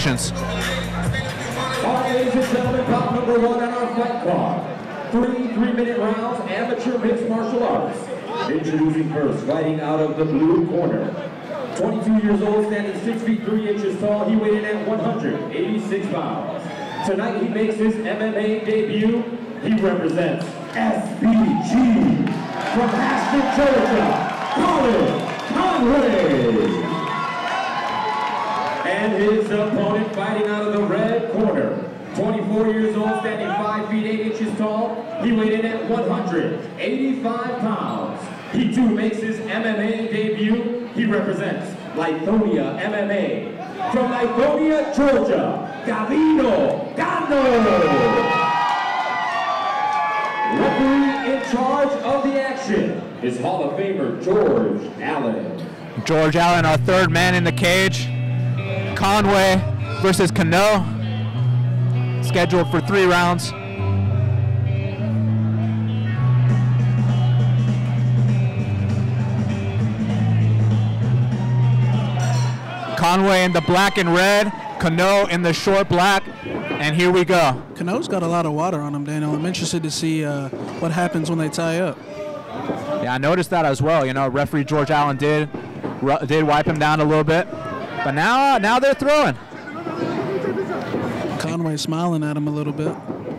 instructions. All right, ladies and gentlemen, bout number 1 on our fight card. 3 3-minute rounds, amateur mixed martial arts. Introducing first, fighting out of the blue corner. 22 years old, standing 6 feet 3 inches tall. He weighed in at 186 pounds. Tonight he makes his MMA debut. He represents SBG from Ashton, Georgia, Colin Conway. And his opponent fighting out of the red corner. 24 years old, standing 5 feet 8 inches tall. He weighed in at 185 pounds. He too makes his MMA debut. He represents Lithonia MMA. From Lithonia, Georgia, Gavino Gano. Referee in charge of the action is Hall of Famer George Allen. George Allen, our third man in the cage. Conway versus Cano. Scheduled for 3 rounds. Conway in the black and red, Cano in the short black, and here we go. Cano's got a lot of water on him, Daniel. I'm interested to see what happens when they tie up. Yeah, I noticed that as well. You know, referee George Allen did wipe him down a little bit, but now they're throwing. Conway smiling at him a little bit.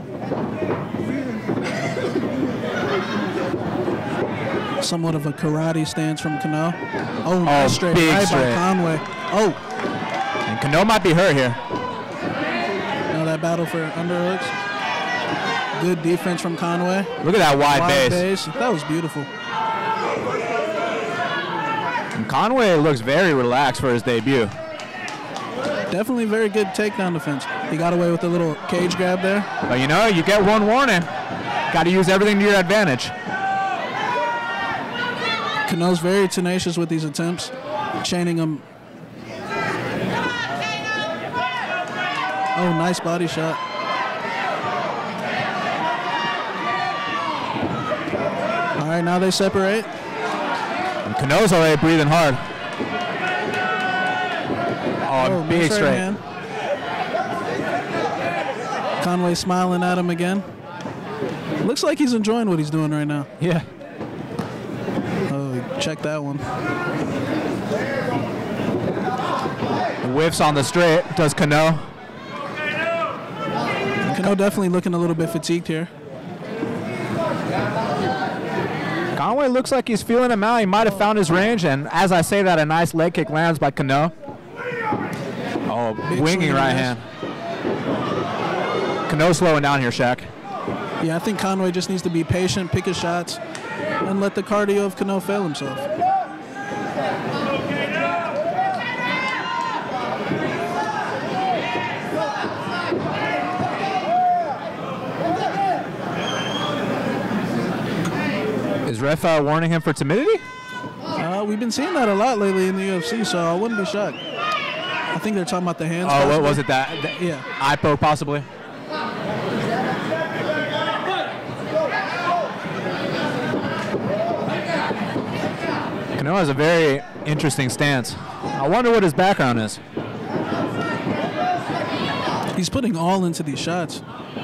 Somewhat of a karate stance from Cano. Oh, nice straight right by Conway. Oh. And Cano might be hurt here. Now that battle for underhooks. Good defense from Conway. Look at that wide base. That was beautiful. And Conway looks very relaxed for his debut. Definitely very good takedown defense. He got away with a little cage grab there. But you know, you get one warning. Got to use everything to your advantage. Cano's very tenacious with these attempts, chaining him. Oh, nice body shot. All right, now they separate. And Cano's already breathing hard. Oh, big straight. Hand. Conway smiling at him again. Looks like he's enjoying what he's doing right now. Yeah. Oh, check that one. Whiffs on the straight, does Cano. Cano definitely looking a little bit fatigued here. Conway looks like he's feeling him out. He might have found his range, and as I say that, a nice leg kick lands by Cano. Oh, winging right hand. Cano slowing down here, Shaq. Yeah, I think Conway just needs to be patient, pick his shots, and let the cardio of Cano fail himself. Is ref warning him for timidity? We've been seeing that a lot lately in the UFC, so I wouldn't be shocked. I think they're talking about the hands. Oh, what was it? That yeah. Eye poke, possibly. Cano has a very interesting stance. I wonder what his background is. He's putting all into these shots.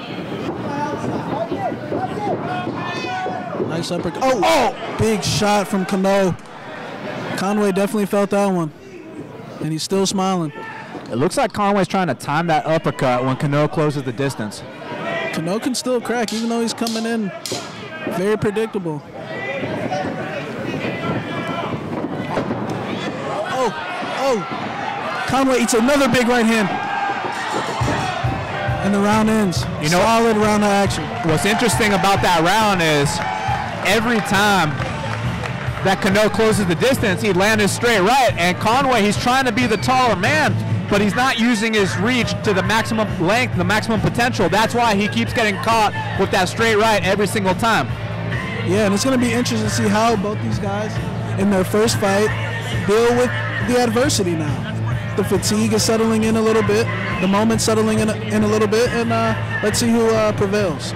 Nice uppercut. Oh, big shot from Cano. Conway definitely felt that one. And he's still smiling. It looks like Conway's trying to time that uppercut when Cano closes the distance. Cano can still crack, even though he's coming in very predictable. Oh, Conway eats another big right hand. And the round ends. You know, solid round of action. What's interesting about that round is every time that Cano closes the distance, he'd land his straight right. And Conway, he's trying to be the taller man, but he's not using his reach to the maximum length, the maximum potential. That's why he keeps getting caught with that straight right every single time. Yeah, and it's going to be interesting to see how both these guys in their first fight deal with the adversity now. The fatigue is settling in a little bit, the moment's settling in a little bit, and let's see who prevails.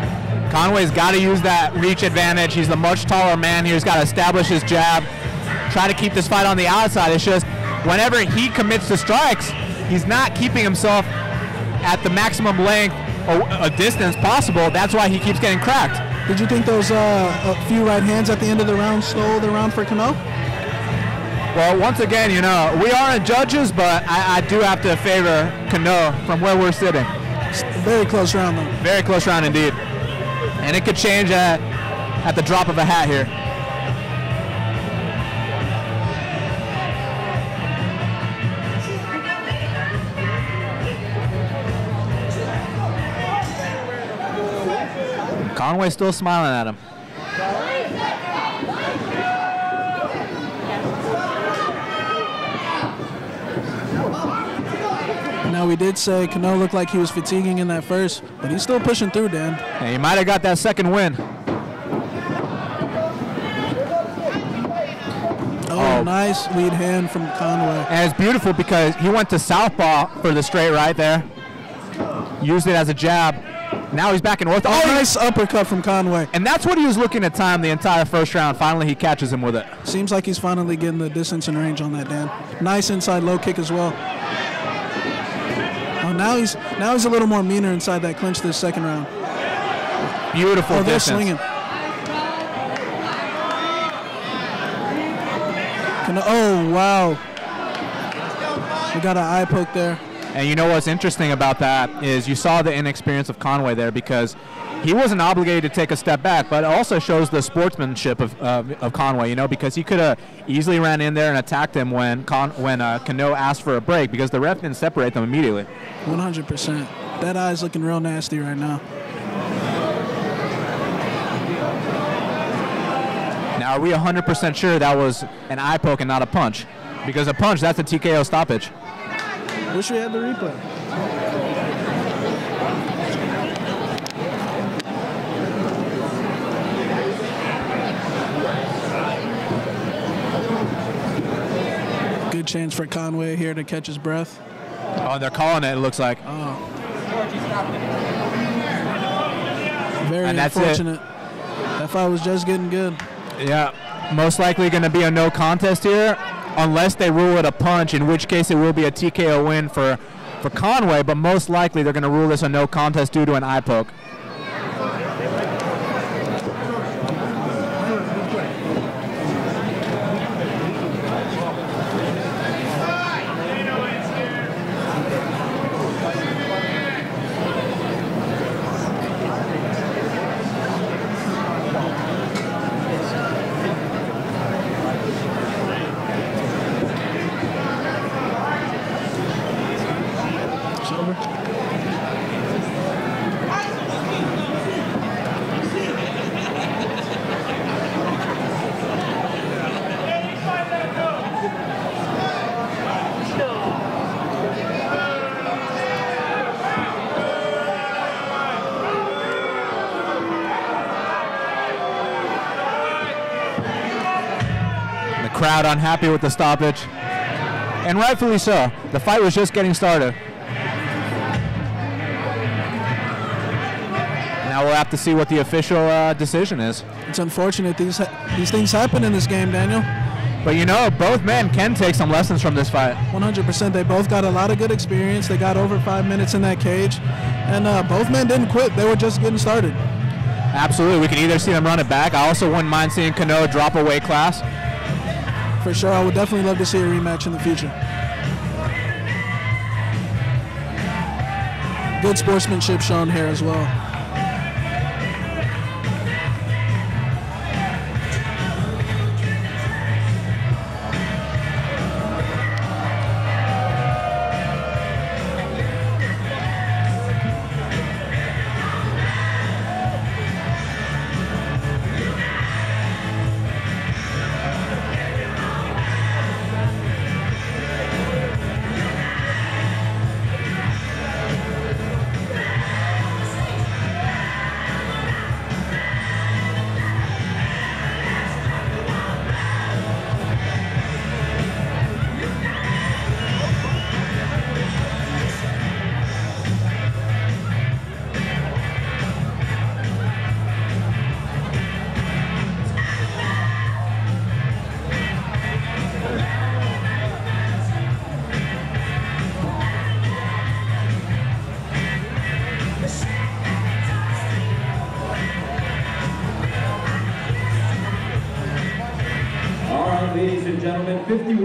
Conway's got to use that reach advantage. He's the much taller man here. He's got to establish his jab, try to keep this fight on the outside. It's just whenever he commits to strikes, he's not keeping himself at the maximum length or distance possible. That's why he keeps getting cracked. Did you think those a few right hands at the end of the round stole the round for Cano? Well, once again, you know, we aren't judges, but I do have to favor Cano from where we're sitting. Very close round, though. Very close round indeed. And it could change at the drop of a hat here. Conway still smiling at him. Now, we did say Cano looked like he was fatiguing in that first, but he's still pushing through, Dan. Yeah, he might have got that second win. Oh, nice lead hand from Conway. And it's beautiful because he went to southpaw for the straight right there. Used it as a jab. Now he's back in orthodox. Oh, nice uppercut from Conway. And that's what he was looking to time the entire first round. Finally, he catches him with it. Seems like he's finally getting the distance and range on that, Dan. Nice inside low kick as well. Oh, now he's a little more meaner inside that clinch this second round. Beautiful they're distance. Swinging. Oh, wow. We got an eye poke there. And you know what's interesting about that is you saw the inexperience of Conway there because he wasn't obligated to take a step back, but it also shows the sportsmanship of Conway, you know, because he could have easily ran in there and attacked him when Cano asked for a break because the ref didn't separate them immediately. 100%. That eye's looking real nasty right now. Now, are we 100% sure that was an eye poke and not a punch? Because a punch, that's a TKO stoppage. Wish we had the replay. Good chance for Conway here to catch his breath. Oh, they're calling it looks like. Oh. Very And that's unfortunate. That fight was just getting good. Yeah, most likely going to be a no contest here, unless they rule it a punch, in which case it will be a TKO win for Conway, but most likely they're going to rule this a no contest due to an eye poke. Crowd unhappy with the stoppage, and rightfully so. The fight was just getting started. Now we'll have to see what the official decision is. It's unfortunate these things happen in this game, Daniel. But you know, both men can take some lessons from this fight. 100%. They both got a lot of good experience. They got over 5 minutes in that cage, and both men didn't quit. They were just getting started. Absolutely. We can either see them run it back. I also wouldn't mind seeing Cano drop a weight class. For sure, I would definitely love to see a rematch in the future. Good sportsmanship shown here as well.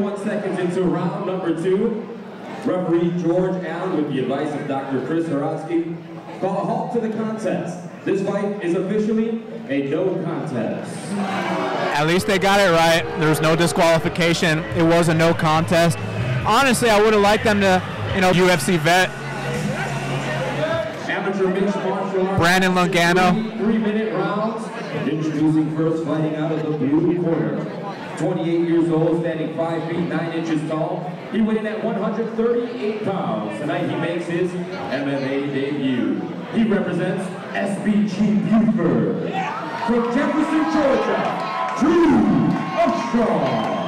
31 seconds into round number 2. Referee George Allen, with the advice of Dr. Chris Horotsky, call a halt to the contest. This fight is officially a no contest. At least they got it right. There was no disqualification. It was a no contest. Honestly, I would have liked them to, UFC vet Amateur mixed martial arts. Brandon Longano. 3-minute rounds. Introducing first, fighting out of the blue corner. 28 years old, standing 5 feet 9 inches tall. He weighed in at 138 pounds. Tonight he makes his MMA debut. He represents SBG Buford. From Jefferson, Georgia, Drew Upshaw.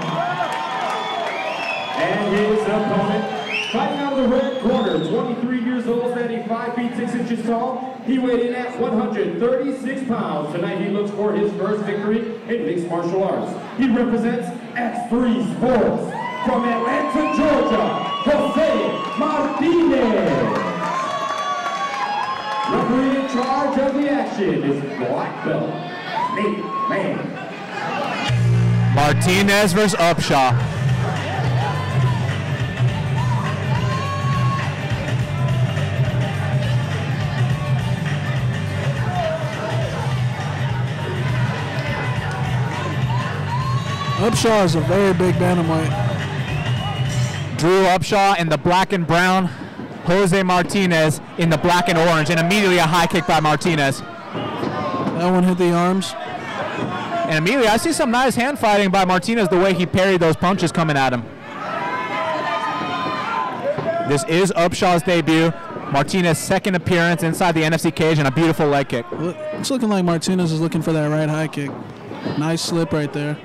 And his opponent, fighting out of the red corner, 23 years old, standing 5 feet 6 inches tall. He weighed in at 136 pounds. Tonight he looks for his first victory in mixed martial arts. He represents X3 Sports. From Atlanta, Georgia, Jose Martinez. Referee in charge of the action is black belt Nate Mann. Martinez versus Upshaw. Upshaw is a very big bantamweight. Drew Upshaw in the black and brown, Jose Martinez in the black and orange, and immediately a high kick by Martinez. That one hit the arms. And immediately I see some nice hand fighting by Martinez, the way he parried those punches coming at him. This is Upshaw's debut. Martinez's second appearance inside the NFC cage, and a beautiful leg kick. It's looking like Martinez is looking for that right high kick. Nice slip right there.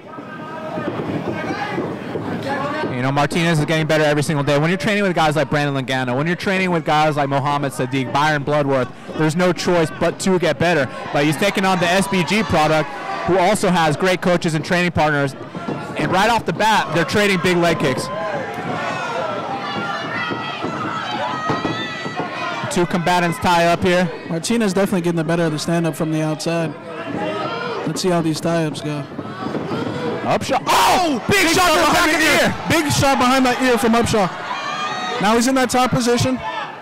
Martinez is getting better every single day. When you're training with guys like Brandon Longano, when you're training with guys like Mohamed Sadiq, Byron Bloodworth, there's no choice but to get better. But he's taking on the SBG product, who also has great coaches and training partners. And right off the bat, they're trading big leg kicks. Two combatants tie up here. Martinez definitely getting the better of the stand-up from the outside. Let's see how these tie-ups go. Upshaw. Oh! Big shot to the back of the ear. Big shot behind the ear from Upshaw. Now he's in that top position.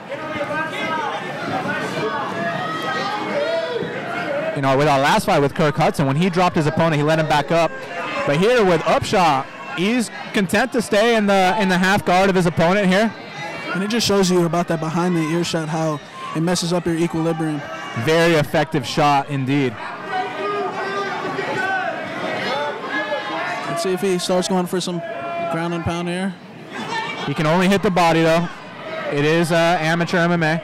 With our last fight with Kirk Hudson, when he dropped his opponent, he let him back up. But here with Upshaw, he's content to stay in the half guard of his opponent here. And it just shows you about that behind the ear shot, how it messes up your equilibrium. Very effective shot indeed. Let's see if he starts going for some ground and pound here. He can only hit the body though. It is amateur MMA.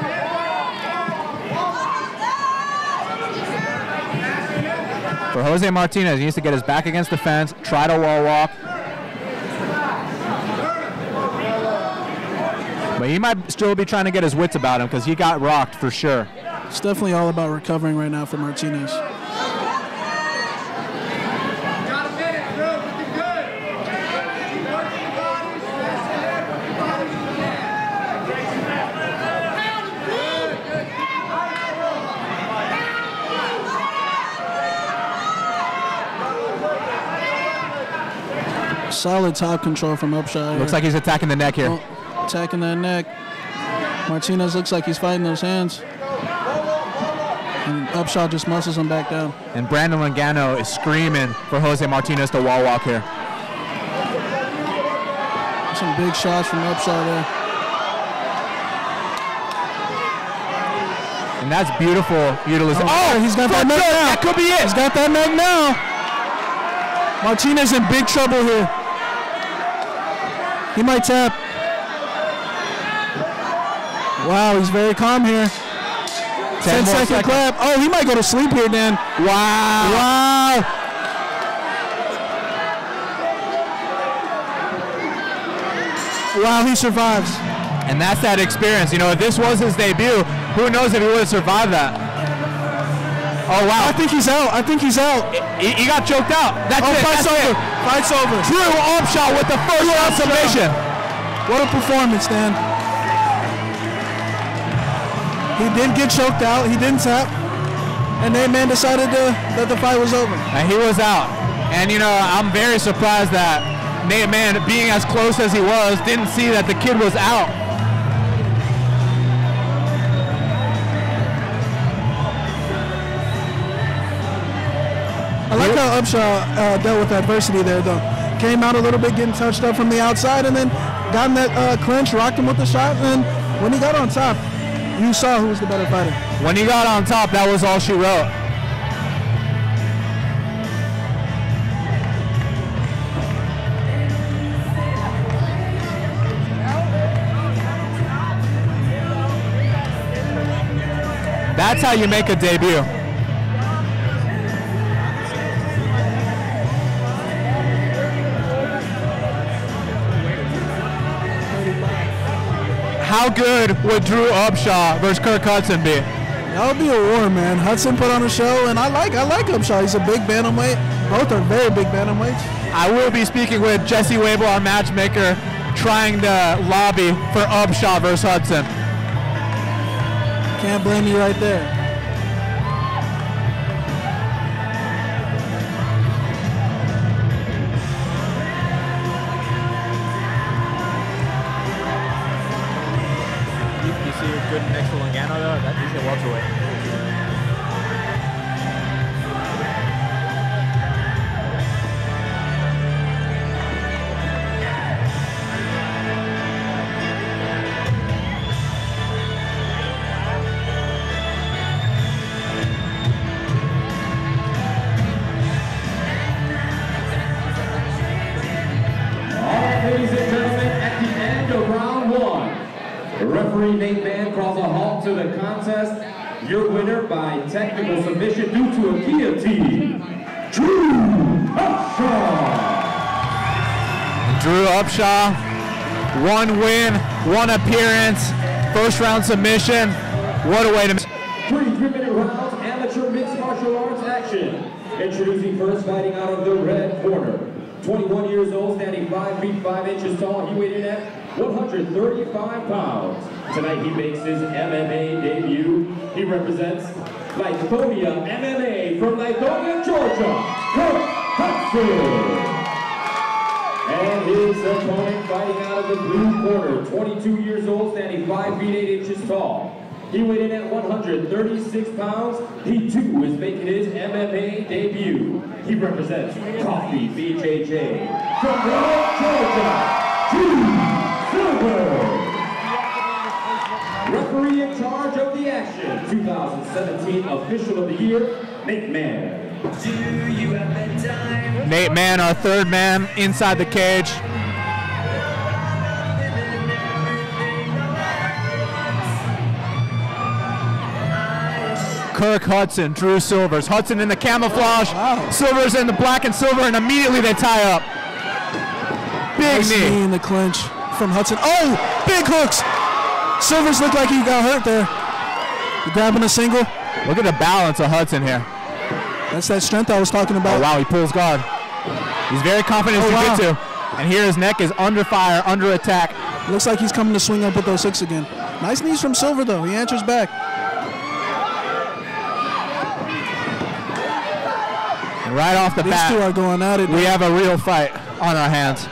For Jose Martinez, he needs to get his back against the fence, try to wall walk. But he might still be trying to get his wits about him because he got rocked for sure. It's definitely all about recovering right now for Martinez. Solid top control from Upshaw here. Looks like he's attacking the neck here. Oh, attacking that neck. Martinez looks like he's fighting those hands. And Upshaw just muscles him back down. And Brandon Longano is screaming for Jose Martinez to wall walk here. Some big shots from Upshaw there. And that's beautiful utilization. Oh, he's got that neck now. That could be it. He's got that neck now. Martinez in big trouble here. He might tap. Wow, he's very calm here. 10-second clap. Oh, he might go to sleep here, Dan. Wow. Wow. Wow, he survives. And that's that experience. If this was his debut, who knows if he would have survived that. Oh, wow. I think he's out. He got choked out. That's it. Fight's over. Fight's over. Drew Upshaw with the first round submission. What a performance, Dan. He didn't get choked out. He didn't tap. And Nate Mann decided that the fight was over. And he was out. And, I'm very surprised that Nate Mann, being as close as he was, didn't see that the kid was out. I like how Upshaw dealt with adversity there, though. Came out a little bit, getting touched up from the outside, and then got in that clinch, rocked him with the shot, and when he got on top, you saw who was the better fighter. When he got on top, that was all she wrote. That's how you make a debut. How good would Drew Upshaw versus Kirk Hudson be? That would be a war, man. Hudson put on a show, and I like Upshaw. He's a big bantamweight. Both are very big bantamweights. I will be speaking with Jesse Wable, our matchmaker, trying to lobby for Upshaw versus Hudson. Can't blame you right there. You see you're good next to Logano though? That's usually welterweight. Ladies and gentlemen, at the end of round one, referee Nate Mann calls a halt to the contest. Your winner by technical submission due to a guillotine, Drew Upshaw. Drew Upshaw, one win, one appearance, first round submission. What a way to... 3-minute rounds, amateur mixed martial arts action. Introducing first, fighting out of the red corner. 21 years old, standing 5 feet 5 inches tall. He weighed in at 135 pounds. Tonight he makes his MMA debut. He represents Lithonia MMA from Lithonia, Georgia, Kirk Hudson. And his opponent fighting out of the blue corner, 22 years old, standing 5 feet 8 inches tall. He weighed in at 136 pounds. He too is making his MMA debut. He represents Coffee BJJ from Rome, Georgia, Drew Silver. Referee in charge of the action, 2017 Official of the Year, Nate Mann. Nate Mann, our third man inside the cage. Kirk Hudson, Drew Silvers. Hudson in the camouflage, wow. Silvers in the black and silver, and immediately they tie up. Big Nice knee in the clinch from Hudson. Oh, big hooks. Silvers looked like he got hurt there. Grabbing a single. Look at the balance of Hudson here. That's that strength I was talking about. Oh, wow, he pulls guard. He's very confident in jiu-jitsu. And here his neck is under fire, under attack. Looks like he's coming to swing up with those hooks again. Nice knees from Silver, though. He answers back. And right off the bat, these two are going at it. We have a real fight on our hands.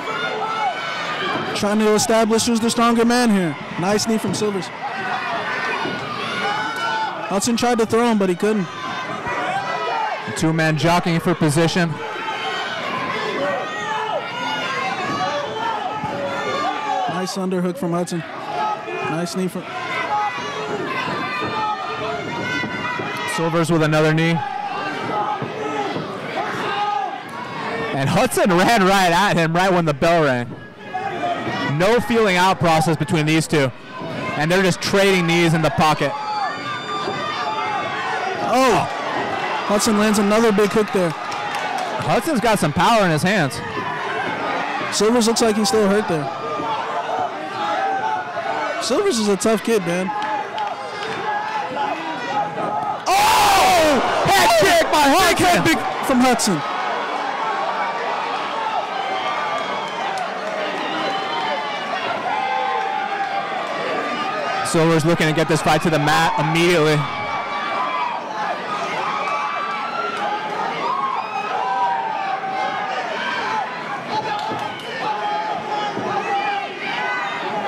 Trying to establish who's the stronger man here. Nice knee from Silvers. Hudson tried to throw him, but he couldn't. The two men jockeying for position. Nice underhook from Hudson. Nice knee from Silvers with another knee. And Hudson ran right at him right when the bell rang. No feeling out process between these two. And they're just trading knees in the pocket. Oh! Hudson lands another big hook there. Hudson's got some power in his hands. Silvers looks like he's still hurt there. Silvers is a tough kid, man. Oh! Head kick by Hudson! Big from Hudson. Silver's looking to get this fight to the mat immediately.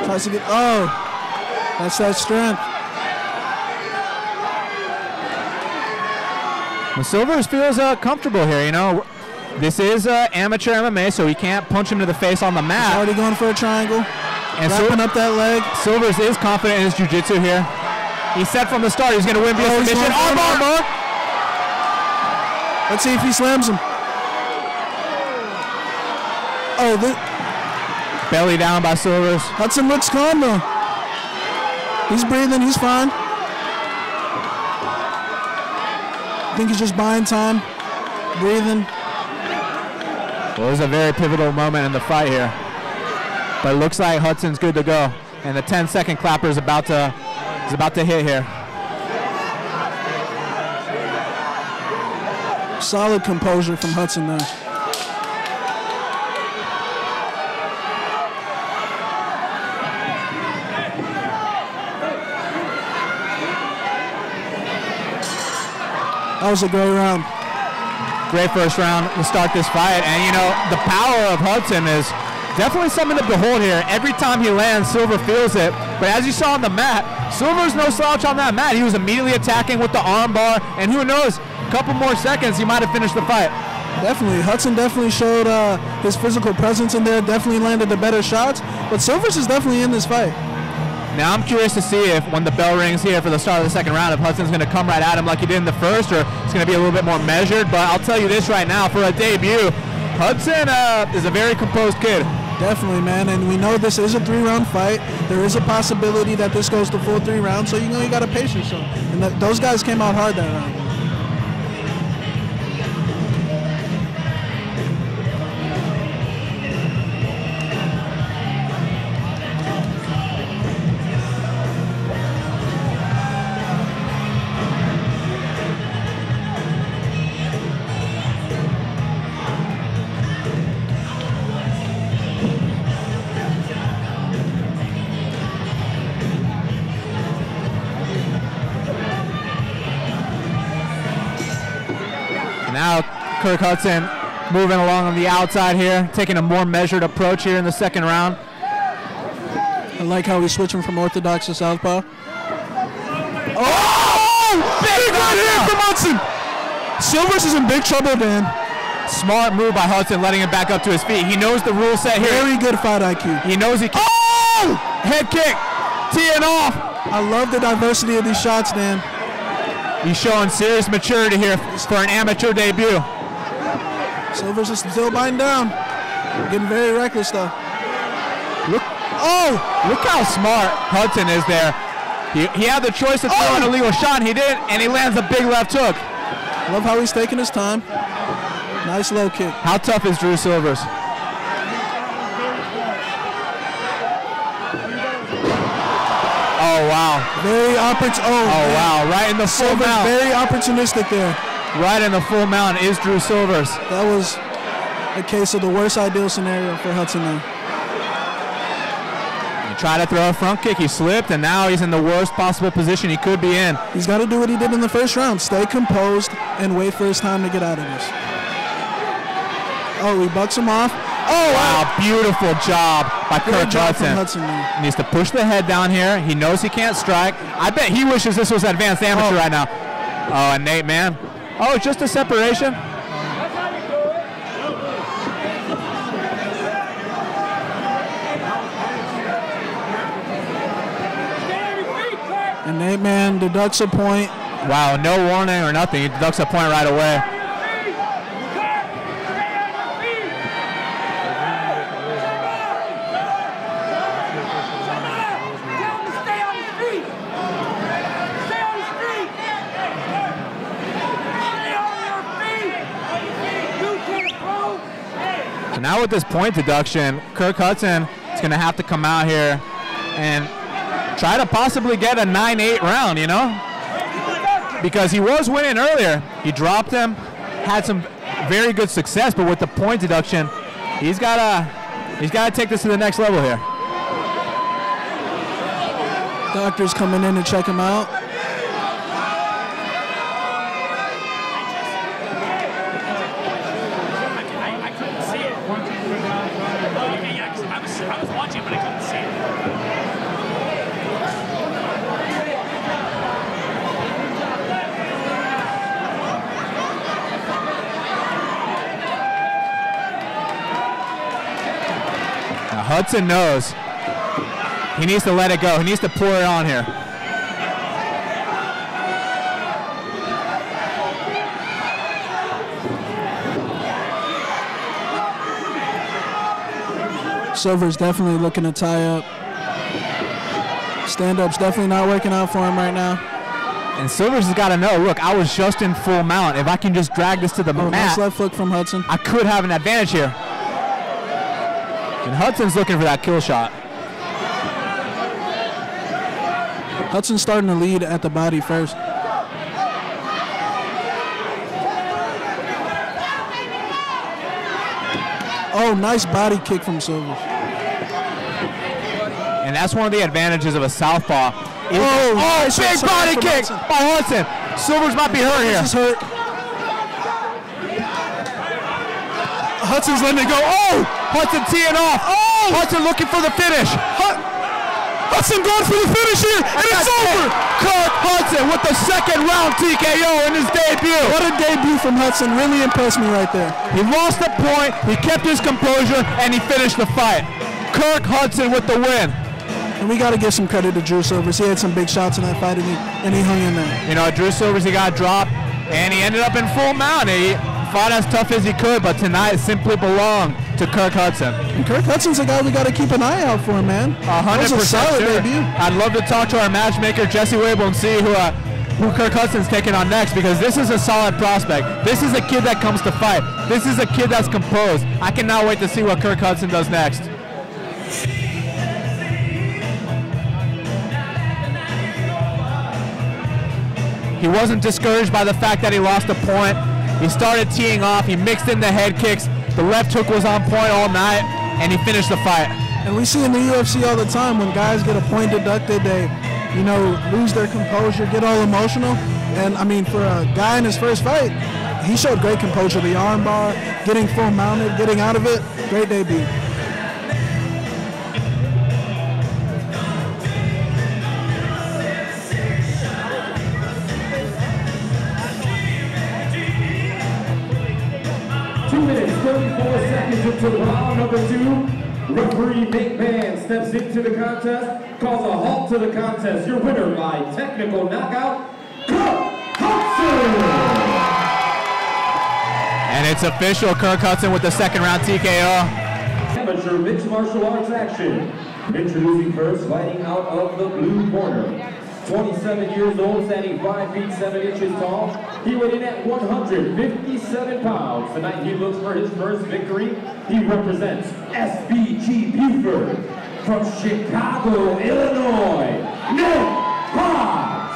Tries to get, oh, that's that strength. Well, Silvers feels comfortable here, you know. This is amateur MMA, so he can't punch him to the face on the mat. He's already going for a triangle. And wrapping up that leg. Silvers is confident in his jiu-jitsu here. He said from the start he's going to win via submission. Armbar! Let's see if he slams him. Oh, belly down by Silvers. Hudson looks calm though. He's breathing, he's fine. I think he's just buying time, breathing. Well, it was a very pivotal moment in the fight here. But it looks like Hudson's good to go. And the 10-second clapper is about to hit here. Solid composure from Hudson there. That was a great round. Great first round to start this fight. And, you know, the power of Hudson is definitely something to behold here. Every time he lands, Silver feels it. But as you saw on the mat, Silver's no slouch on that mat. He was immediately attacking with the arm bar. And who knows, a couple more seconds, he might have finished the fight. Definitely. Hudson definitely showed his physical presence in there, definitely landed the better shots. But Silvers is definitely in this fight. Now I'm curious to see if when the bell rings here for the start of the second round, if Hudson's going to come right at him like he did in the first, or it's going to be a little bit more measured. But I'll tell you this right now, for a debut, Hudson is a very composed kid. Definitely, man, and we know this is a 3-round fight. There is a possibility that this goes to full 3 rounds, so you know you got to pace yourself. And those guys came out hard that round. Now Kirk Hudson moving along on the outside here, taking a more measured approach here in the second round. I like how he's switching from orthodox to southpaw. Oh! Big right here from Hudson! Silvers is in big trouble, Dan. Smart move by Hudson, letting him back up to his feet. He knows the rule set here. Very good fight IQ. He knows he can. Oh! Head kick! Teeing off! I love the diversity of these shots, Dan. He's showing serious maturity here for an amateur debut. Silvers is still biting down. Getting very reckless, though. Look how smart Hudson is there. He had the choice to throw an illegal shot, and he did, and he lands a big left hook. Love how he's taking his time. Nice low kick. How tough is Drew Silvers? Oh, wow. Very opportunistic. Oh, wow. Right in the full mount. Very opportunistic there. Right in the full mount is Drew Silvers. That was a case of the worst ideal scenario for Hudson there. He tried to throw a front kick. He slipped, and now he's in the worst possible position he could be in. He's got to do what he did in the first round. Stay composed and wait for his time to get out of this. Oh, he bucks him off. Oh, wow. Beautiful job by Kirk Hudson. He needs to push the head down here. He knows he can't strike. I bet he wishes this was advanced amateur right now. Oh, and Nate, man. Oh, just a separation. And Nate, man, deducts a point. Wow, no warning or nothing. He deducts a point right away. Now with this point deduction, Kirk Hudson is going to have to come out here and try to possibly get a 9-8 round, you know? Because he was winning earlier. He dropped him, had some very good success, but with the point deduction, he's got to take this to the next level here. Doctor's coming in to check him out. Hudson knows. He needs to let it go. He needs to pour it on here. Silver's definitely looking to tie up. Stand-up's definitely not working out for him right now. And Silvers has got to know, look, I was just in full mount. If I can just drag this to the mat, nice left hook from Hudson. I could have an advantage here. And Hudson's looking for that kill shot. Hudson's starting to lead at the body first. Oh, nice body kick from Silvers. And that's one of the advantages of a southpaw. Oh, big body kick by Hudson. Silvers might be hurt here. This is hurt. Hudson's letting it go. Oh! Hudson teeing off. Oh! Hudson looking for the finish. Hudson going for the finish here, and it's over! Kirk Hudson with the second round TKO in his debut. What a debut from Hudson. Really impressed me right there. He lost the point, he kept his composure, and he finished the fight. Kirk Hudson with the win. And we got to give some credit to Drew Silvers. He had some big shots in that fight, and he hung in there. You know, Drew Silvers, he got dropped, and he ended up in full mount. He fought as tough as he could, but tonight simply belonged to Kirk Hudson. And Kirk Hudson's a guy we got to keep an eye out for, man. 100% solid sure. debut. I'd love to talk to our matchmaker, Jesse Wable, and see who Kirk Hudson's taking on next, because this is a solid prospect. This is a kid that comes to fight. This is a kid that's composed. I cannot wait to see what Kirk Hudson does next. He wasn't discouraged by the fact that he lost a point. He started teeing off. He mixed in the head kicks. The left hook was on point all night, and he finished the fight. And we see in the UFC all the time when guys get a point deducted, they, you know, lose their composure, get all emotional. And I mean, for a guy in his first fight, he showed great composure. The arm bar, getting full mounted, getting out of it, great debut. Into round number 2, referee Nick Mann steps into the contest, calls a halt to the contest. Your winner by technical knockout, Kirk Hudson! And it's official, Kirk Hudson with the second round TKO. Amateur mixed martial arts action. Introducing first, fighting out of the blue corner. 27 years old, standing 5 feet 7 inches tall. He weighed in at 157 pounds. Tonight he looks for his first victory. He represents SBG Buford from Chicago, Illinois, Nick Potts.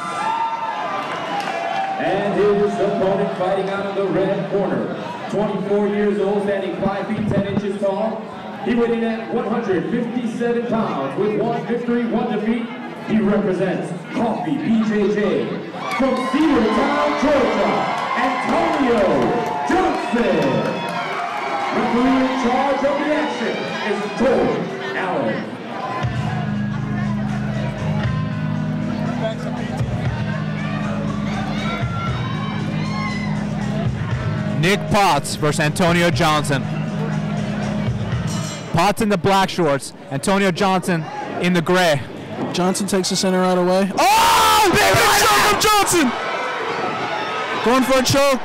And his opponent fighting out of the red corner. 24 years old, standing 5 feet 10 inches tall. He weighed in at 157 pounds with 1 victory, 1 defeat. He represents Coffee BJJ from Cedartown, Georgia, Antonio Johnson. Referee in charge of the action is George Allen. Nick Potts versus Antonio Johnson. Potts in the black shorts, Antonio Johnson in the gray. Johnson takes the center right away. Oh, Big choke from Johnson! Going for a choke.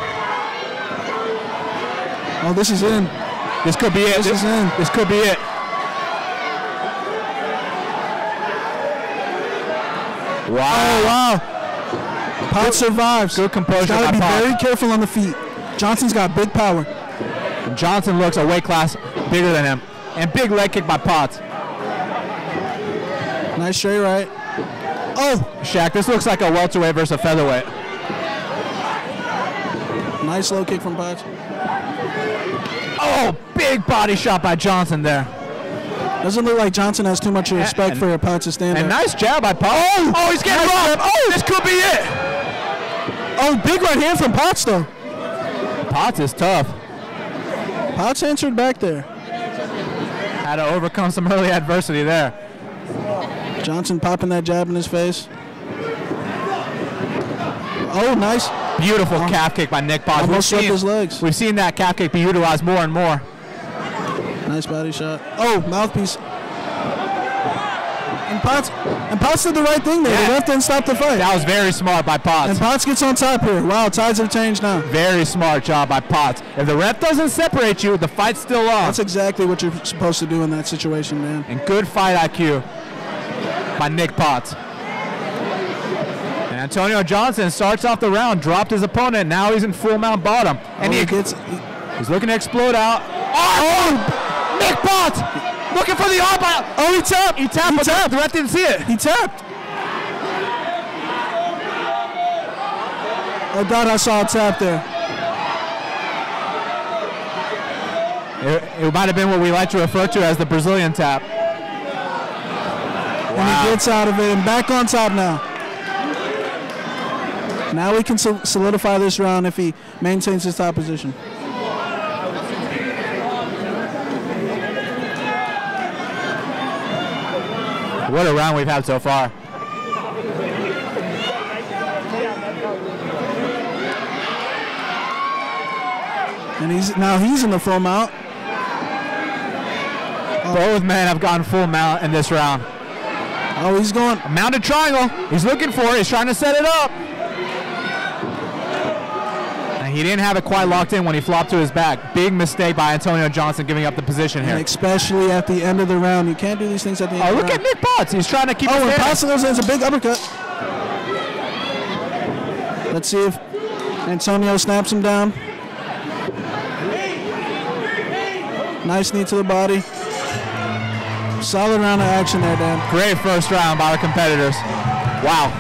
Oh, this is in. This could be it. This is in. This could be it. Wow. Oh, wow. Potts survives. Good composure. Got to be Potts. very careful on the feet. Johnson's got big power. Johnson looks a weight class bigger than him. And big leg kick by Potts. Nice straight right. Oh! Shaq, this looks like a welterweight versus a featherweight. Nice low kick from Potts. Oh, big body shot by Johnson there. Doesn't look like Johnson has too much respect for Potts to stand And there. nice jab by Potts. Oh, he's getting robbed. Oh, this could be it. Oh, big right hand from Potts, though. Potts is tough. Potts answered back there. Had to overcome some early adversity there. Johnson popping that jab in his face. Oh, nice. Beautiful calf kick by Nick Potts. Almost swept his legs. We've seen that calf kick be utilized more and more. Nice body shot. Oh, mouthpiece. And Potts did the right thing there. Yeah. The ref didn't stop the fight. That was very smart by Potts. And Potts gets on top here. Wow, tides have changed now. Very smart job by Potts. If the ref doesn't separate you, the fight's still on. That's exactly what you're supposed to do in that situation, man. And good fight IQ by Nick Potts. And Antonio Johnson starts off the round, dropped his opponent. Now he's in full mount bottom. And he's looking to explode out. Oh! Nick Potts! Looking for the arm out. Oh, he tapped. He tapped. The ref didn't see it. He tapped. I thought I saw a tap there. It might have been what we like to refer to as the Brazilian tap. And he gets out of it and back on top now. Now we can solidify this round if he maintains his top position. What a round we've had so far. And he's in the full mount. Both men have gone full mount in this round. Oh, he's going. A mounted triangle. He's looking for it. He's trying to set it up. And he didn't have it quite locked in when he flopped to his back. Big mistake by Antonio Johnson giving up the position here. And especially at the end of the round. You can't do these things at the end of the round. Oh, look at Nick Potts. He's trying to keep it and standing. Potts goes in. It's a big uppercut. Let's see if Antonio snaps him down. Nice knee to the body. Solid round of action there, Dan. Great first round by our competitors. Wow.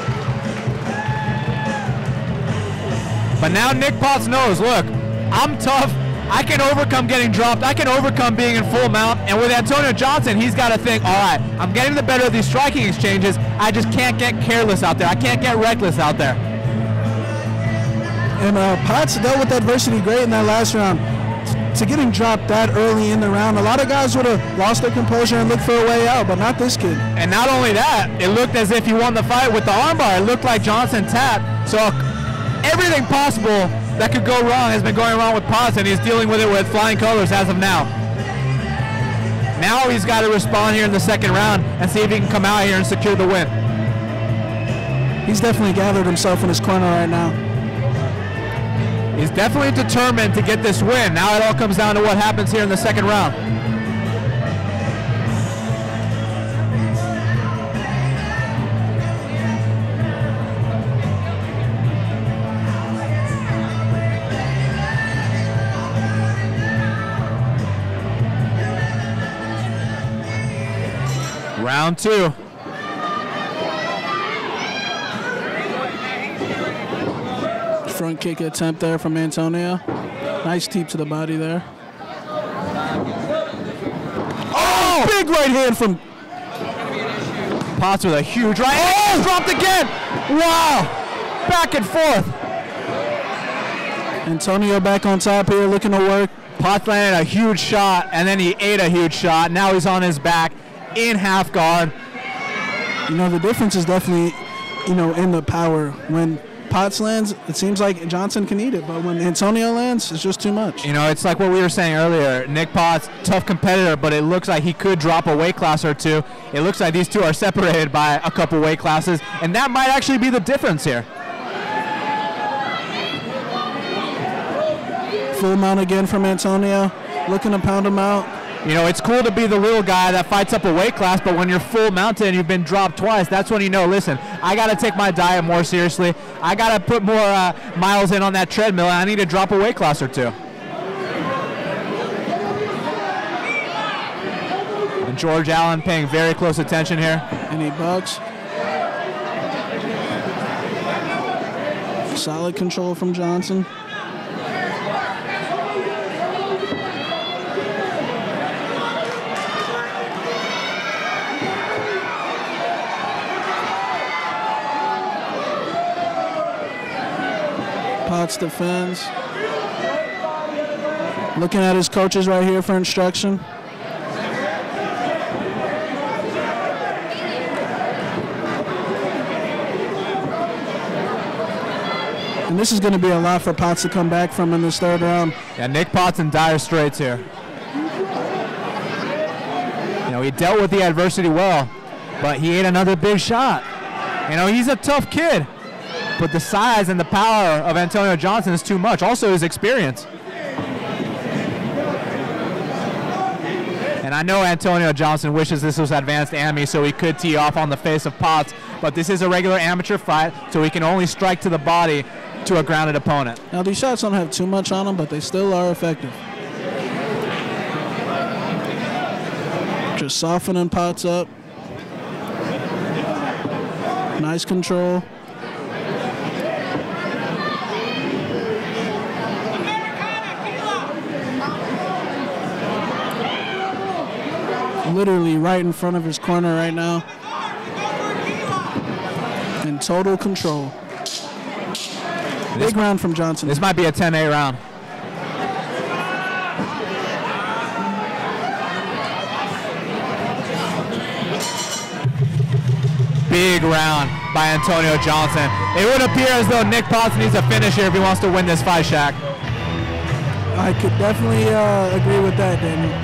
But now Nick Potts knows, look, I'm tough. I can overcome getting dropped. I can overcome being in full mount. And with Antonio Johnson, he's got to think, all right, I'm getting the better of these striking exchanges. I just can't get careless out there. I can't get reckless out there. And Potts dealt with adversity great in that last round. To getting dropped that early in the round, a lot of guys would have lost their composure and looked for a way out, but not this kid. And not only that, it looked as if he won the fight with the armbar. It looked like Johnson tapped. So everything possible that could go wrong has been going wrong with Potts, and he's dealing with it with flying colors as of now. Now he's got to respond here in the second round and see if he can come out here and secure the win. He's definitely gathered himself in his corner right now. He's definitely determined to get this win. Now it all comes down to what happens here in the second round. Round two. Front kick attempt there from Antonio. Nice teep to the body there. Oh! Big right hand from Potts with a huge right hand. Oh! Dropped again. Wow. Back and forth. Antonio back on top here, looking to work. Potts landed a huge shot, and then he ate a huge shot. Now he's on his back in half guard. You know, the difference is definitely, you know, in the power. When Potts lands, it seems like Johnson can eat it, but when Antonio lands, it's just too much. You know, it's like what we were saying earlier. Nick Potts, tough competitor, but it looks like he could drop a weight class or two. It looks like these two are separated by a couple weight classes, and that might actually be the difference here. Full mount again from Antonio, looking to pound him out. You know, it's cool to be the little guy that fights up a weight class, but when you're full mounted and you've been dropped twice, that's when you know, listen, I got to take my diet more seriously. I got to put more miles in on that treadmill, and I need to drop a weight class or two. And George Allen paying very close attention here. And he bucks. Solid control from Johnson. Potts defends. Looking at his coaches right here for instruction. And this is going to be a lot for Potts to come back from in this third round. Yeah, Nick Potts in dire straits here. You know, he dealt with the adversity well, but he ate another big shot. You know, he's a tough kid, but the size and the power of Antonio Johnson is too much. Also his experience. And I know Antonio Johnson wishes this was advanced AMI so he could tee off on the face of Potts, but this is a regular amateur fight, so he can only strike to the body to a grounded opponent. Now these shots don't have too much on them, but they still are effective. Just softening Potts up. Nice control. Literally right in front of his corner right now. In total control. Big round from Johnson. This might be a 10-8 round. Big round by Antonio Johnson. It would appear as though Nick Potts needs a finish here if he wants to win this fight, Shaq. I could definitely agree with that, Daniel.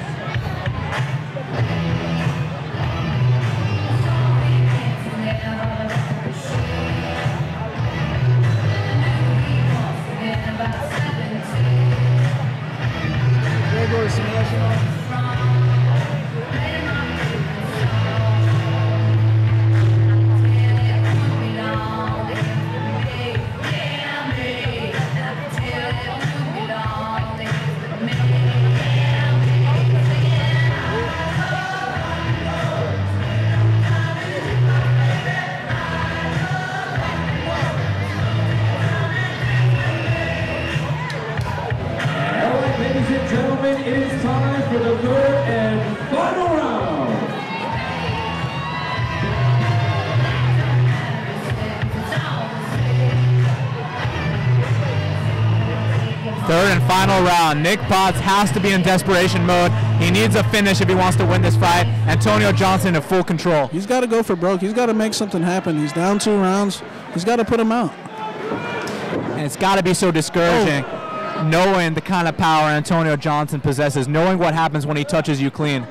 Third and final round. Nick Potts has to be in desperation mode. He needs a finish if he wants to win this fight. Antonio Johnson in full control. He's got to go for broke. He's got to make something happen. He's down 2 rounds. He's got to put him out. And it's got to be so discouraging knowing the kind of power Antonio Johnson possesses, knowing what happens when he touches you clean.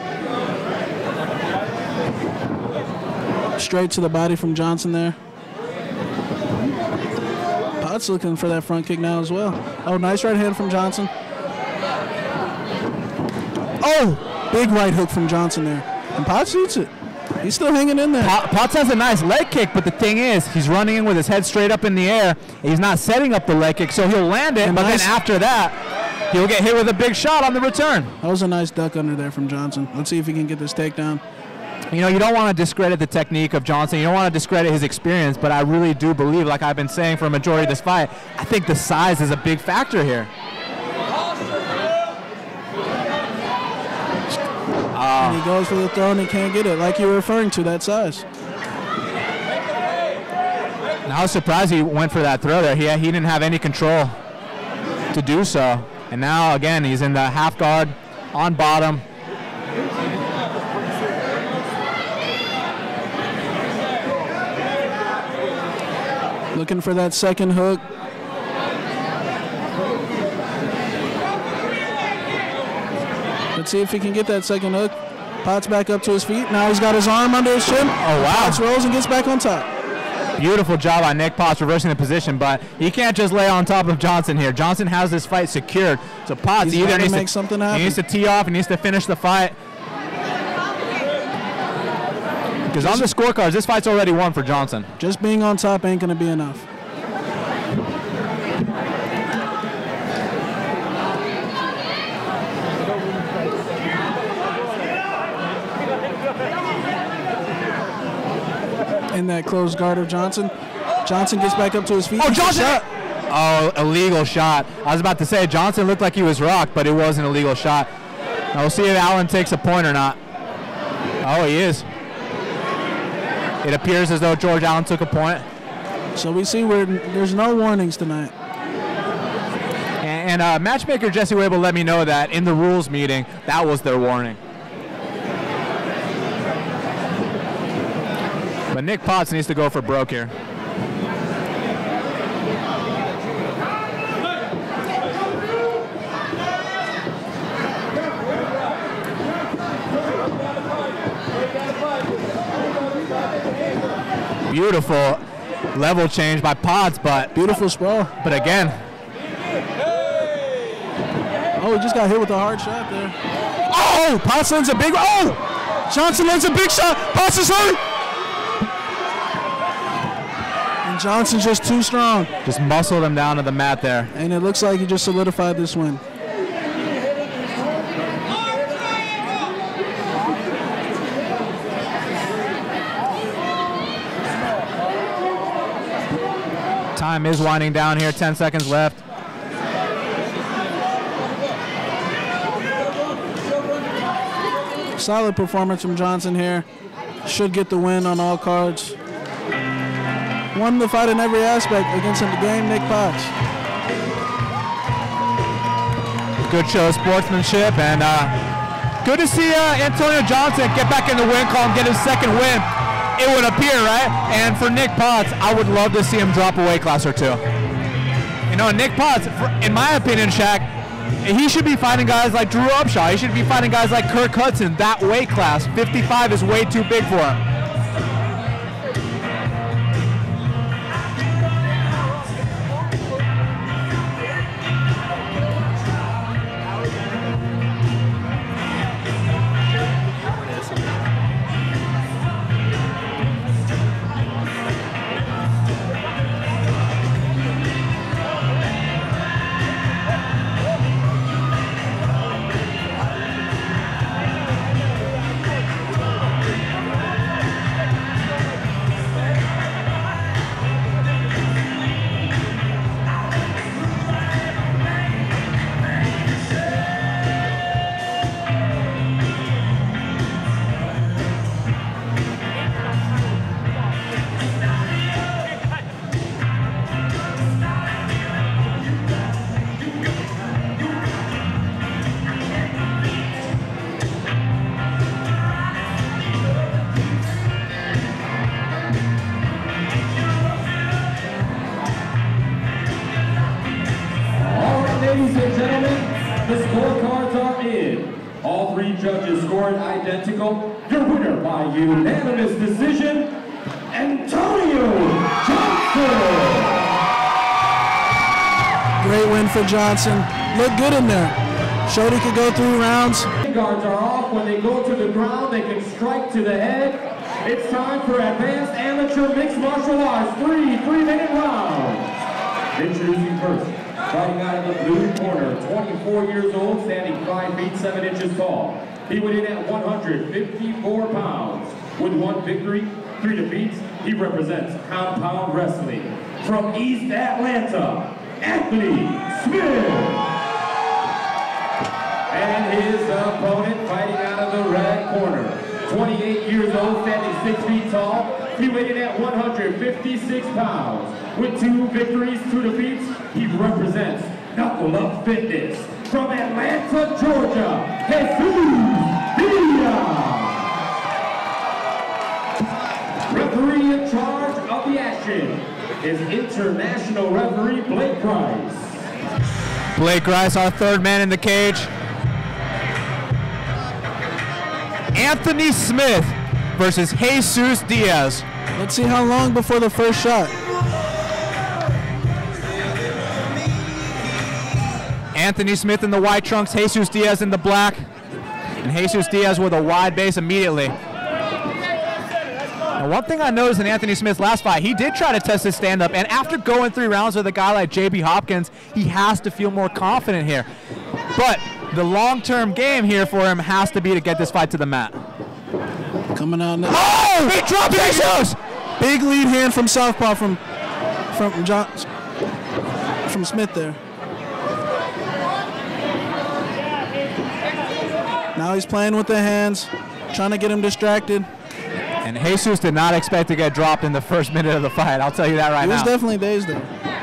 Straight to the body from Johnson there. Potts looking for that front kick now as well. Oh, nice right hand from Johnson. Oh, big right hook from Johnson there. And Potts shoots it. He's still hanging in there. Potts has a nice leg kick, but the thing is, he's running in with his head straight up in the air. He's not setting up the leg kick, so he'll land it, but then after that, he'll get hit with a big shot on the return. That was a nice duck under there from Johnson. Let's see if he can get this takedown. You know, you don't want to discredit the technique of Johnson. You don't want to discredit his experience, but I really do believe, like I've been saying for a majority of this fight, I think the size is a big factor here. And he goes for the throw and he can't get it, like you were referring to, that size. And I was surprised he went for that throw there. He didn't have any control to do so. And now, again, he's in the half guard on bottom. Looking for that second hook. Let's see if he can get that second hook. Potts back up to his feet. Now he's got his arm under his chin. Oh, wow. Potts rolls and gets back on top. Beautiful job by Nick Potts reversing the position, but he can't just lay on top of Johnson here. Johnson has this fight secured. So Potts either needs to make something happen. He needs to tee off, he needs to finish the fight. Because on the scorecards, this fight's already won for Johnson. Just being on top ain't going to be enough. In that closed guard of Johnson. Johnson gets back up to his feet. Oh, Johnson! Oh, illegal shot. I was about to say, Johnson looked like he was rocked, but it was an illegal shot. Now we'll see if Allen takes a point or not. Oh, he is. It appears as though George Allen took a point. So we see where there's no warnings tonight. And matchmaker Jesse Wable let me know that in the rules meeting, that was their warning. But Nick Potts needs to go for broke here. Beautiful level change by Potts, but Beautiful sprawl. But again, Oh, he just got hit with a hard shot there. Oh, Potts lands a big. Oh, Johnson lands a big shot. Potts is hurt. And Johnson's just too strong. just muscled him down to the mat there. And it looks like he just solidified this win. Time is winding down here, 10 seconds left. Solid performance from Johnson here. Should get the win on all cards. Won the fight in every aspect against the game, Nick Potts. Good show of sportsmanship, and good to see Antonio Johnson get back in the win column, get his second win, it would appear, right? And for Nick Potts, I would love to see him drop a weight class or two. You know, Nick Potts, in my opinion, Shaq, he should be fighting guys like Drew Upshaw. He should be fighting guys like Kirk Hudson. That weight class, 55, is way too big for him. Ladies and gentlemen, the scorecards are in. All three judges scored identical. Your winner by unanimous decision, Antonio Johnson. Great win for Johnson. Looked good in there. Showed he could go through rounds. Guards are off. When they go to the ground, they can strike to the head. It's time for advanced amateur mixed martial arts, 3-minute rounds. Introducing first, fighting out of the blue corner, 24 years old, standing 5 feet 7 inches tall. He went in at 154 pounds. With 1 victory, 3 defeats, he represents Compound Wrestling. From East Atlanta, Anthony Smith. And his opponent, fighting out of the red corner, 28 years old, standing 6 feet tall. He weighed in at 156 pounds. With 2 victories, 2 defeats, he represents Knuckle Up Fitness. From Atlanta, Georgia, Jesus Diaz. Referee in charge of the action is international referee Blake Rice. Blake Rice, our third man in the cage. Anthony Smith versus Jesus Diaz. Let's see how long before the first shot. Anthony Smith in the white trunks, Jesus Diaz in the black. And Jesus Diaz with a wide base immediately. Now, one thing I noticed in Anthony Smith's last fight, he did try to test his stand-up, and after going 3 rounds with a guy like J.B. Hopkins, he has to feel more confident here. But the long-term game here for him has to be to get this fight to the mat. Coming out now. Oh! He dropped Jesus! Big lead hand from southpaw from Smith there. Now he's playing with the hands, trying to get him distracted. And Jesus did not expect to get dropped in the first minute of the fight. I'll tell you that right now. He was definitely dazed there.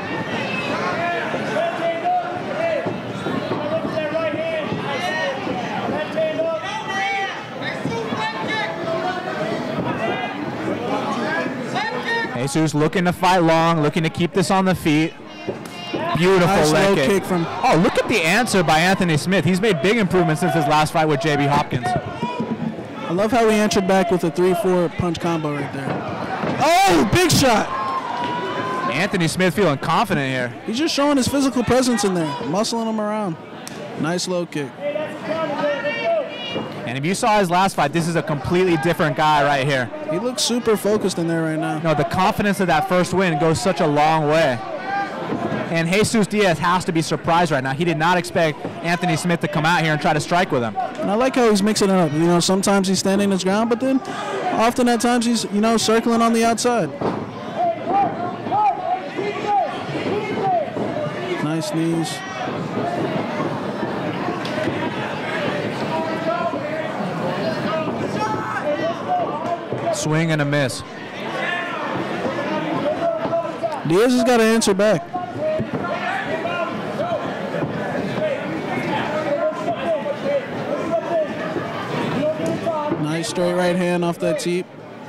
Jesus looking to fight long, looking to keep this on the feet. Beautiful nice leg kick from. Oh, look at the answer by Anthony Smith. He's made big improvements since his last fight with J.B. Hopkins. I love how he answered back with a 3-4 punch combo right there. Oh, big shot. Anthony Smith feeling confident here. He's just showing his physical presence in there, muscling him around. Nice low kick. And if you saw his last fight, this is a completely different guy right here. He looks super focused in there right now. No, the confidence of that first win goes such a long way. And Jesus Diaz has to be surprised right now. He did not expect Anthony Smith to come out here and try to strike with him. And I like how he's mixing it up. You know, sometimes he's standing his ground, but then often at times he's, you know, circling on the outside. Nice knees. Swing and a miss. Diaz has got to answer back. Nice straight right hand off that teep.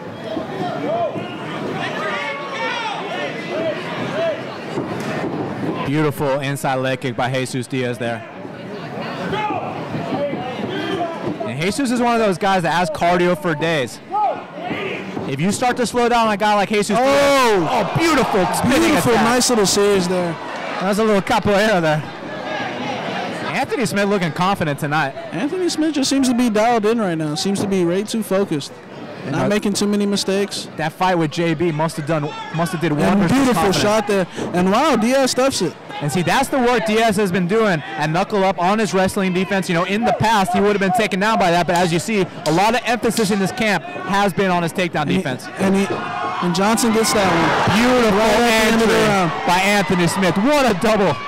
Beautiful inside leg kick by Jesus Diaz there. And Jesus is one of those guys that has cardio for days. If you start to slow down a guy like Jesus Diaz, beautiful spinning Beautiful, attack. nice little series there. That was a little capoeira there. Anthony Smith looking confident tonight. Anthony Smith just seems to be dialed in right now. Seems to be way too focused. Not making too many mistakes. That fight with JB must have did And wonders. beautiful shot there. And wow, Diaz stuffs it. And see, that's the work Diaz has been doing and knuckle up on his wrestling defense. You know, in the past, he would have been taken down by that. But as you see, a lot of emphasis in this camp has been on his takedown defense. And Johnson gets that one. Beautiful Right at the end of the entry round. by Anthony Smith. What a double.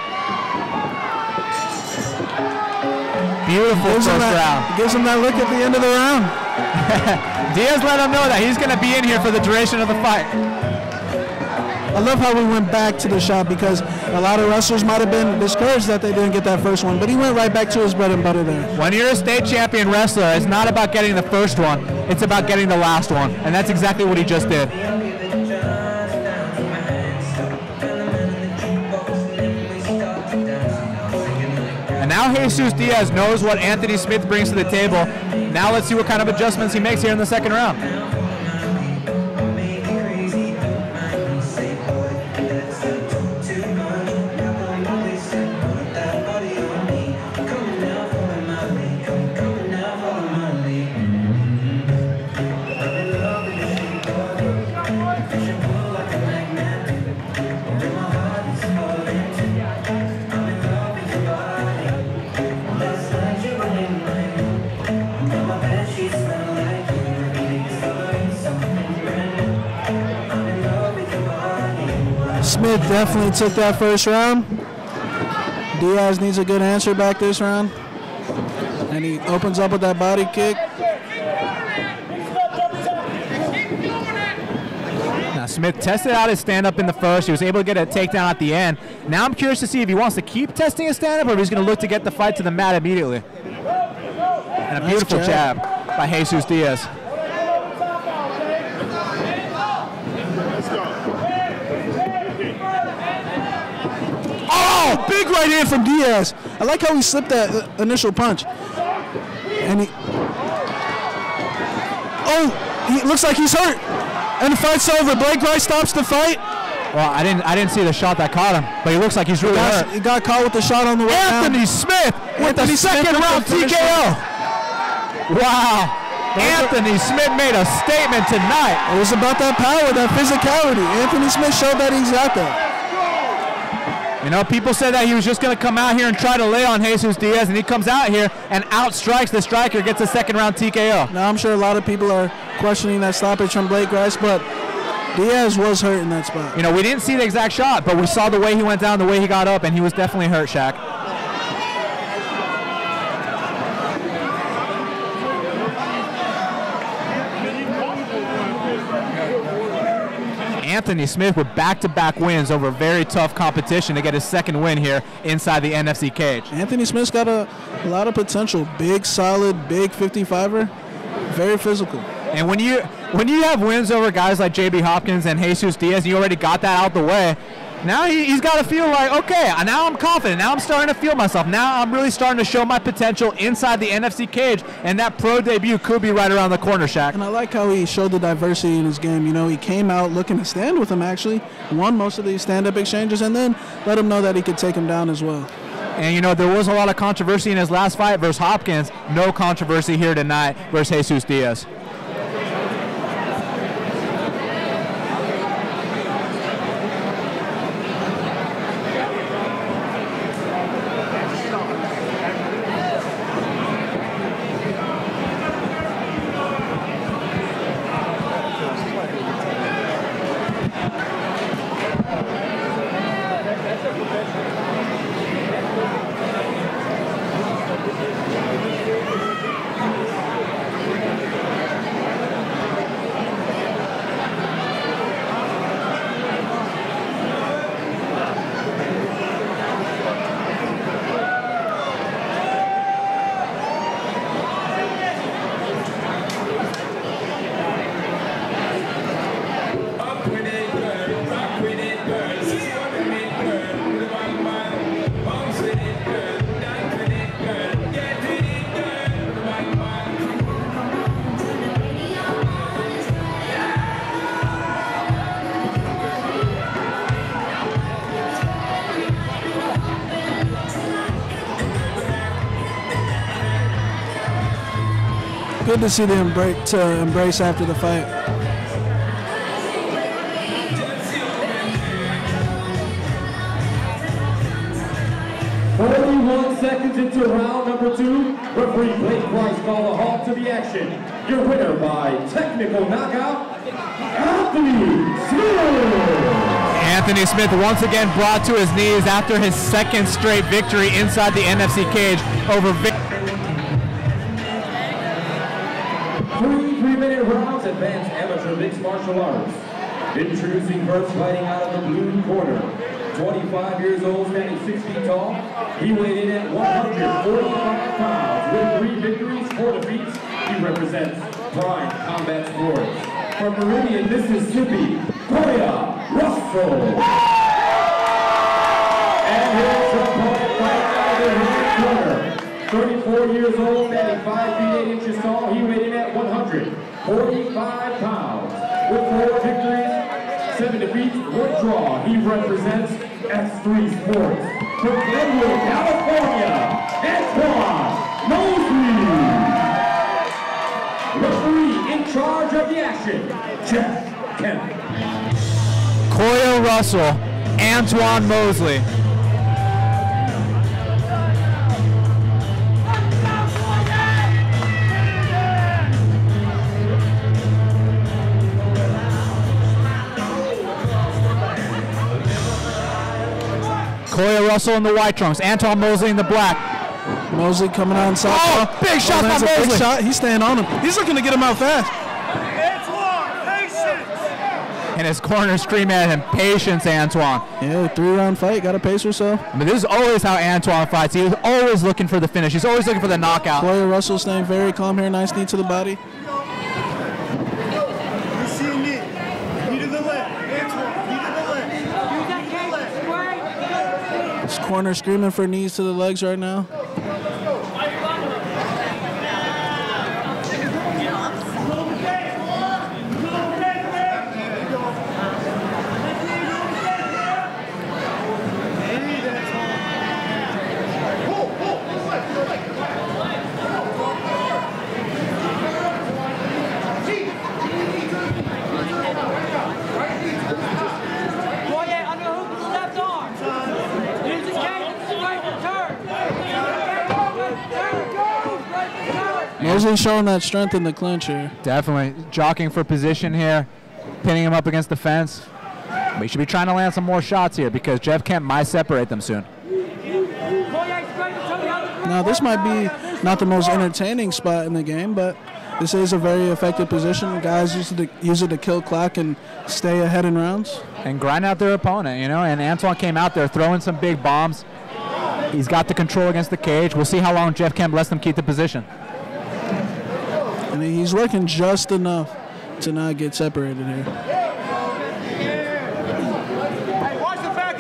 Beautiful first round. Gives him that look at the end of the round. Diaz let him know that he's going to be in here for the duration of the fight. I love how we went back to the shot because a lot of wrestlers might have been discouraged that they didn't get that first one, but he went right back to his bread and butter there. When you're a state champion wrestler, it's not about getting the first one, it's about getting the last one. And that's exactly what he just did. And now Jesus Diaz knows what Anthony Smith brings to the table. Now let's see what kind of adjustments he makes here in the second round. Smith definitely took that first round. Diaz needs a good answer back this round. And he opens up with that body kick. Now Smith tested out his stand-up in the first. He was able to get a takedown at the end. Now I'm curious to see if he wants to keep testing his stand-up or if he's going to look to get the fight to the mat immediately. And a beautiful jab by Jesus Diaz. Oh, big right hand from Diaz. I like how he slipped that initial punch. And he looks like he's hurt. And the fight's over. Blake Rice stops the fight. Well, I didn't see the shot that caught him, but he looks like he's really hurt. He got caught with the shot on the way down. Anthony Smith with the second round TKO. Wow. Anthony Smith made a statement tonight. It was about that power, that physicality. Anthony Smith showed that he's got that. You know, people said that he was just going to come out here and try to lay on Jesus Diaz, and he comes out here and outstrikes the striker, gets a second round TKO. Now, I'm sure a lot of people are questioning that stoppage from Blake Rice, but Diaz was hurt in that spot. You know, we didn't see the exact shot, but we saw the way he went down, the way he got up, and he was definitely hurt, Shaq. Anthony Smith with back-to-back wins over very tough competition to get his second win here inside the NFC cage. Anthony Smith's got a lot of potential. Big, solid, big 55er. Very physical. And when you have wins over guys like J.B. Hopkins and Jesus Diaz, you already got that out the way, Now he's got to feel like, okay, now I'm confident. Now I'm starting to feel myself. Now I'm really starting to show my potential inside the NFC cage, and that pro debut could be right around the corner, Shaq. And I like how he showed the diversity in his game. You know, he came out looking to stand with him, actually, won most of these stand-up exchanges, and then let him know that he could take him down as well. And, you know, there was a lot of controversy in his last fight versus Hopkins. No controversy here tonight versus Jesus Diaz. Good to see them embrace after the fight. Seconds into round number 2, referee Blake Price called a halt to the action. Your winner by technical knockout, Anthony Smith. Anthony Smith once again brought to his knees after his second straight victory inside the NFC cage over Three-minute rounds, advanced amateur mixed martial arts. Introducing first, fighting out of the blue corner. 25 years old, standing 6 feet tall. He weighed in at 145 pounds with 3 victories, 4 defeats. He represents Prime Combat Sports. From Meridian, Mississippi, Koya Russell. And his opponent right out of the red corner. 34 years old, standing 5 feet 8 inches tall. He weighed in at 145 pounds with 4 victories, 7 defeats, 1 draw. He represents X3 Sports. From Glenwood, California, Antoine Mosley. Referee in charge of the action, Jeff Kemp. Koya Russell, Antoine Mosley. Koya Russell in the white trunks, Antoine Mosley in the black. Mosley coming out inside. Oh, big shot by Mosley. Big shot. He's staying on him. He's looking to get him out fast. And his corner screaming at him, patience, Antoine. Yeah, 3-round fight. Got to pace yourself. I mean, this is always how Antoine fights. He's always looking for the finish. He's always looking for the knockout. Koya Russell staying very calm here. Nice knee to the body. This corner screaming for knees to the legs right now. Mosley showing that strength in the clinch here. Definitely jockeying for position here, pinning him up against the fence. We should be trying to land some more shots here because Jeff Kemp might separate them soon. Now this might be not the most entertaining spot in the game, but this is a very effective position. Guys use it to kill clock and stay ahead in rounds. And grind out their opponent, you know, and Antoine came out there throwing some big bombs. He's got the control against the cage. We'll see how long Jeff Kemp lets them keep the position. And he's working just enough to not get separated here. Hey, watch the back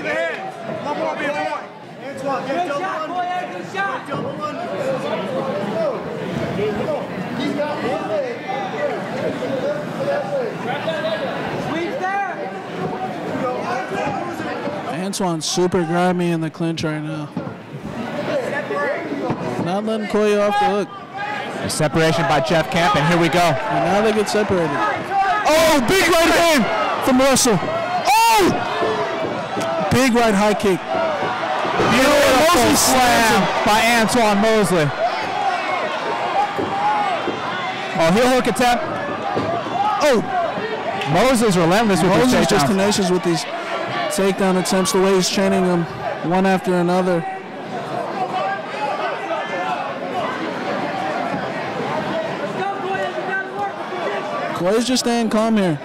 Antoine's super grimy in the clinch right now. Not letting Koya off the hook. A separation by Jeff Kemp, and here we go. And now they get separated. Oh, big right hand From Russell. Oh! Big right high kick. Beautiful Mosley slam by Antoine Mosley. Oh, heel hook attempt. Oh! Mosley's relentless with his Mosley's just takedowns. tenacious with these takedown attempts, the way he's training them one after another. Koya's just staying calm here.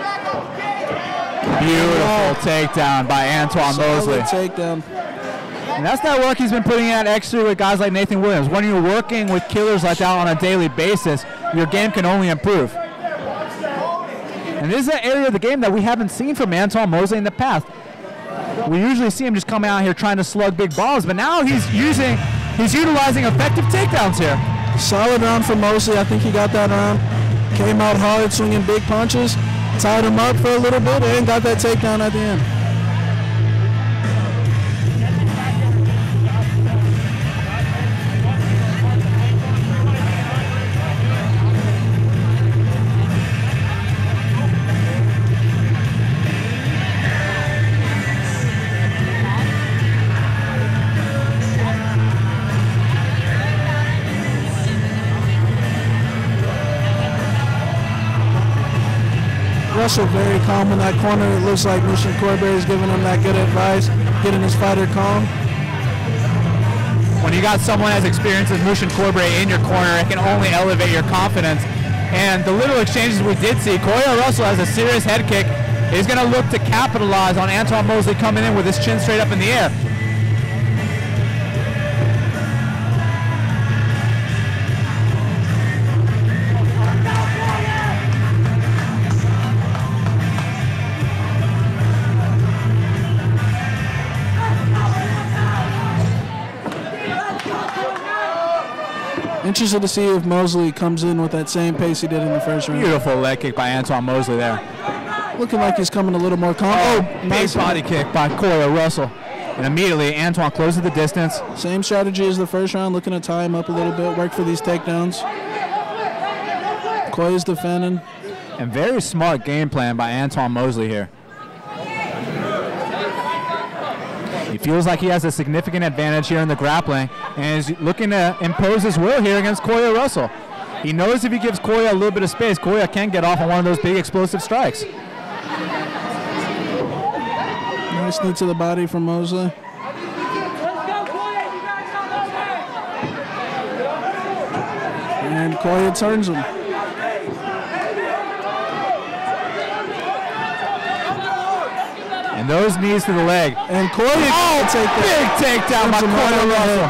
Beautiful takedown by Antoine Mosley. Solid takedown. And that's that work he's been putting at extra with guys like Nathan Williams. When you're working with killers like that on a daily basis, your game can only improve. And this is an area of the game that we haven't seen from Antoine Mosley in the past. We usually see him just coming out here trying to slug big balls, but now he's utilizing effective takedowns here. Solid round for Mosley. I think he got that round. Came out hard, swinging big punches. Tied him up for a little bit and got that takedown at the end. Russell very calm in that corner. It looks like Mushin Corberry is giving him that good advice, getting his fighter calm. When you got someone as experienced as Mushin Corberry in your corner, it can only elevate your confidence. And the little exchanges we did see, Koya Russell has a serious head kick. He's going to look to capitalize on Antoine Mosley coming in with his chin straight up in the air. Interested to see if Mosley comes in with that same pace he did in the first round. Beautiful leg kick by Antoine Mosley there. Looking like he's coming a little more calm. Oh, nice body kick by Koya Russell. And immediately Antoine closes the distance. Same strategy as the first round, looking to tie him up a little bit, work for these takedowns. Koya's defending. And very smart game plan by Antoine Mosley here. He feels like he has a significant advantage here in the grappling and is looking to impose his will here against Koya Russell. He knows if he gives Koya a little bit of space, Koya can get off on one of those big explosive strikes. Nice knee to the body from Mosley. And Koya turns him. And those knees to the leg. And Koya take that. Big takedown by Koya Russell.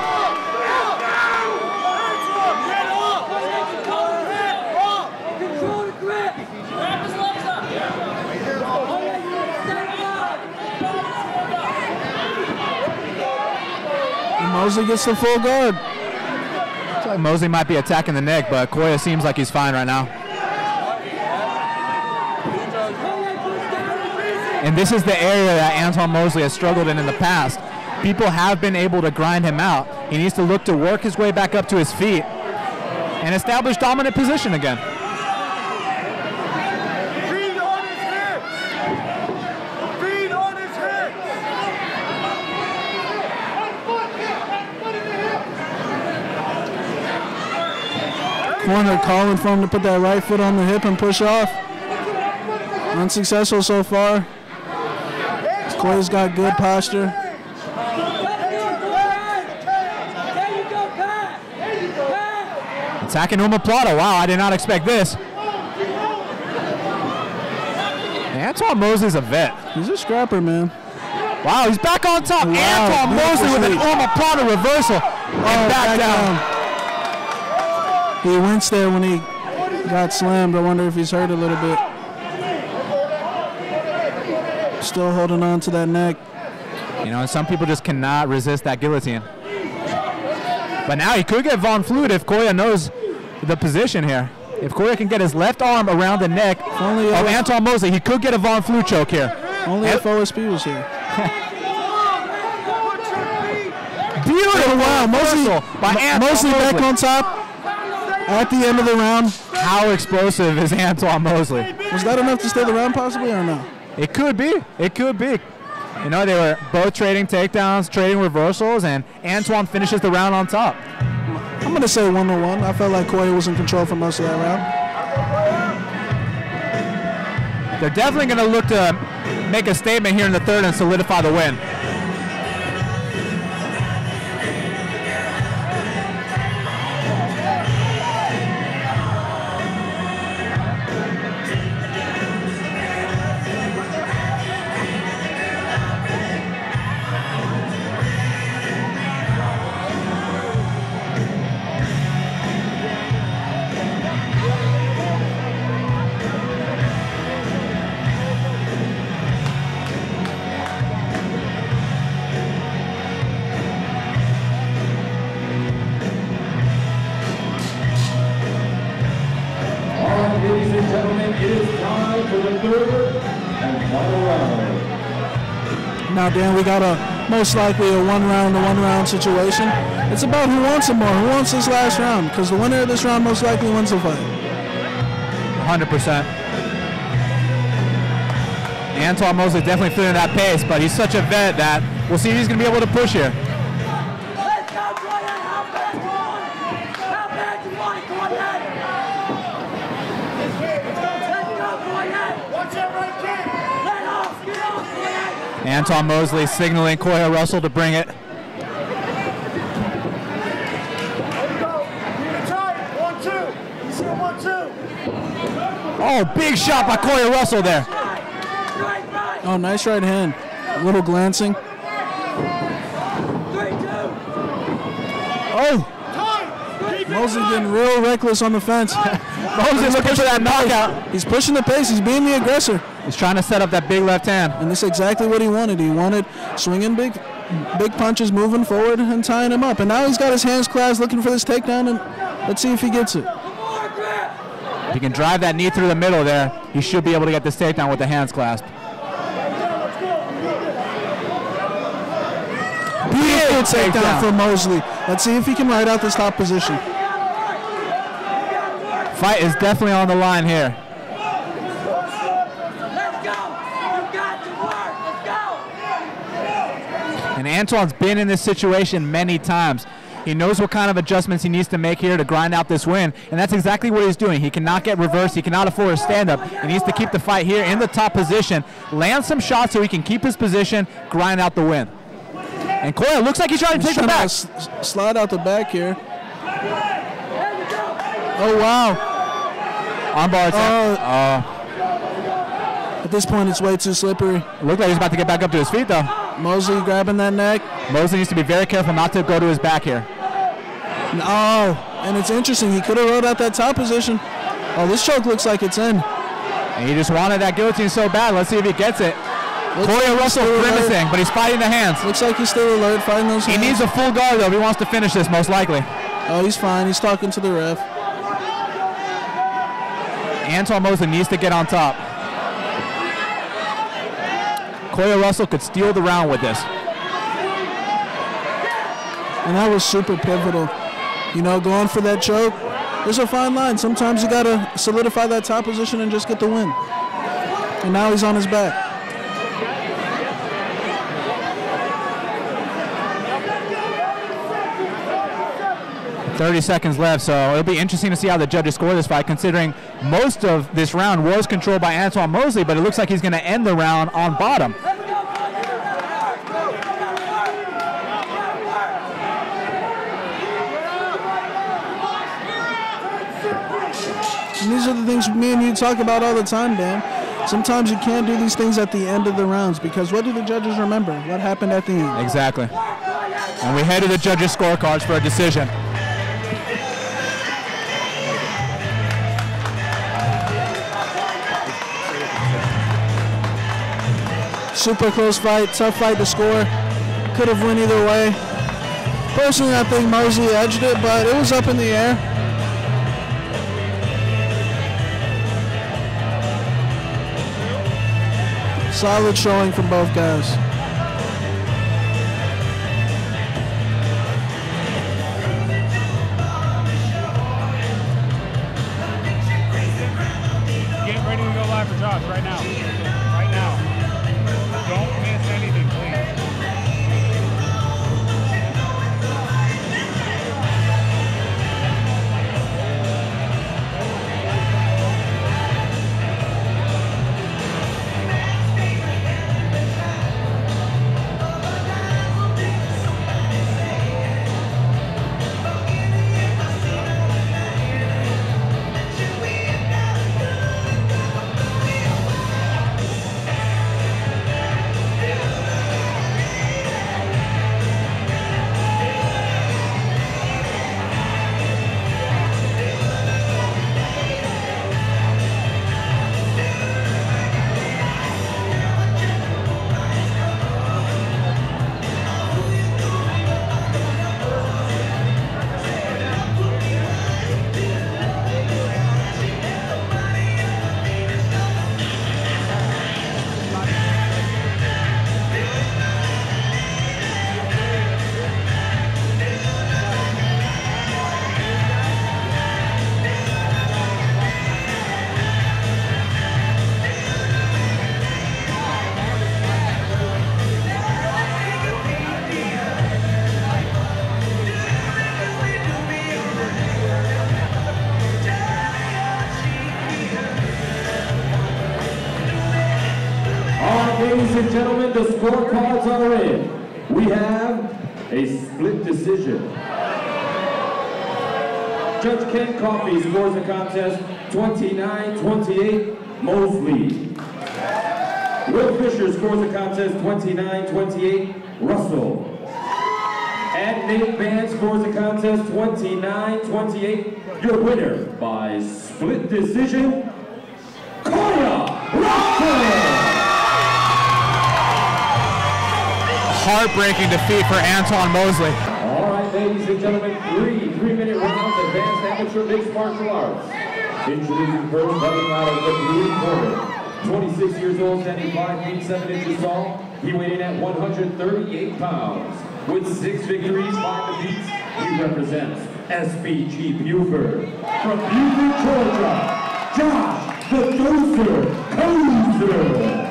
And Mosley gets the full guard. Looks like Mosley might be attacking the neck, but Koya seems like he's fine right now. And this is the area that Antoine Mosley has struggled in the past. People have been able to grind him out. He needs to look to work his way back up to his feet and establish dominant position again. Feet on his hips! Feet on his hips! Corner calling for him to put that right foot on the hip and push off. Unsuccessful so far. Koya's got good posture. Attacking Omoplata. Wow, I did not expect this. Antoine Mosley's a vet. He's a scrapper, man. Wow, he's back on top. Wow, Antoine Mosley with an beautiful Omoplata reversal. And back down. He winced there when he got slammed. I wonder if he's hurt a little bit. Still holding on to that neck. You know, some people just cannot resist that guillotine. But now he could get Von Flute if Koya knows the position here. If Koya can get his left arm around the neck of Antoine Mosley, he could get a Von Flute choke here. Only if OSP was here. Beautiful. Wow, reversal by Antoine Mosley back Mosley. on top at the end of the round. How explosive is Antoine Mosley? Was that enough to stay the round possibly or no? It could be. It could be. You know, they were both trading takedowns, trading reversals, and Antoine finishes the round on top. I'm going to say 1-1. I felt like Corey was in control for most of that round. They're definitely going to look to make a statement here in the third and solidify the win. Ladies and gentlemen, it is time for the third and final round. Now, Dan, we got most likely a one-round situation. It's about who wants it more, who wants this last round, because the winner of this round most likely wins the fight. 100%. Antoine Mosley definitely feeling that pace, but he's such a vet that we'll see if he's going to be able to push here. Let's go, Gordon! How bad you want it? How bad you want it, Gordon? Let's go, Gordon! Watch that right kick! Let off! Get off, Gordon! Antoine Mosley signaling Koya Russell to bring it. There we go. Keep it tight. 1-2. You see a 1-2. Oh, big shot by Koya Russell there. Right. Oh, nice right hand. A little glancing. 3-2. Oh, Tight. Keep it Mosley tight. getting real reckless on the fence. Mosley looking for that knockout. He's pushing the pace. He's being the aggressor. He's trying to set up that big left hand. And this is exactly what he wanted. He wanted swinging big punches, moving forward, and tying him up. And now he's got his hands clasped, looking for this takedown, and let's see if he gets it. More grip. If he can drive that knee through the middle there, he should be able to get this takedown with the hands clasped. Beautiful takedown for Mosley. Let's see if he can ride out this top position. Fight is definitely on the line here. Let's go. You got to work. Let's go. And Antoine's been in this situation many times. He knows what kind of adjustments he needs to make here to grind out this win, and that's exactly what he's doing. He cannot get reversed. He cannot afford a stand-up. He needs to keep the fight here in the top position, land some shots so he can keep his position, grind out the win. And Koya looks like he's trying to take the back. Slide out the back here. Oh, wow. Armbar attempt. At this point, it's way too slippery. It looked like he was about to get back up to his feet, though. Mosley grabbing that neck. Mosley needs to be very careful not to go to his back here. Oh, and it's interesting. He could have rode out that top position. Oh, this choke looks like it's in. And he just wanted that guillotine so bad. Let's see if he gets it. Koya Russell grimacing, but he's fighting the hands. Looks like he's still alert, fighting those hands. He needs a full guard, though, if he wants to finish this, most likely. Oh, he's fine. He's talking to the ref. Antoine Mosley needs to get on top. Koya Russell could steal the round with this. And that was super pivotal. You know, going for that choke. There's a fine line. Sometimes you got to solidify that top position and just get the win. And now he's on his back. 30 seconds left, so it'll be interesting to see how the judges score this fight, considering most of this round was controlled by Antoine Mosley, but it looks like he's going to end the round on bottom. And these are the things me and you talk about all the time, Dan. Sometimes you can't do these things at the end of the rounds, because what do the judges remember? What happened at the end? Exactly. And we head to the judges' scorecards for a decision. Super close fight, tough fight to score. Could have went either way. Personally, I think Mosley edged it, but it was up in the air. Solid showing from both guys. 5 for Josh right now. Right now. Don't miss anything, please. Ladies and gentlemen, the scorecards are in. We have a split decision. Judge Ken Coffey scores the contest 29-28, Mosley. Will Fisher scores the contest 29-28, Russell. And Nate Van scores the contest 29-28. Your winner by split decision, Koya Russell! Heartbreaking defeat for Anton Mosley. All right, ladies and gentlemen, three-minute rounds, advanced amateur mixed martial arts. Introducing first, fighting out of the blue corner. 26 years old, standing 5 feet 7 inches tall. He weighed in at 138 pounds. With 6 victories, 5 defeats, he represents SBG Buford. From Buford, Georgia, Josh the Doser Koser.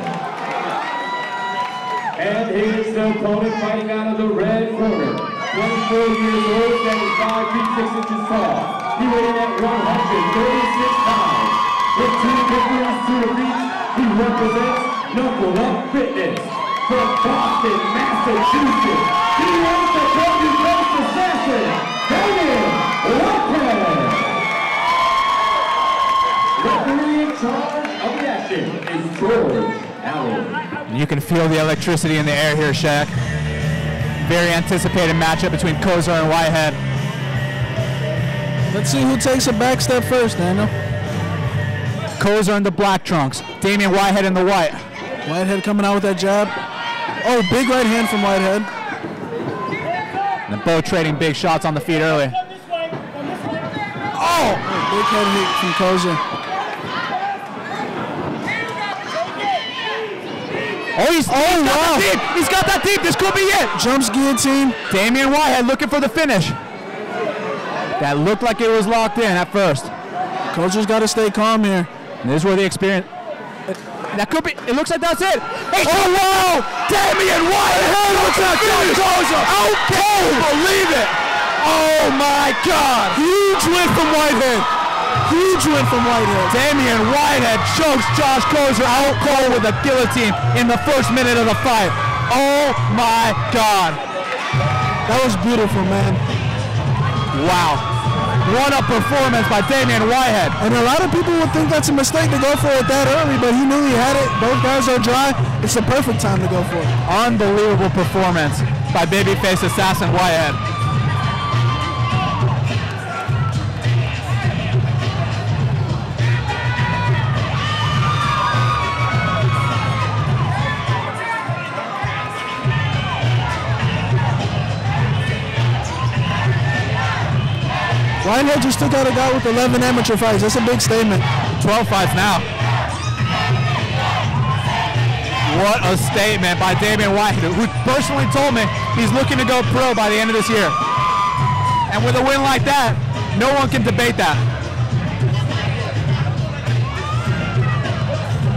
And here's the opponent fighting out of the red corner. 24 years old, standing 5 feet 6 inches tall. He weighed in at 136 pounds. With 2 victories, 2 defeats, he represents Knuckle Up Fitness. From Boston, Massachusetts, he is the Kobe Coast Assassin, Daniel Whitehead. Referee in charge of the action is George Allen. You can feel the electricity in the air here, Shaq. Very anticipated matchup between Koser and Whitehead. Let's see who takes a back step first, Daniel. Koser in the black trunks. Damian Whitehead in the white. Whitehead coming out with that jab. Oh, big right hand from Whitehead. And both trading big shots on the feet early. Oh! Big head hit from Koser. Oh, he's got that deep. He's got that deep. This could be it. Jumps guillotine. Damian Whitehead looking for the finish. That looked like it was locked in at first. Koser's got to stay calm here. And this is where the experience. That could be. It looks like that's it. Hey, oh wow! Damian Whitehead looks like Koser. I can't believe it. Oh my God! Huge win from Whitehead. Huge win from Whitehead. Damian Whitehead chokes Josh Koser out cold with a guillotine in the first minute of the fight. Oh my God. That was beautiful, man. Wow. What a performance by Damian Whitehead. And a lot of people would think that's a mistake to go for it that early, but he knew he had it. Both guys are dry. It's the perfect time to go for it. Unbelievable performance by babyface assassin Whitehead. Whitehead just took out a guy with 11 amateur fights. That's a big statement. 12 fights now. What a statement by Damian Whitehead, who personally told me he's looking to go pro by the end of this year. And with a win like that, no one can debate that.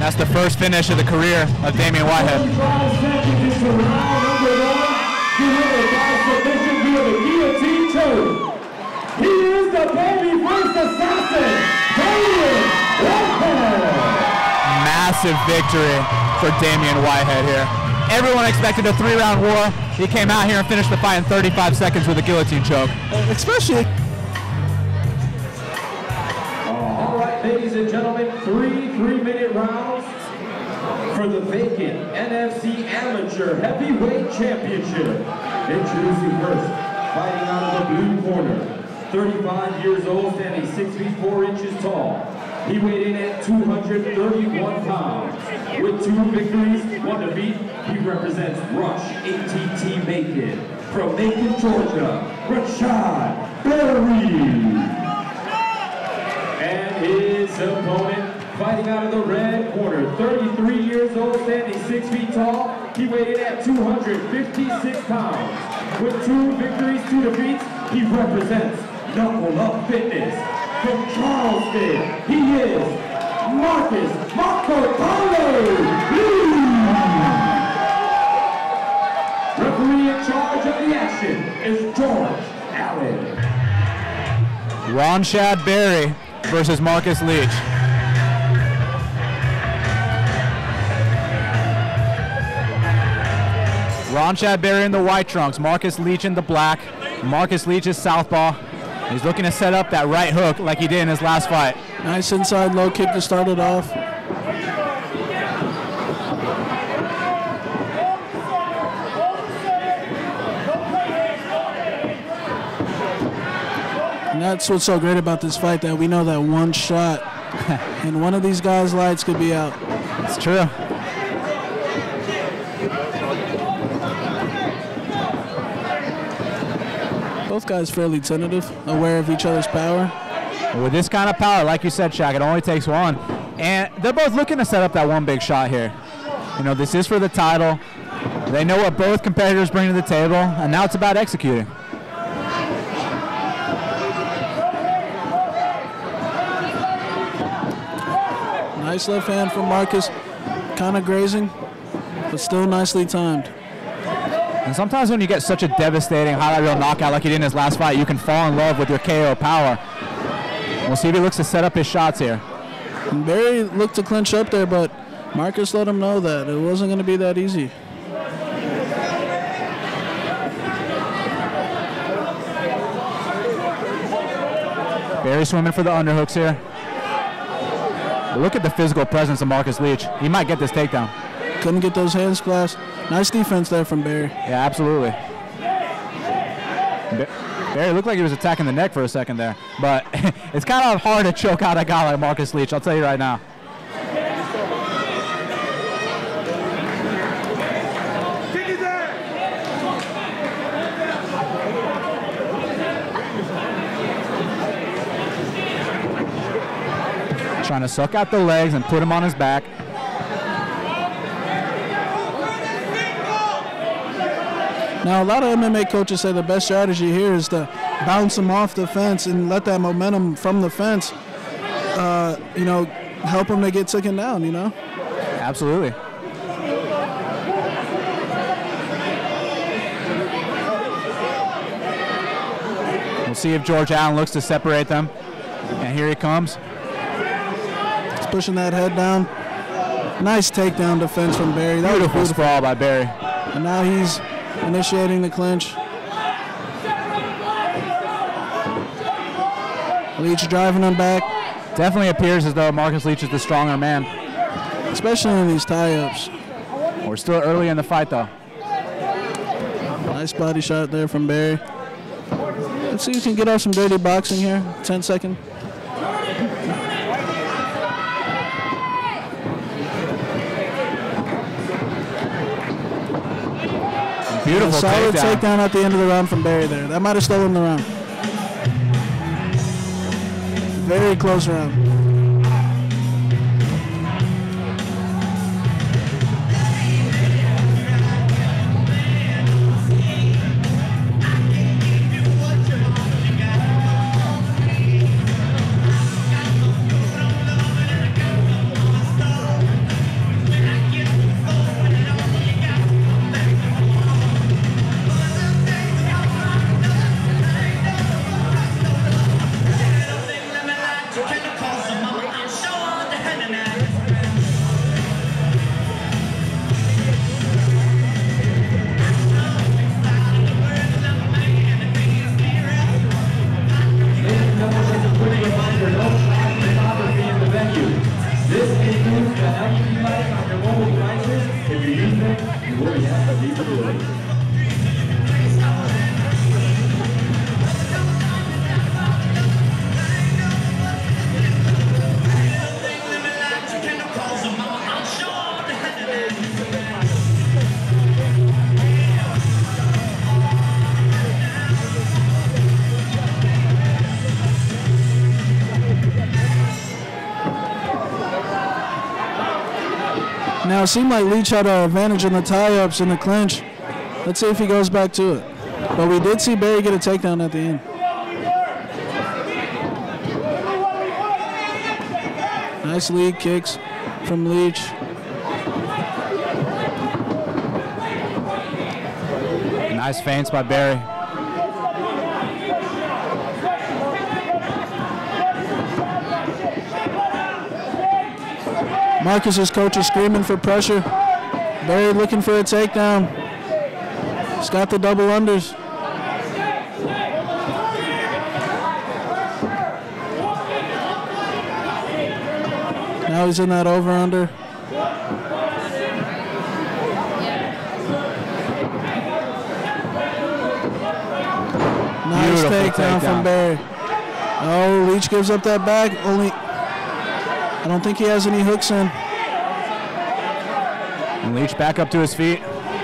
That's the first finish of the career of Damian Whitehead. 45 seconds into round number 1. Delivered by submission via the guillotine choke. He is the baby-faced assassin, Damian Whitehead. Massive victory for Damian Whitehead here. Everyone expected a 3-round war. He came out here and finished the fight in 35 seconds with a guillotine choke. Especially. All right, ladies and gentlemen, 3-minute rounds for the vacant NFC Amateur Heavyweight Championship. Introducing first, fighting out of the blue corner, 35 years old, standing 6 feet 4 inches tall. He weighed in at 231 pounds. With 2 victories, 1 defeat, he represents Rush ATT Macon. From Macon, Georgia, Rashad Berry. And his opponent, fighting out of the red corner, 33 years old, standing 6 feet tall. He weighed in at 256 pounds. With 2 victories, 2 defeats, he represents Knuckle Up Fitness. From Charleston, he is Marcus Marco Paulo. Referee in charge of the action is George Allen. Ronshad Berry versus Marcus Leach. Ronshad Berry in the white trunks, Marcus Leach in the black. Marcus Leach is southpaw. He's looking to set up that right hook like he did in his last fight. Nice inside low kick to start it off. And that's what's so great about this fight, that we know that one shot and one of these guys' lights could be out. It's true. Both guys fairly tentative, aware of each other's power. With this kind of power, like you said, Shaq, it only takes one. And they're both looking to set up that one big shot here. You know, this is for the title. They know what both competitors bring to the table, and now it's about executing. Nice left hand from Marcus, kind of grazing, but still nicely timed. And sometimes when you get such a devastating highlight reel knockout like he did in his last fight, you can fall in love with your KO power. We'll see if he looks to set up his shots here. And Berry looked to clinch up there, but Marcus let him know that it wasn't going to be that easy. Berry swimming for the underhooks here. But look at the physical presence of Marcus Leach. He might get this takedown. Couldn't get those hands clasped. Nice defense there from Berry. Yeah, absolutely. Berry looked like he was attacking the neck for a second there, but it's kind of hard to choke out a guy like Marcus Leach, I'll tell you right now. Trying to suck out the legs and put him on his back. Now, a lot of MMA coaches say the best strategy here is to bounce him off the fence and let that momentum from the fence, you know, help him to get taken down, you know? Absolutely. We'll see if George Allen looks to separate them. And here he comes. He's pushing that head down. Nice takedown defense from Berry. That was Beautiful sprawl by Berry. And now he's initiating the clinch. Leach driving him back. Definitely appears as though Marcus Leach is the stronger man. Especially in these tie-ups. We're still early in the fight, though. Nice body shot there from Berry. Let's see if we can get off some dirty boxing here. 10 seconds. Beautiful solid takedown at the end of the round from Berry there. That might have stolen the round. Very close round. Now it seemed like Leach had an advantage in the tie-ups in the clinch. Let's see if he goes back to it. But we did see Barry get a takedown at the end. Nice lead kicks from Leach. Nice feints by Barry. Marcus's coach is screaming for pressure. Barry looking for a takedown. He's got the double unders. Now he's in that over-under. Nice takedown from Barry. Oh, Leach gives up that back. I don't think he has any hooks in. And Leach back up to his feet.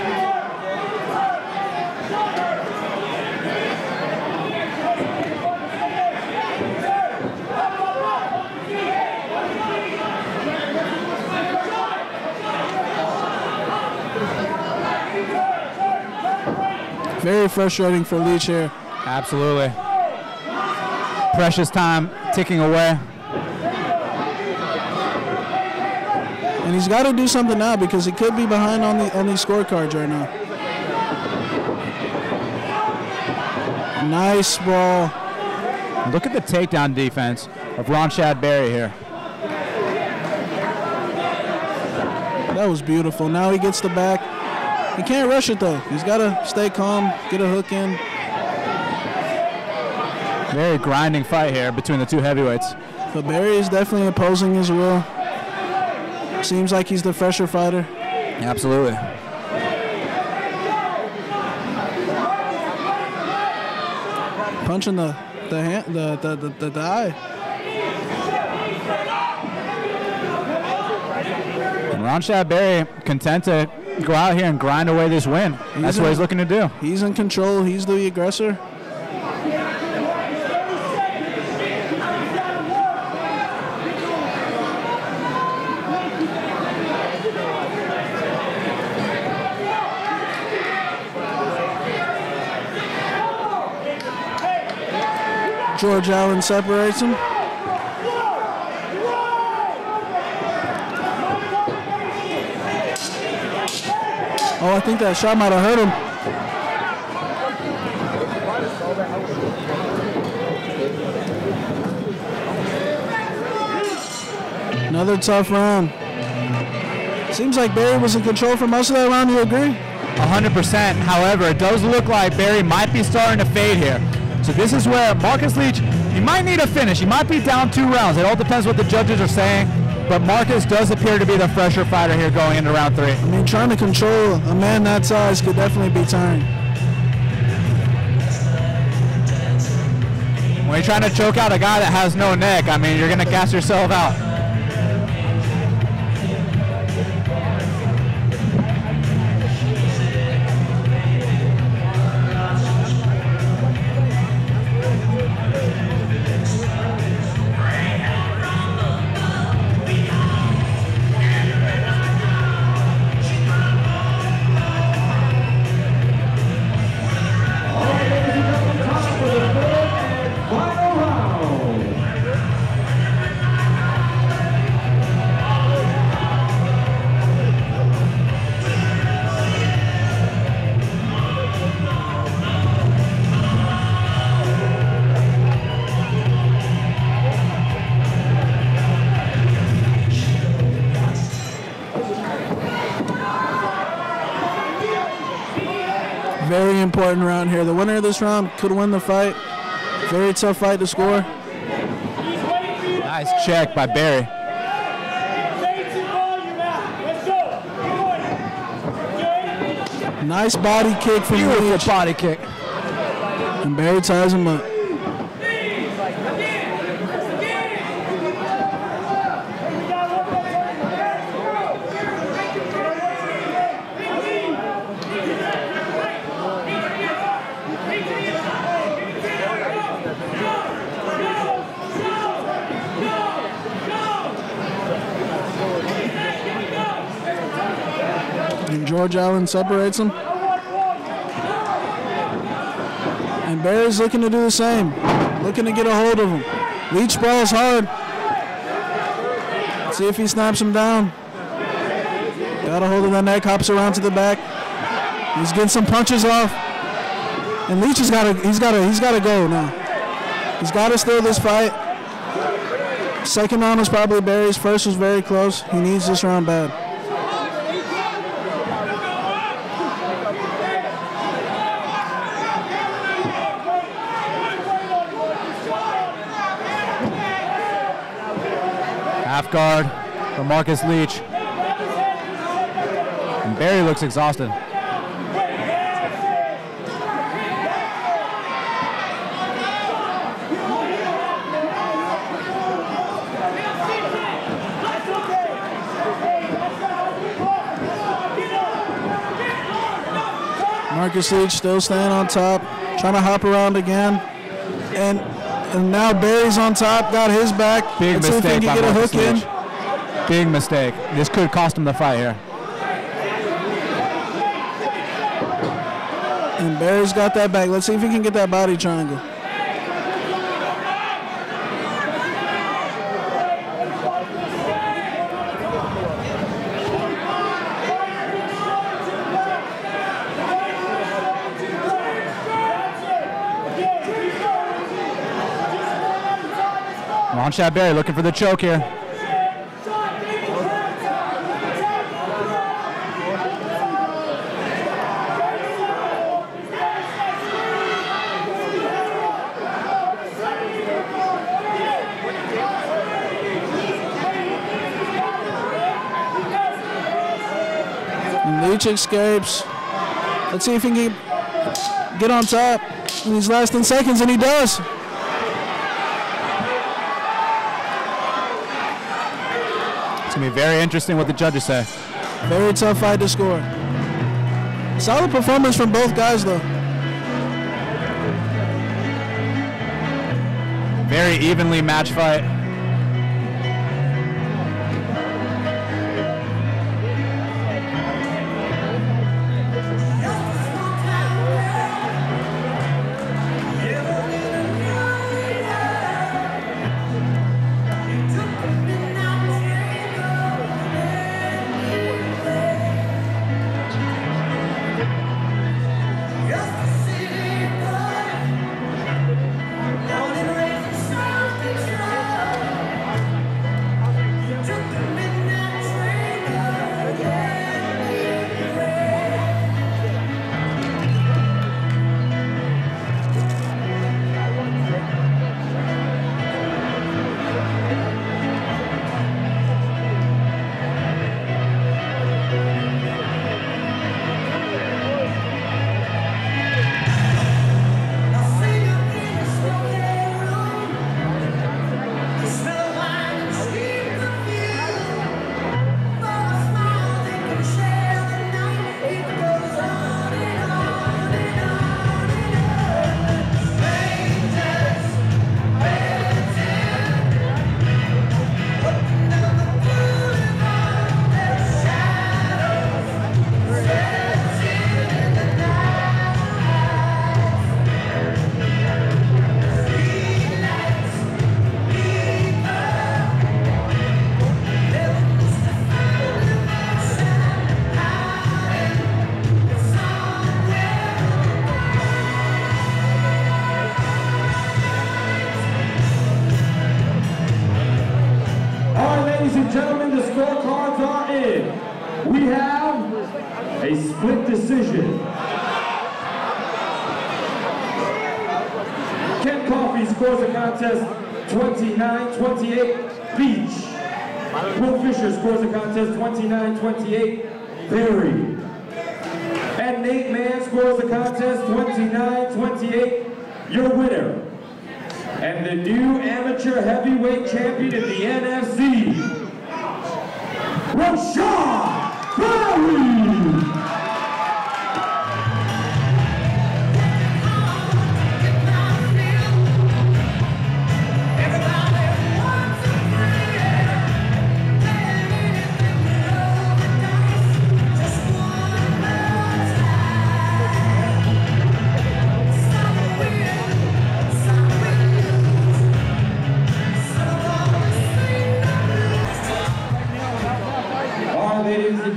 Very frustrating for Leach here. Absolutely. Precious time ticking away. And he's got to do something now because he could be behind on these scorecards right now. Nice ball. Look at the takedown defense of Ronshad Barry here. That was beautiful. Now he gets the back. He can't rush it though. He's got to stay calm, get a hook in. Very grinding fight here between the two heavyweights. But Barry is definitely opposing his will. Seems like he's the fresher fighter. Absolutely. Punching the eye. And Ronshad Barry content to go out here and grind away this win. That's what he's looking to do. He's in control. He's the aggressor. George Allen separates him. Oh, I think that shot might have hurt him. Another tough round. Seems like Barry was in control for most of that round. You agree? 100%. However, it does look like Barry might be starting to fade here. So this is where Marcus Leach, he might need a finish. He might be down 2 rounds. It all depends what the judges are saying. But Marcus does appear to be the fresher fighter here going into round 3. I mean, trying to control a man that size could definitely be tiring. When you're trying to choke out a guy that has no neck, I mean, you're going to gas yourself out. Very important round here. The winner of this round could win the fight. Very tough fight to score. Nice check by Barry. Nice body kick from Beautiful Leach. body kick. And Barry ties him up. George Allen separates him. And Barry's looking to do the same, looking to get a hold of him. Leach balls hard. See if he snaps him down. Got a hold of the neck, hops around to the back. He's getting some punches off. And Leach he's gotta go now. He's gotta steal this fight. Second round was probably Barry's. First was very close. He needs this round bad. Half guard from Marcus Leach. And Barry looks exhausted. Marcus Leach still staying on top, trying to hop around again. And now Barry's on top, got his back. Big Let's see if he mistake can by get a Marcus hook in. Leach. Big mistake. This could cost him the fight here. And Barry's got that back. Let's see if he can get that body triangle. Ron Shad Barry looking for the choke here. And Leach escapes. Let's see if he can get on top in these last 10 seconds, and he does. It's going to be very interesting what the judges say. Very tough fight to score. Solid performance from both guys, though. Very evenly matched fight. Ladies and gentlemen, the scorecards are in. We have a split decision. Ken Coffey scores the contest 29-28, Beach. Will Fisher scores the contest 29-28, Barry. And Nate Mann scores the contest 29-28, your winner. And the new amateur heavyweight champion in the NFC, Rashad Barry!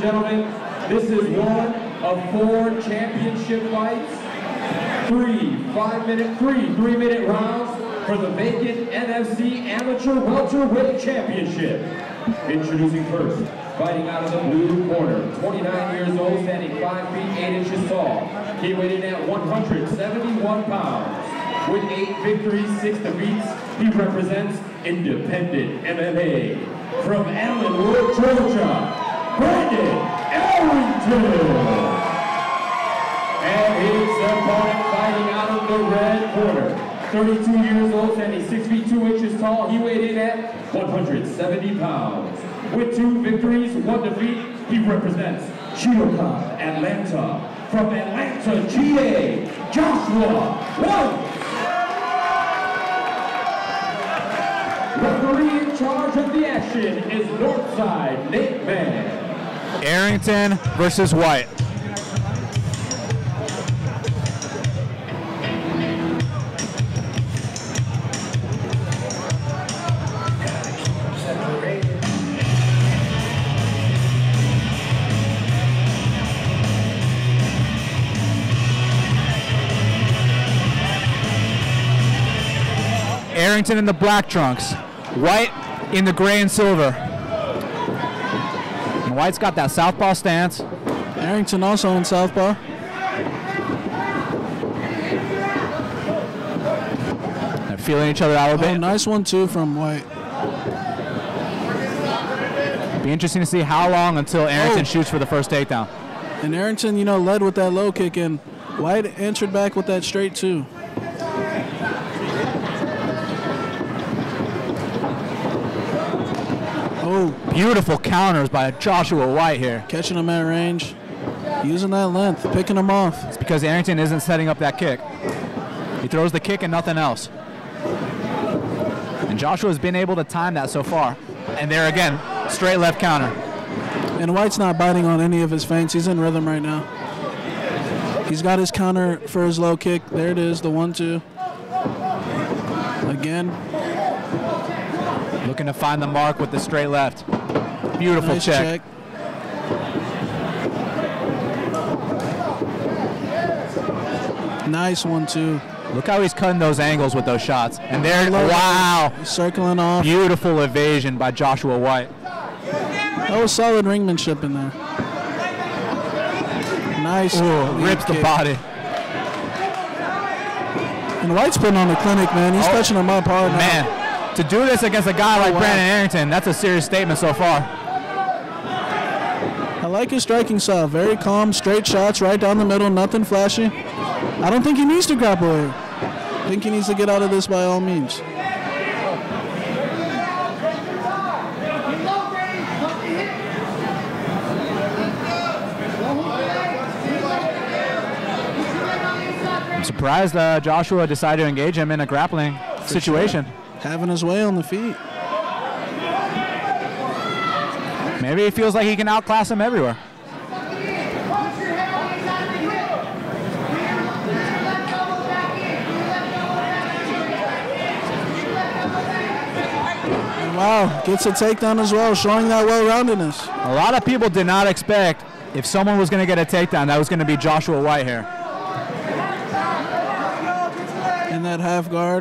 gentlemen, this is one of 4 championship fights. 3 3-minute rounds for the vacant NFC Amateur Welterweight Championship. Introducing first, fighting out of the blue corner, 29 years old, standing 5 feet 8 inches tall. He weighed in at 171 pounds. With 8 victories, 6 defeats, he represents Independent MMA. From Allenwood, Georgia, Brandon Arrington. And his opponent fighting out of the red corner, 32 years old, standing 6 feet 2 inches tall. He weighed in at 170 pounds. With 2 victories, 1 defeat, he represents Chiyoka, Atlanta. From Atlanta, GA, Joshua White. Referee in charge of the action is Northside Nate Mann. Arrington versus White. Arrington in the black trunks, White in the gray and silver. And White's got that southpaw stance. Arrington also in southpaw. They're feeling each other out a bit. Oh, nice one too from White. Be interesting to see how long until Arrington shoots for the first takedown. And Arrington, you know, led with that low kick, and White answered back with that straight too. Oh, beautiful counters by Joshua White here. Catching him at range, using that length, picking him off. It's because Arrington isn't setting up that kick. He throws the kick and nothing else. And Joshua's been able to time that so far. And there again, straight left counter. And White's not biting on any of his feints. He's in rhythm right now. He's got his counter for his low kick. There it is, the 1-2. Again. Looking to find the mark with the straight left. Beautiful nice check. Nice 1-2. Look how he's cutting those angles with those shots. And there, wow. Circling off. Beautiful evasion by Joshua White. That was solid ringmanship in there. Nice. Ooh, rips the body. And White's putting on the clinic, man. He's touching him up hard now. Man, to do this against a guy like Brandon Arrington, that's a serious statement so far. I like his striking style. Very calm, straight shots right down the middle, nothing flashy. I don't think he needs to grapple here. I think he needs to get out of this by all means. I'm surprised Joshua decided to engage him in a grappling situation. Sure. Having his way on the feet. Maybe he feels like he can outclass him everywhere. Wow, gets a takedown as well, showing that well-roundedness. A lot of people did not expect if someone was going to get a takedown, that was going to be Joshua White here. In that half guard.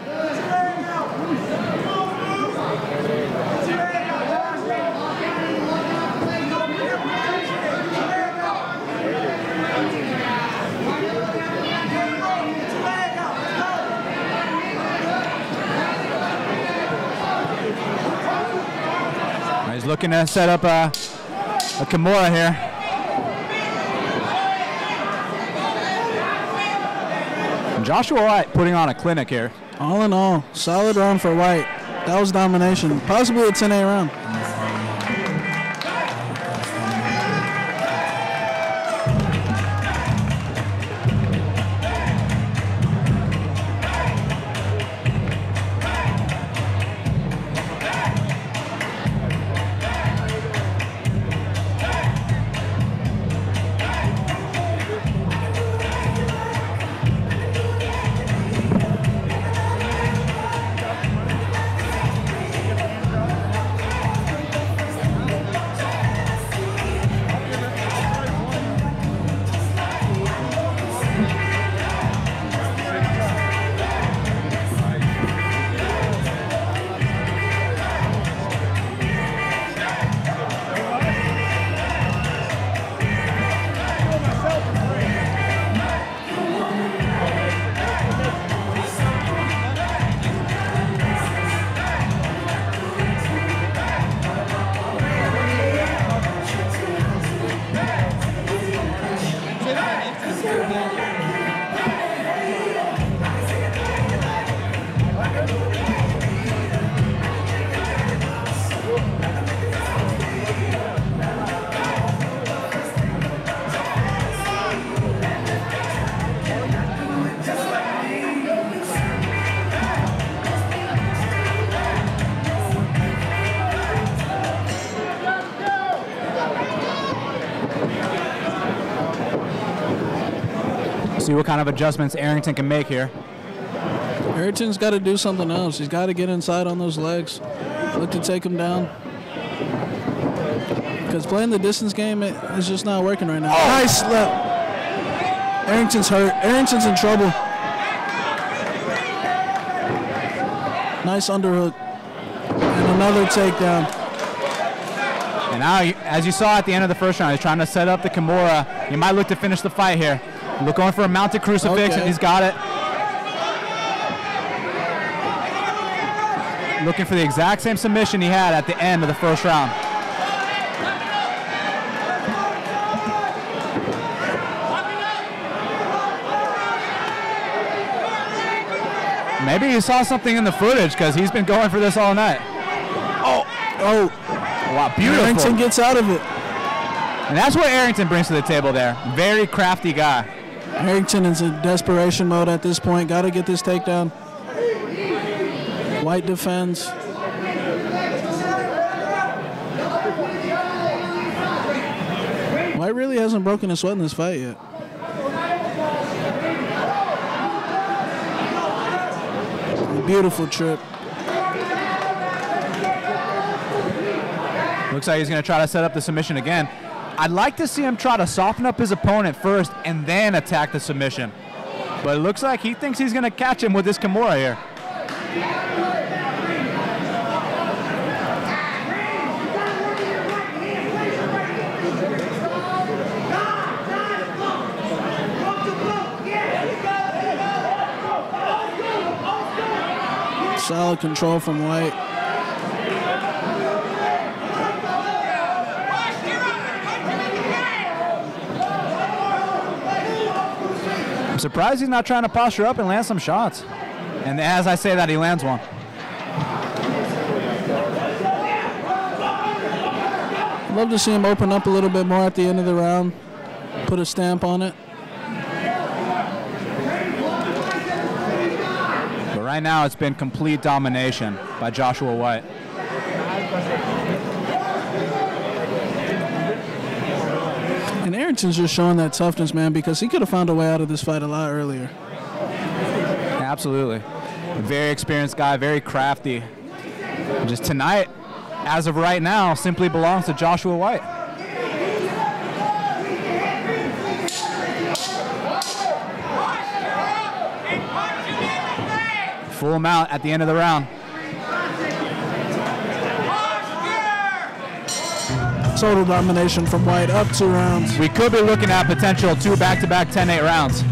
He's looking to set up a Kimura here. And Joshua White putting on a clinic here. All in all, solid round for White. That was domination. Possibly a 10-8 round. See what kind of adjustments Arrington can make here. Arrington's got to do something else. He's got to get inside on those legs. Look to take him down. Because playing the distance game is just not working right now. Nice left. Arrington's hurt. Arrington's in trouble. Nice underhook. And another takedown. And now, as you saw at the end of the first round, he's trying to set up the Kimura. He might look to finish the fight here. Look going for a mounted crucifix, and he's got it. Looking for the exact same submission he had at the end of the first round. Maybe he saw something in the footage because he's been going for this all night. Oh. Wow, beautiful. Arrington gets out of it. And that's what Arrington brings to the table there. Very crafty guy. Arrington is in desperation mode at this point. Got to get this takedown. White defends. White really hasn't broken a sweat in this fight yet. Beautiful trip. Looks like he's going to try to set up the submission again. I'd like to see him try to soften up his opponent first and then attack the submission. But it looks like he thinks he's going to catch him with this Kimura here. Solid control from White. I'm surprised he's not trying to posture up and land some shots. And as I say that, he lands one. I'd love to see him open up a little bit more at the end of the round. Put a stamp on it. But right now, it's been complete domination by Joshua White. And Arrington's just showing that toughness, man, because he could have found a way out of this fight a lot earlier. Absolutely. A very experienced guy, very crafty. Just tonight, as of right now, simply belongs to Joshua White. Full amount at the end of the round. Total domination from White, up 2 rounds. We could be looking at potential 2 back-to-back 10-8 rounds.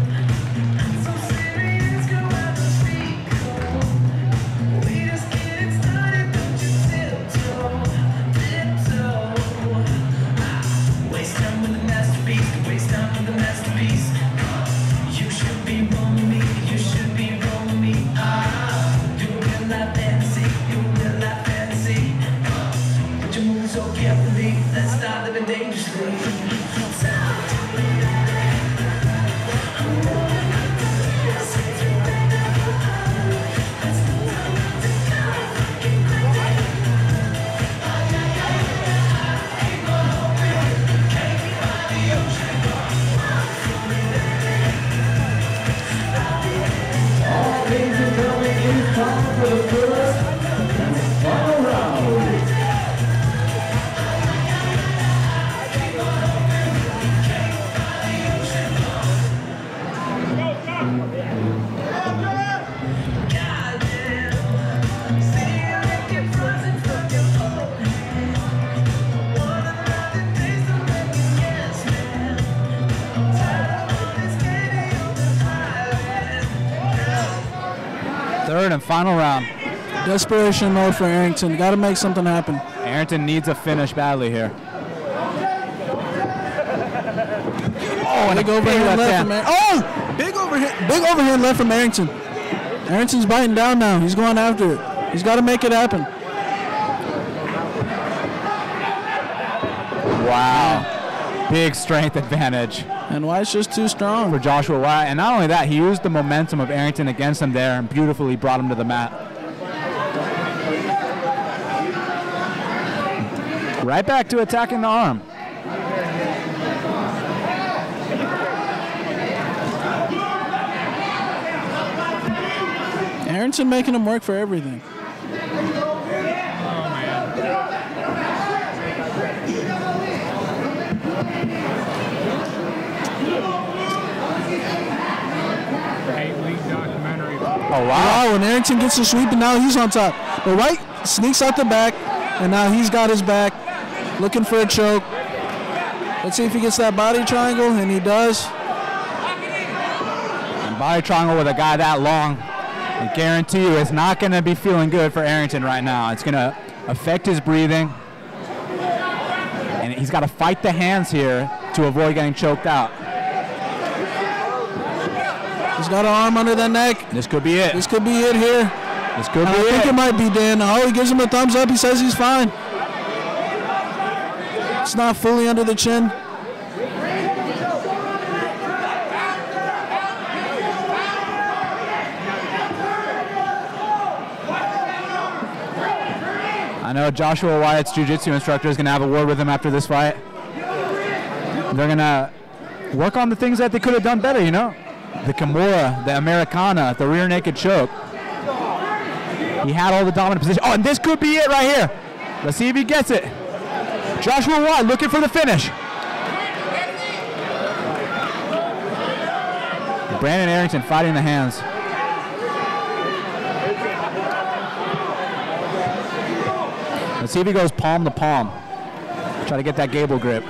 Third and final round. Desperation mode for Arrington. Got to make something happen. Arrington needs a finish badly here. Oh, and big overhand left from Arrington. Oh, big overhand left from Arrington. Arrington's biting down now. He's going after it. He's got to make it happen. Wow. Big strength advantage. And White's just too strong. For Joshua White. And not only that, he used the momentum of Arrington against him there and beautifully brought him to the mat. Right back to attacking the arm. Arrington making him work for everything. Oh, wow. And Arrington gets the sweep, and now he's on top. But White sneaks out the back, and now he's got his back, looking for a choke. Let's see if he gets that body triangle, and he does. And body triangle with a guy that long, I guarantee you it's not going to be feeling good for Arrington right now. It's going to affect his breathing. And he's got to fight the hands here to avoid getting choked out. He's got an arm under the neck. This could be it. This could be it here. This could be I it. think it might be Dan. Oh, he gives him a thumbs up. He says he's fine. It's not fully under the chin. I know Joshua Wyatt's jiu-jitsu instructor is going to have a word with him after this fight. They're going to work on the things that they could have done better, you know? The Kimura, the Americana, the rear naked choke. He had all the dominant position. Oh, and this could be it right here. Let's see if he gets it. Joshua Wyatt looking for the finish. Brandon Arrington fighting the hands. Let's see if he goes palm to palm. Try to get that gable grip.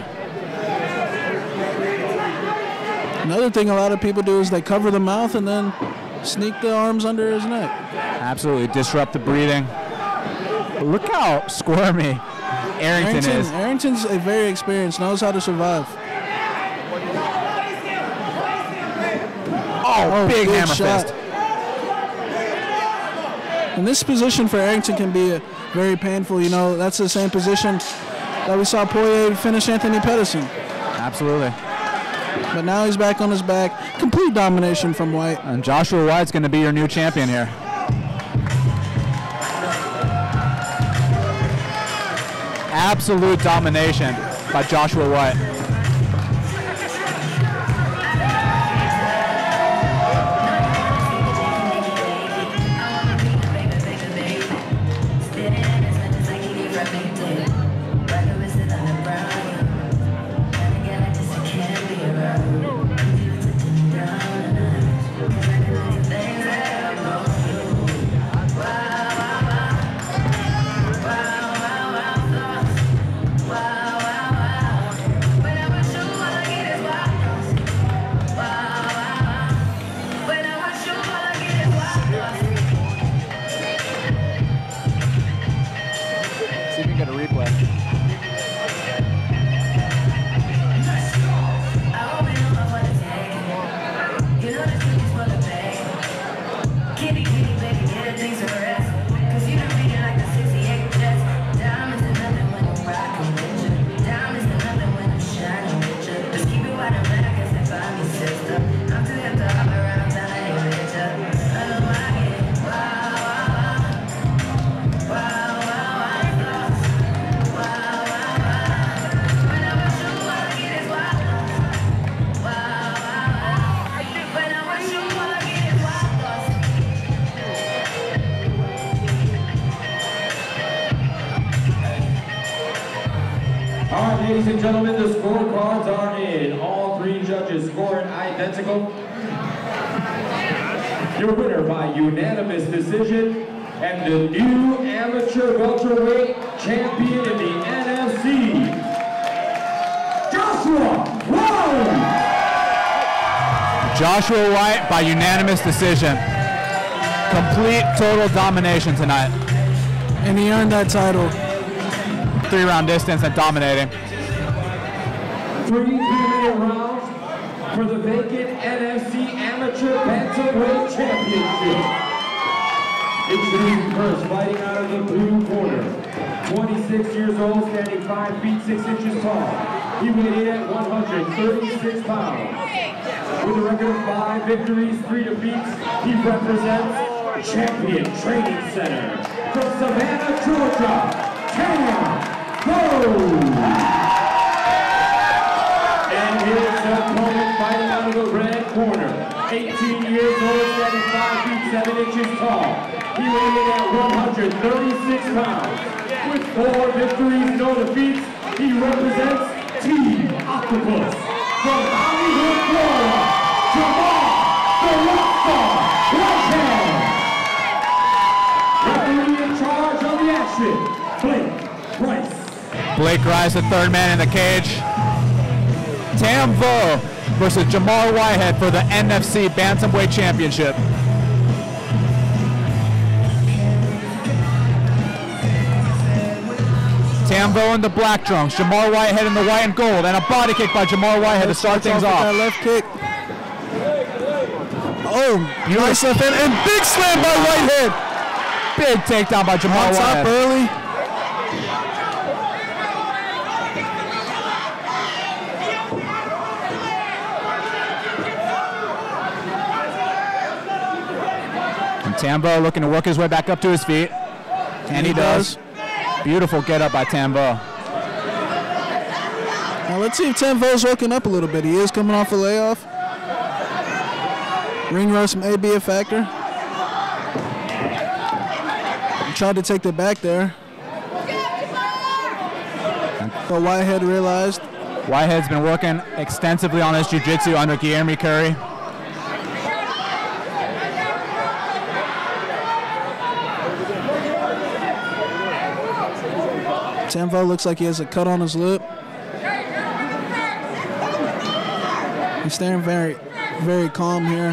Another thing a lot of people do is they cover the mouth and then sneak the arms under his neck. Absolutely disrupt the breathing. Look how squirmy Arrington is. Arrington's a very experienced, knows how to survive. Oh, big hammer shot. fist. And this position for Arrington can be very painful. You know, that's the same position that we saw Poirier finish Anthony Pettersson. Absolutely. But now he's back on his back. Complete domination from White. And Joshua Wyatt's going to be your new champion here. Absolute domination by Joshua Wyatt. Ladies and gentlemen, the scorecards are in. All three judges scoring identical. Your winner by unanimous decision and the new amateur welterweight champion in the NFC, Joshua Wyatt! Joshua Wyatt by unanimous decision. Complete total domination tonight. And he earned that title. 3-round distance and dominating. 3 3-minute rounds for the vacant NFC Amateur Bantamweight Championship. Introducing first, fighting out of the blue corner. 26 years old, standing 5 feet 6 inches tall. He weighed in at 136 pounds. With a record of 5 victories, 3 defeats, he represents Champion Training Center from Savannah, Georgia, Tam Go! And his opponent fighting out of the red corner, 18 years old, standing 5 feet 7 inches tall. He weighed in at 136 pounds. With 4 victories, no defeats, he represents Team Octopus. From Hollywood, Florida, Jamal the Rockstar Whitehead. Referee in charge of the action, Blake Rice. Blake Rice, the third man in the cage. Tam Vo versus Jamar Whitehead for the NFC Bantamweight Championship. Tam Vo in the black trunks, Jamar Whitehead in the white and gold, and a body kick by Jamar Whitehead to start things off. That left kick. Oh, nice left hand and big slam by Whitehead. Big takedown by Jamar On top Whitehead. early. And Tam Vo looking to work his way back up to his feet. And he does. Beautiful get up by Tam Vo. Now let's see if Tam Vo's woken up a little bit. He is coming off a layoff. Ring rust may be a factor. He tried to take the back there. But Whitehead realized. Whitehead's been working extensively on his jiu-jitsu under Guilherme Curry. Tam Vo looks like he has a cut on his lip. He's staring very, very calm here.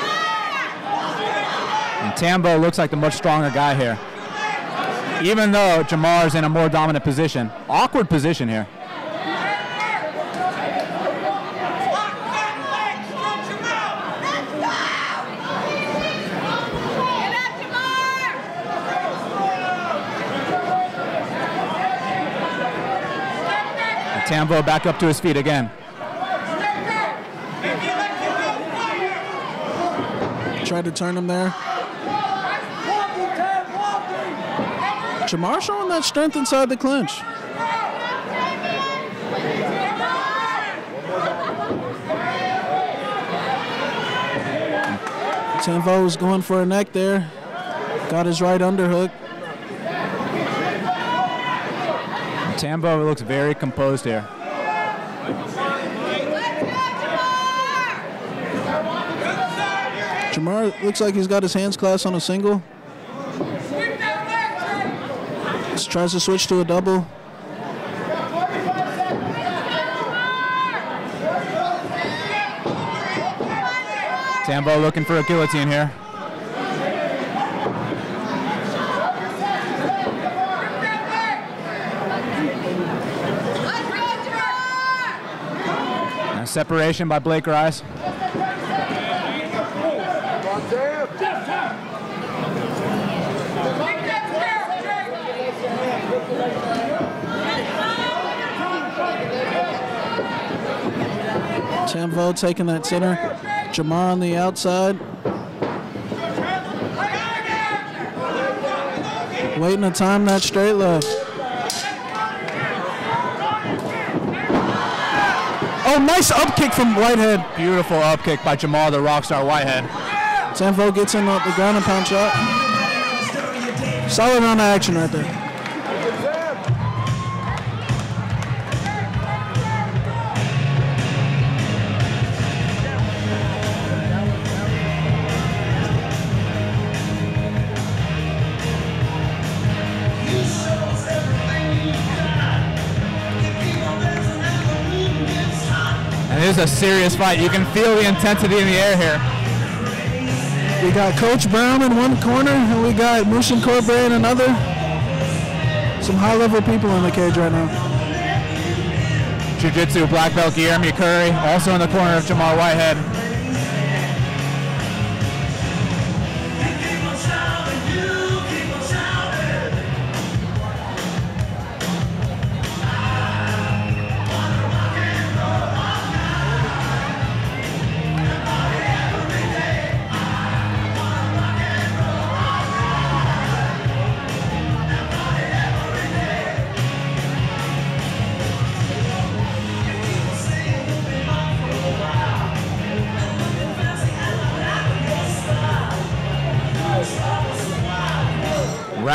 And Tam Vo looks like the much stronger guy here. Even though Jamar's in a more dominant position. Awkward position here. Tam Vo back up to his feet again. Tried to turn him there. Jamar showing that strength inside the clinch. Tam Vo was going for a neck there. Got his right underhook. Tam Vo looks very composed here. Jamar looks like he's got his hands clasped on a single. Just tries to switch to a double. Tam Vo looking for a guillotine here. And separation by Blake Rice. Tam Vo taking that center. Jamar on the outside. Waiting to time that straight left. Oh, nice up kick from Whitehead. Beautiful up kick by Jamar the Rockstar Whitehead. Tam Vo gets in the ground and pound shot. Solid round of action right there. And this is a serious fight. You can feel the intensity in the air here. We got Coach Brown in one corner, and we got Mushin Corbett in another. Some high-level people in the cage right now. Jiu-Jitsu black belt Guilherme Curry, also in the corner of Jamar Whitehead.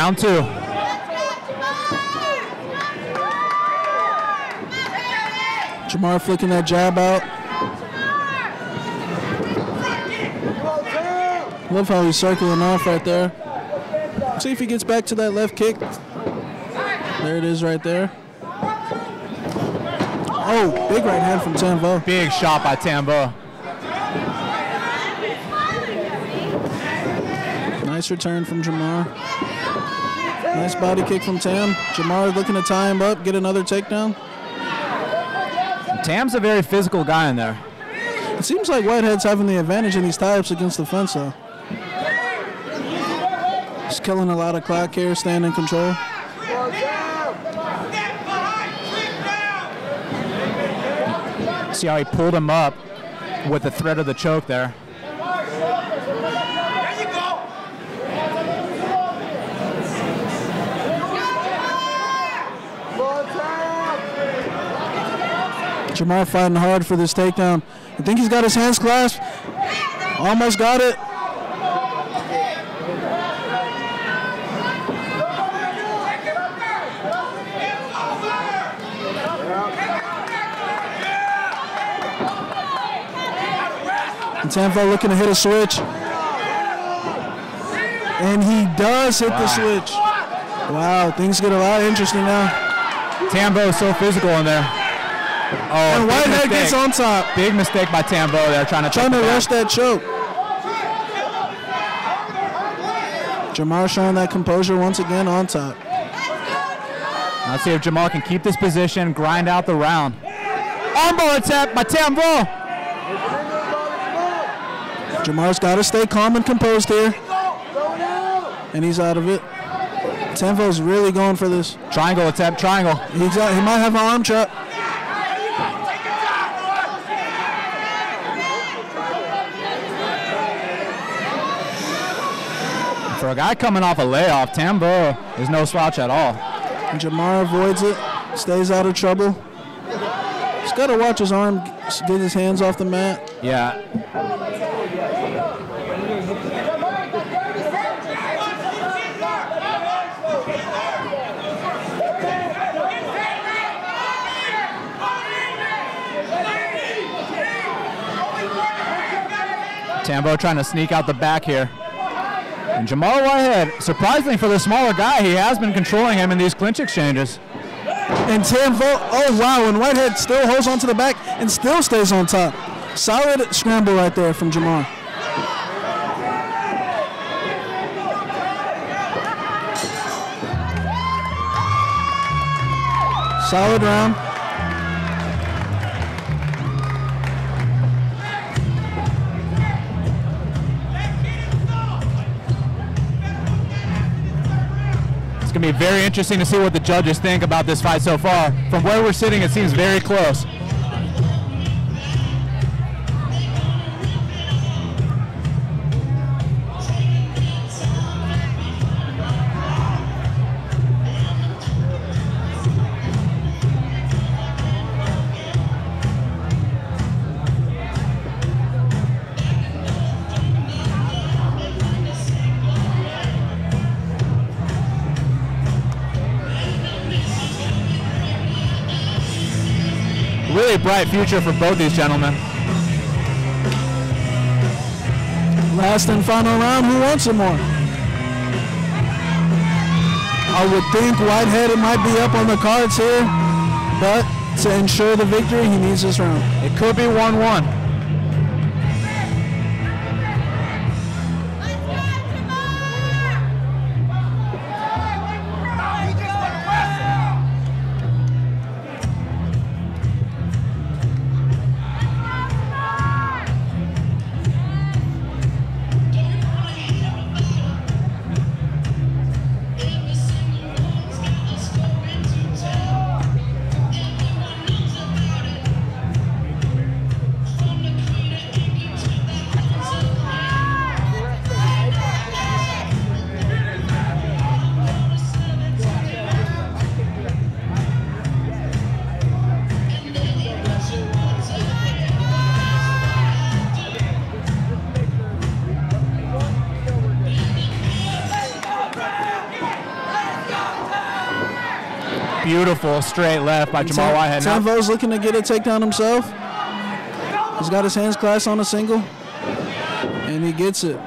Round 2. Jamar flicking that jab out. Love how he's circling off right there. See if he gets back to that left kick. There it is right there. Oh, big right hand from Tambo. Big shot by Tambo. Nice return from Jamar. Nice body kick from Tam. Jamar looking to tie him up, get another takedown. Tam's a very physical guy in there. It seems like Whitehead's having the advantage in these tie-ups against the fence, though. He's killing a lot of clock here, staying in control. See how he pulled him up with the threat of the choke there. Jamar fighting hard for this takedown. I think he's got his hands clasped. Almost got it. And Tambo looking to hit a switch. And he does hit the switch. Wow, things get a lot interesting now. Tambo is so physical in there. Oh, And Whitehead gets on top. Big mistake by Tambo there, trying to rush that choke. Jamar showing that composure once again on top. Let's see if Jamal can keep this position, grind out the round. Armbar attack by Tambo. Jamar's got to stay calm and composed here. And he's out of it. Tambo's really going for this. Triangle attempt, triangle. He might have an arm trap. For a guy coming off a layoff, Tambo is no slouch at all. And Jamar avoids it, stays out of trouble. He's got to watch his arm, get his hands off the mat. Yeah. Tambo trying to sneak out the back here. And Jamal Whitehead, surprisingly for the smaller guy, he has been controlling him in these clinch exchanges. And Tambo, oh wow, and Whitehead still holds onto the back and still stays on top. Solid scramble right there from Jamar. Solid round. It's going to be very interesting to see what the judges think about this fight so far. From where we're sitting, it seems very close. Really bright future for both these gentlemen. Last and final round, who wants it more? I would think Whitehead might be up on the cards here, but to ensure the victory, he needs this round. It could be 1-1. beautiful straight left by Jamal Whitehead. Now, Tanvo's looking to get a takedown himself. He's got his hands clasped on a single, and he gets it.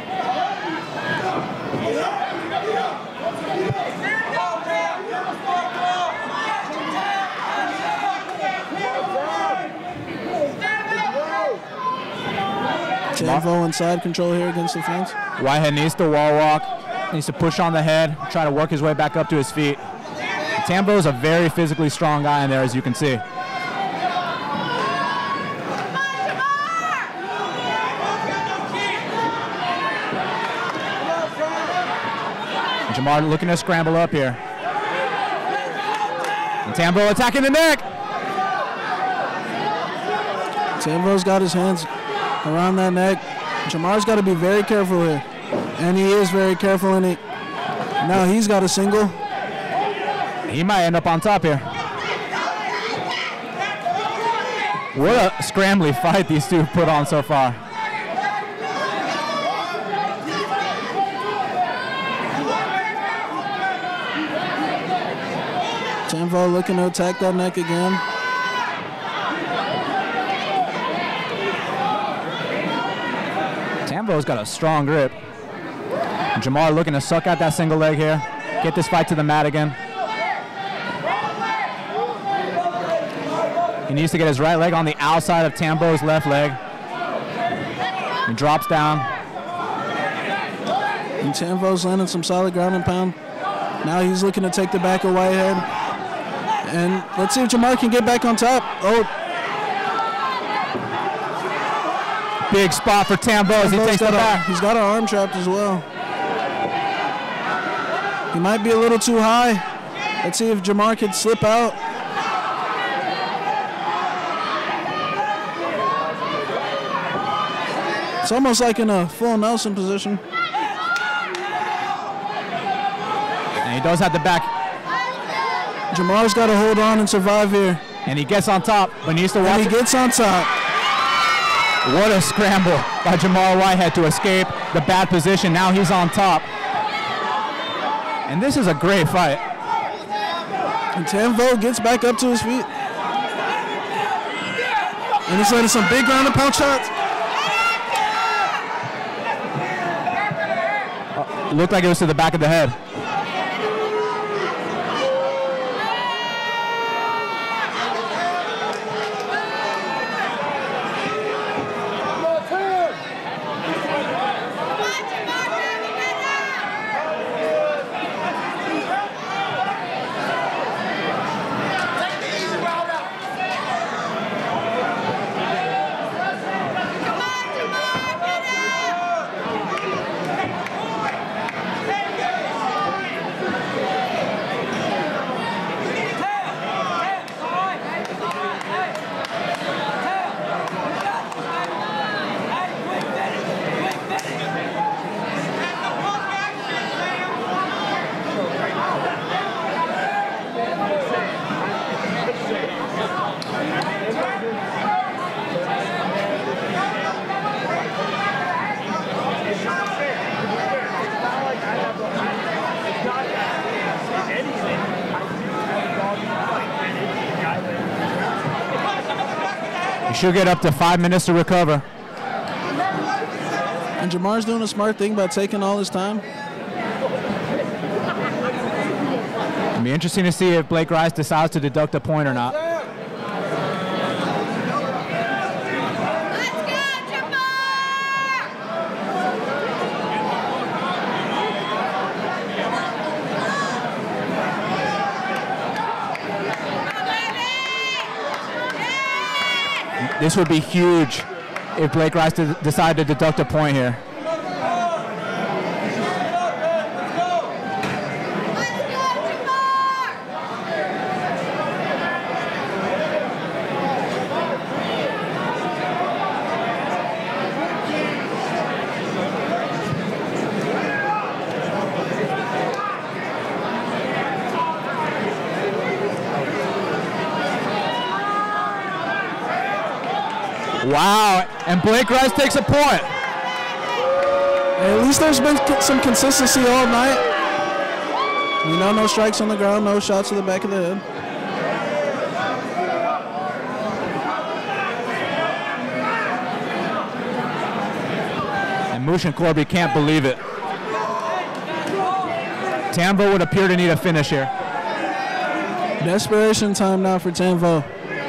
Tanvo inside control here against the fence. Whitehead needs to wall walk, needs to push on the head, try to work his way back up to his feet. Tanvo is a very physically strong guy in there, as you can see. Jamar looking to scramble up here. And Tanvo attacking the neck. Tanvo's got his hands around that neck. Jamar's got to be very careful here. And he is very careful, and now he's got a single. He might end up on top here. What a scrambly fight these two put on so far. Tanvo looking to attack that neck again. Tanvo's got a strong grip. Jamar looking to suck out that single leg here. Get this fight to the mat again. He needs to get his right leg on the outside of Tanvo's left leg. He drops down. And Tanvo's landing some solid ground and pound. Now he's looking to take the back of Whitehead. And let's see if Jamar can get back on top. Oh, big spot for Tanvo as he takes the back. He's got an arm trapped as well. He might be a little too high. Let's see if Jamar can slip out. It's almost like in a full Nelson position. And he does have the back. Jamar's got to hold on and survive here. And he gets on top, but needs to watch. And he gets on top. What a scramble by Jamal Whitehead to escape the bad position. Now he's on top. And this is a great fight. And Tanvo gets back up to his feet. And he's landing some big ground and pound shots. It looked like it was to the back of the head. Should get up to 5 minutes to recover. And Jamar's doing a smart thing by taking all his time. It'll be interesting to see if Blake Rice decides to deduct a point or not. This would be huge if Blake Rice decided to deduct a point here. Wow, and Blake Rice takes a point. At least there's been some consistency all night. We know no strikes on the ground, no shots to the back of the head. And Mushin Corby can't believe it. Tambo would appear to need a finish here. Desperation time now for Tambo.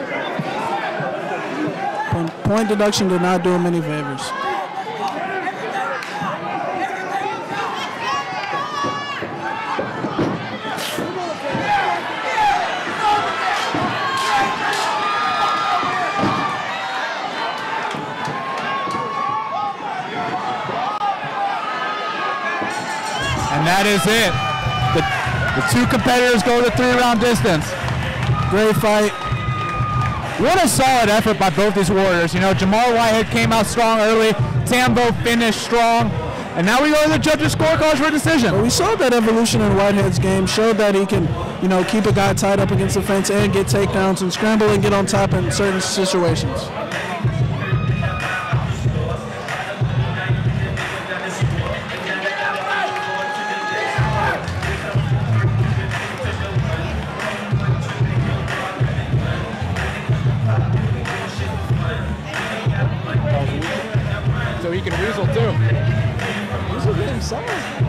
Point deduction did not do him any favors. And that is it. The two competitors go the 3-round distance. Great fight. What a solid effort by both these warriors. You know, Jamar Whitehead came out strong early. Tambo finished strong. And now we go to the judges' scorecards for a decision. Well, we saw that evolution in Whitehead's game, showed that he can, you know, keep a guy tied up against the fence and get takedowns and scramble and get on top in certain situations. So he can weasel too. Weasel get himself.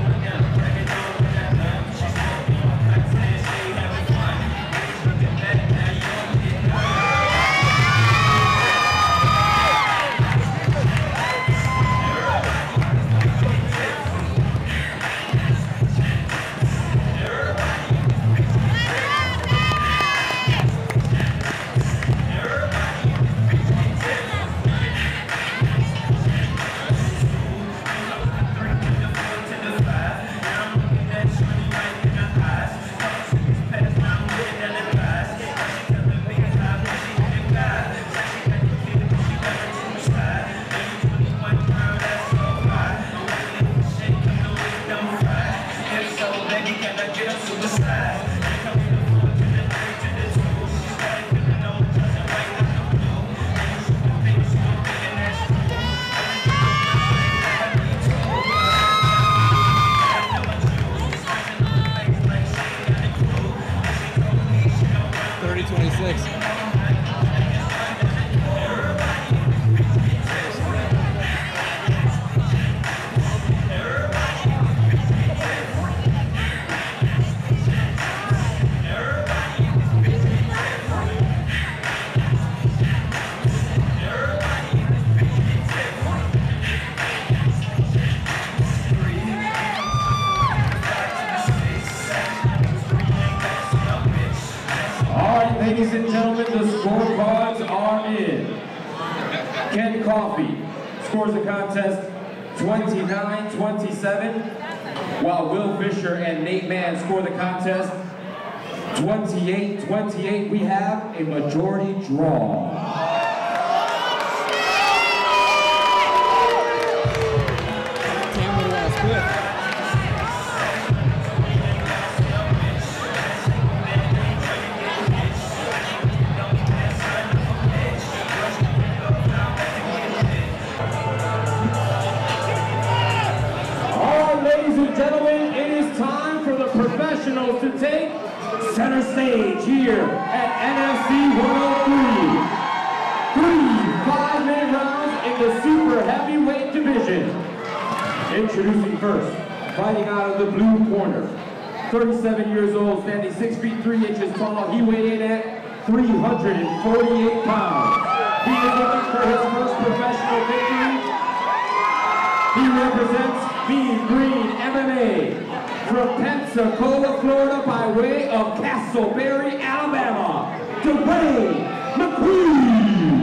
Ladies and gentlemen, the scorecards are in. Ken Coffey scores the contest 29-27, while Will Fisher and Nate Mann score the contest 28-28. We have a majority draw. Gentlemen, it is time for the professionals to take center stage here at NFC 103. 3 5-minute rounds in the super heavyweight division. Introducing first, fighting out of the blue corner. 37 years old, standing 6 feet 3 inches tall. He weighed in at 348 pounds. He is looking for his first professional victory. He represents Mean Green MMA from Pensacola, Florida, by way of Castleberry, Alabama, Dwayne McQueen.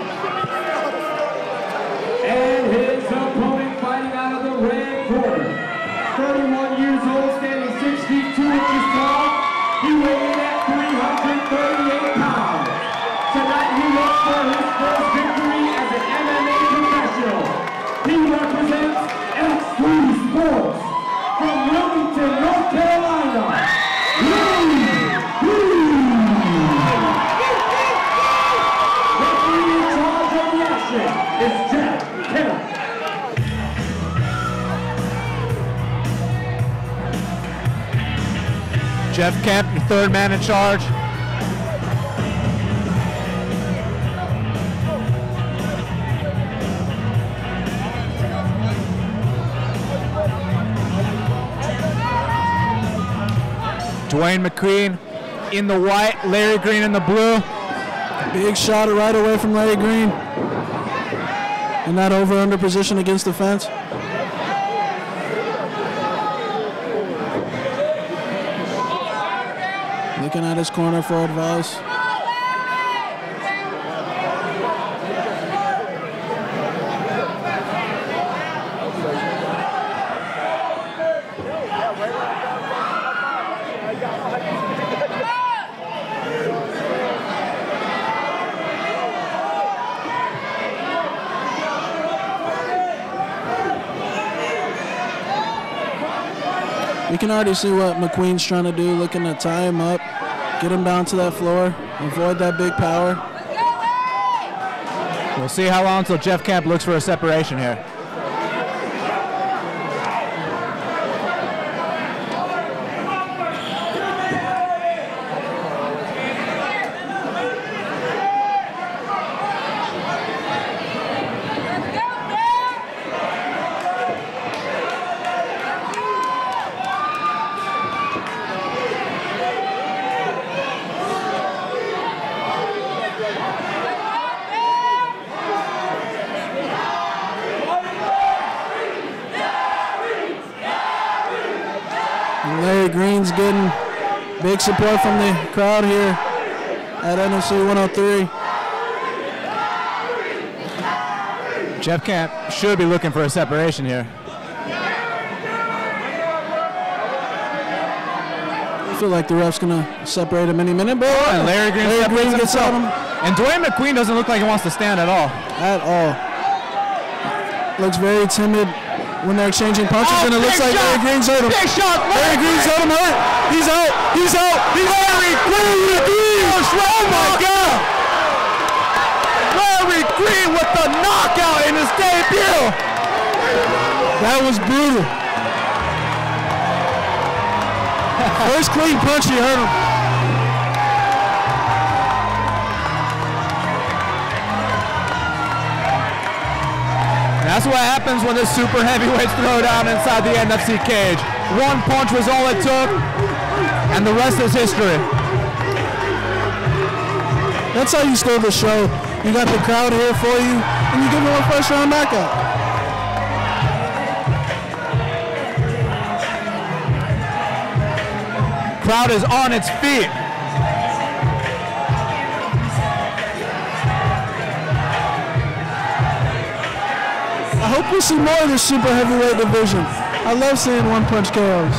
And his opponent fighting out of the red corner, 31 years old, standing 6 feet 2 inches tall. He weighed in at 338 pounds. Tonight he looks for his first victory as an MMA professional. He represents X3 Sports from Wilmington, North Carolina. Referee Jeff Kemp, your third man in charge. Dwayne McQueen in the white, Larry Green in the blue. Big shot right away from Larry Green. In that over-under position against the fence. Looking at his corner for advice. You can already see what McQueen's trying to do, looking to tie him up, get him down to that floor, avoid that big power. We'll see how long until Jeff Kemp looks for a separation here. Larry Green's getting big support from the crowd here at NFC 103. Jeff Kemp should be looking for a separation here. I feel like the ref's going to separate him any minute, but And Larry Green gets on him. And Dwayne McQueen doesn't look like he wants to stand at all. At all. Looks very timid when they're exchanging punches, and it looks like Larry Green's hurt him. Big shot! Larry Green's hurt him hurt. He's out. He's out. He's Larry Green. Oh my God! Larry Green with the knockout in his debut. That was brutal. First clean punch, he hurt him. That's what happens when the super heavyweights throw down inside the NFC cage. One punch was all it took, and the rest is history. That's how you stole the show. You got the crowd here for you, and you give them a first round knockout. Crowd is on its feet. I hope we see more of this super heavyweight division. I love seeing one-punch KOs.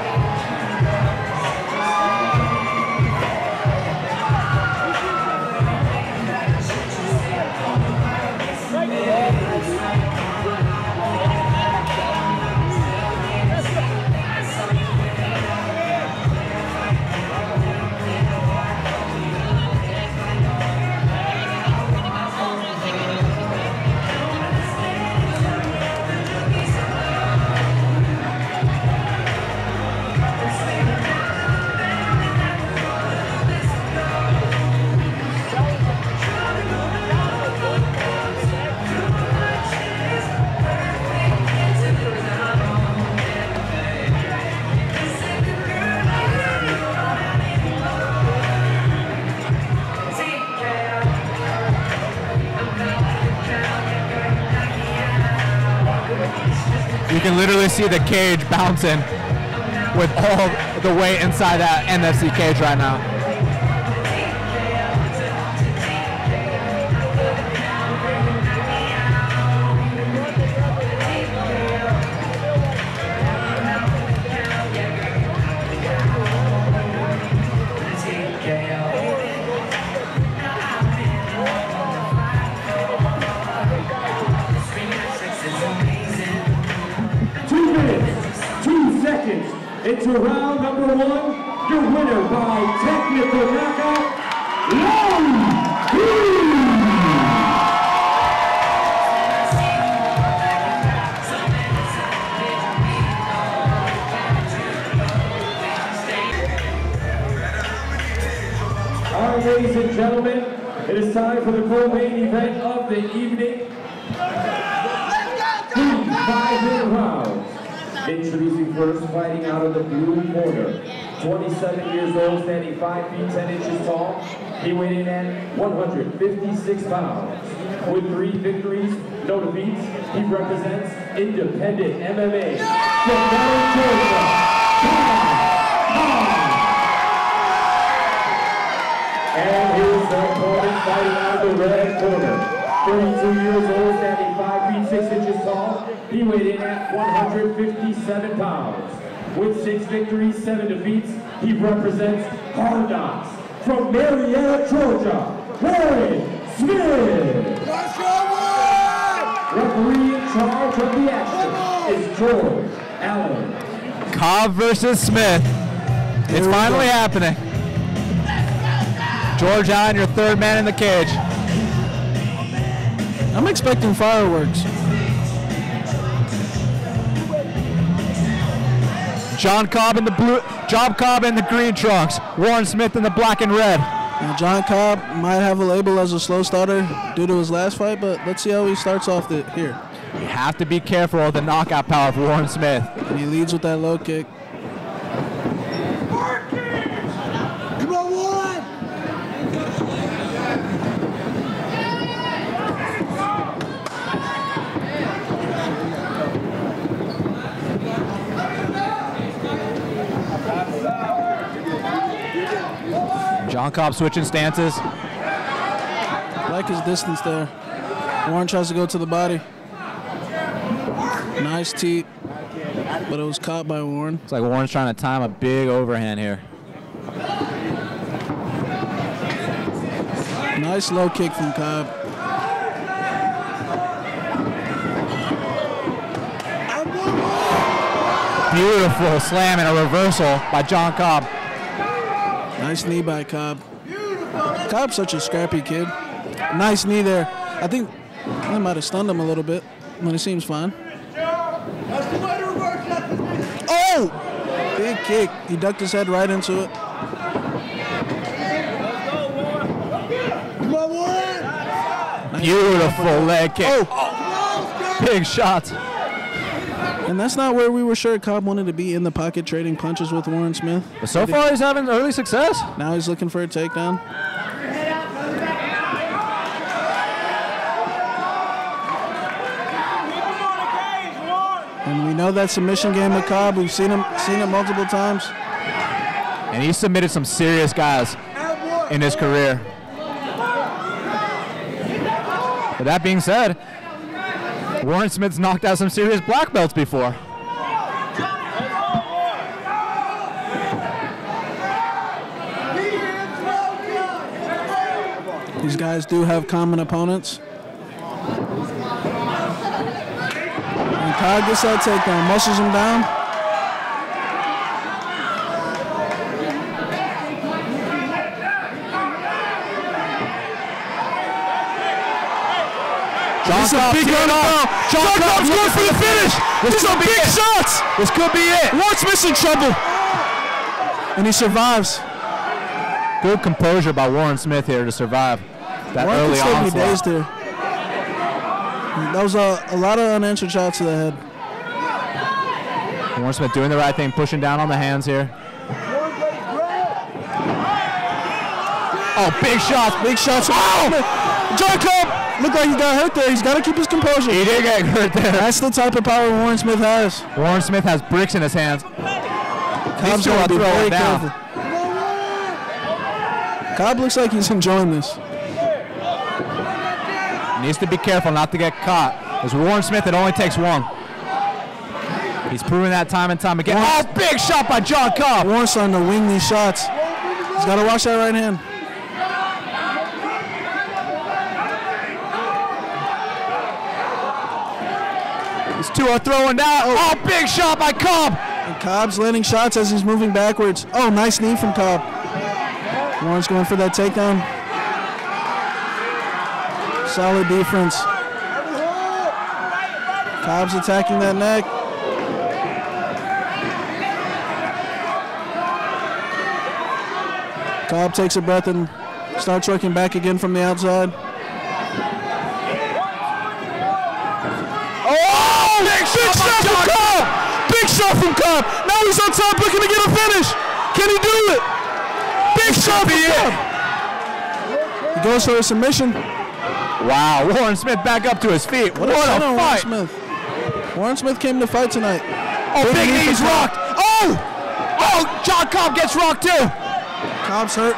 You can literally see the cage bouncing with all the weight inside that NFC cage right now. Into round number one, your winner by technical knockout, Larry Green. and gentlemen, it is time for the co-main event of the evening. 3 5-minute rounds. Introducing first, fighting out of the blue corner. 27 years old, standing 5 feet 10 inches tall. He weighed in at 156 pounds. With 3 victories, no defeats, he represents independent MMA from Atlanta, Georgia. And here's the opponent fighting out of the red corner. 32 years old, standing 5 feet 6 inches tall. He weighed in at 157 pounds. With 6 victories, 7 defeats, he represents Hard Knocks from Marietta, Georgia, Warren Smith. Referee in charge of the action is George Allen. Cobb versus Smith. It's finally happening. George Allen, your third man in the cage. I'm expecting fireworks. John Cobb in the blue, John Cobb in the green trunks. Warren Smith in the black and red. Now John Cobb might have a label as a slow starter due to his last fight, but let's see how he starts off here. You have to be careful of the knockout power of Warren Smith. And he leads with that low kick. Come on, Warren! John Cobb switching stances. I like his distance there. Warren tries to go to the body. Nice teep, but it was caught by Warren. It's like Warren's trying to time a big overhand here. Nice low kick from Cobb. Beautiful slam and a reversal by John Cobb. Nice knee by Cobb. Cobb's such a scrappy kid. Nice knee there. I think I might have stunned him a little bit, but it seems fine. Oh! Big kick. He ducked his head right into it. Beautiful leg kick. Oh. Big shots. And that's not where we were sure Cobb wanted to be, in the pocket trading punches with Warren Smith. But so far he's having early success. Now he's looking for a takedown. And we know that submission game with Cobb. We've seen it multiple times. And he's submitted some serious guys in his career. But that being said, Warren Smith's knocked out some serious black belts before. These guys do have common opponents. And Cobb gets that takedown, muscles him down. John Cobb's going for the finish. These are big shots. This could be it. Warren Smith's in trouble. And he survives. Good composure by Warren Smith here to survive that Warren early could still be onslaught. dazed here. That was a lot of unanswered shots to the head. Warren Smith doing the right thing, pushing down on the hands here. Oh, big shots. Big shots. Oh! John Cobb looked like he got hurt there. He's got to keep his composure. He did get hurt there. That's the type of power Warren Smith has. Warren Smith has bricks in his hands. Cobb's going to be very careful. Cobb looks like he's enjoying this. Needs to be careful not to get caught. As Warren Smith, it only takes one. He's proven that time and time again. Oh, big shot by John Cobb. Warren's starting to wing these shots. He's got to watch that right hand. These two are throwing down. Oh, big shot by Cobb. And Cobb's landing shots as he's moving backwards. Oh, nice knee from Cobb. Warren's going for that takedown. Solid defense. Cobb's attacking that neck. Cobb takes a breath and Starts working back again from the outside. Oh, big shot from Cobb! Big shot from Cobb. Now he's on top looking to get a finish. Can he do it? Big shot from Cobb. He goes for a submission. Wow, Warren Smith back up to his feet. What a Warren fight. Smith. Warren Smith came to fight tonight. Oh, big knees rocked. Oh! Oh, John Cobb gets rocked too. Cobb's hurt.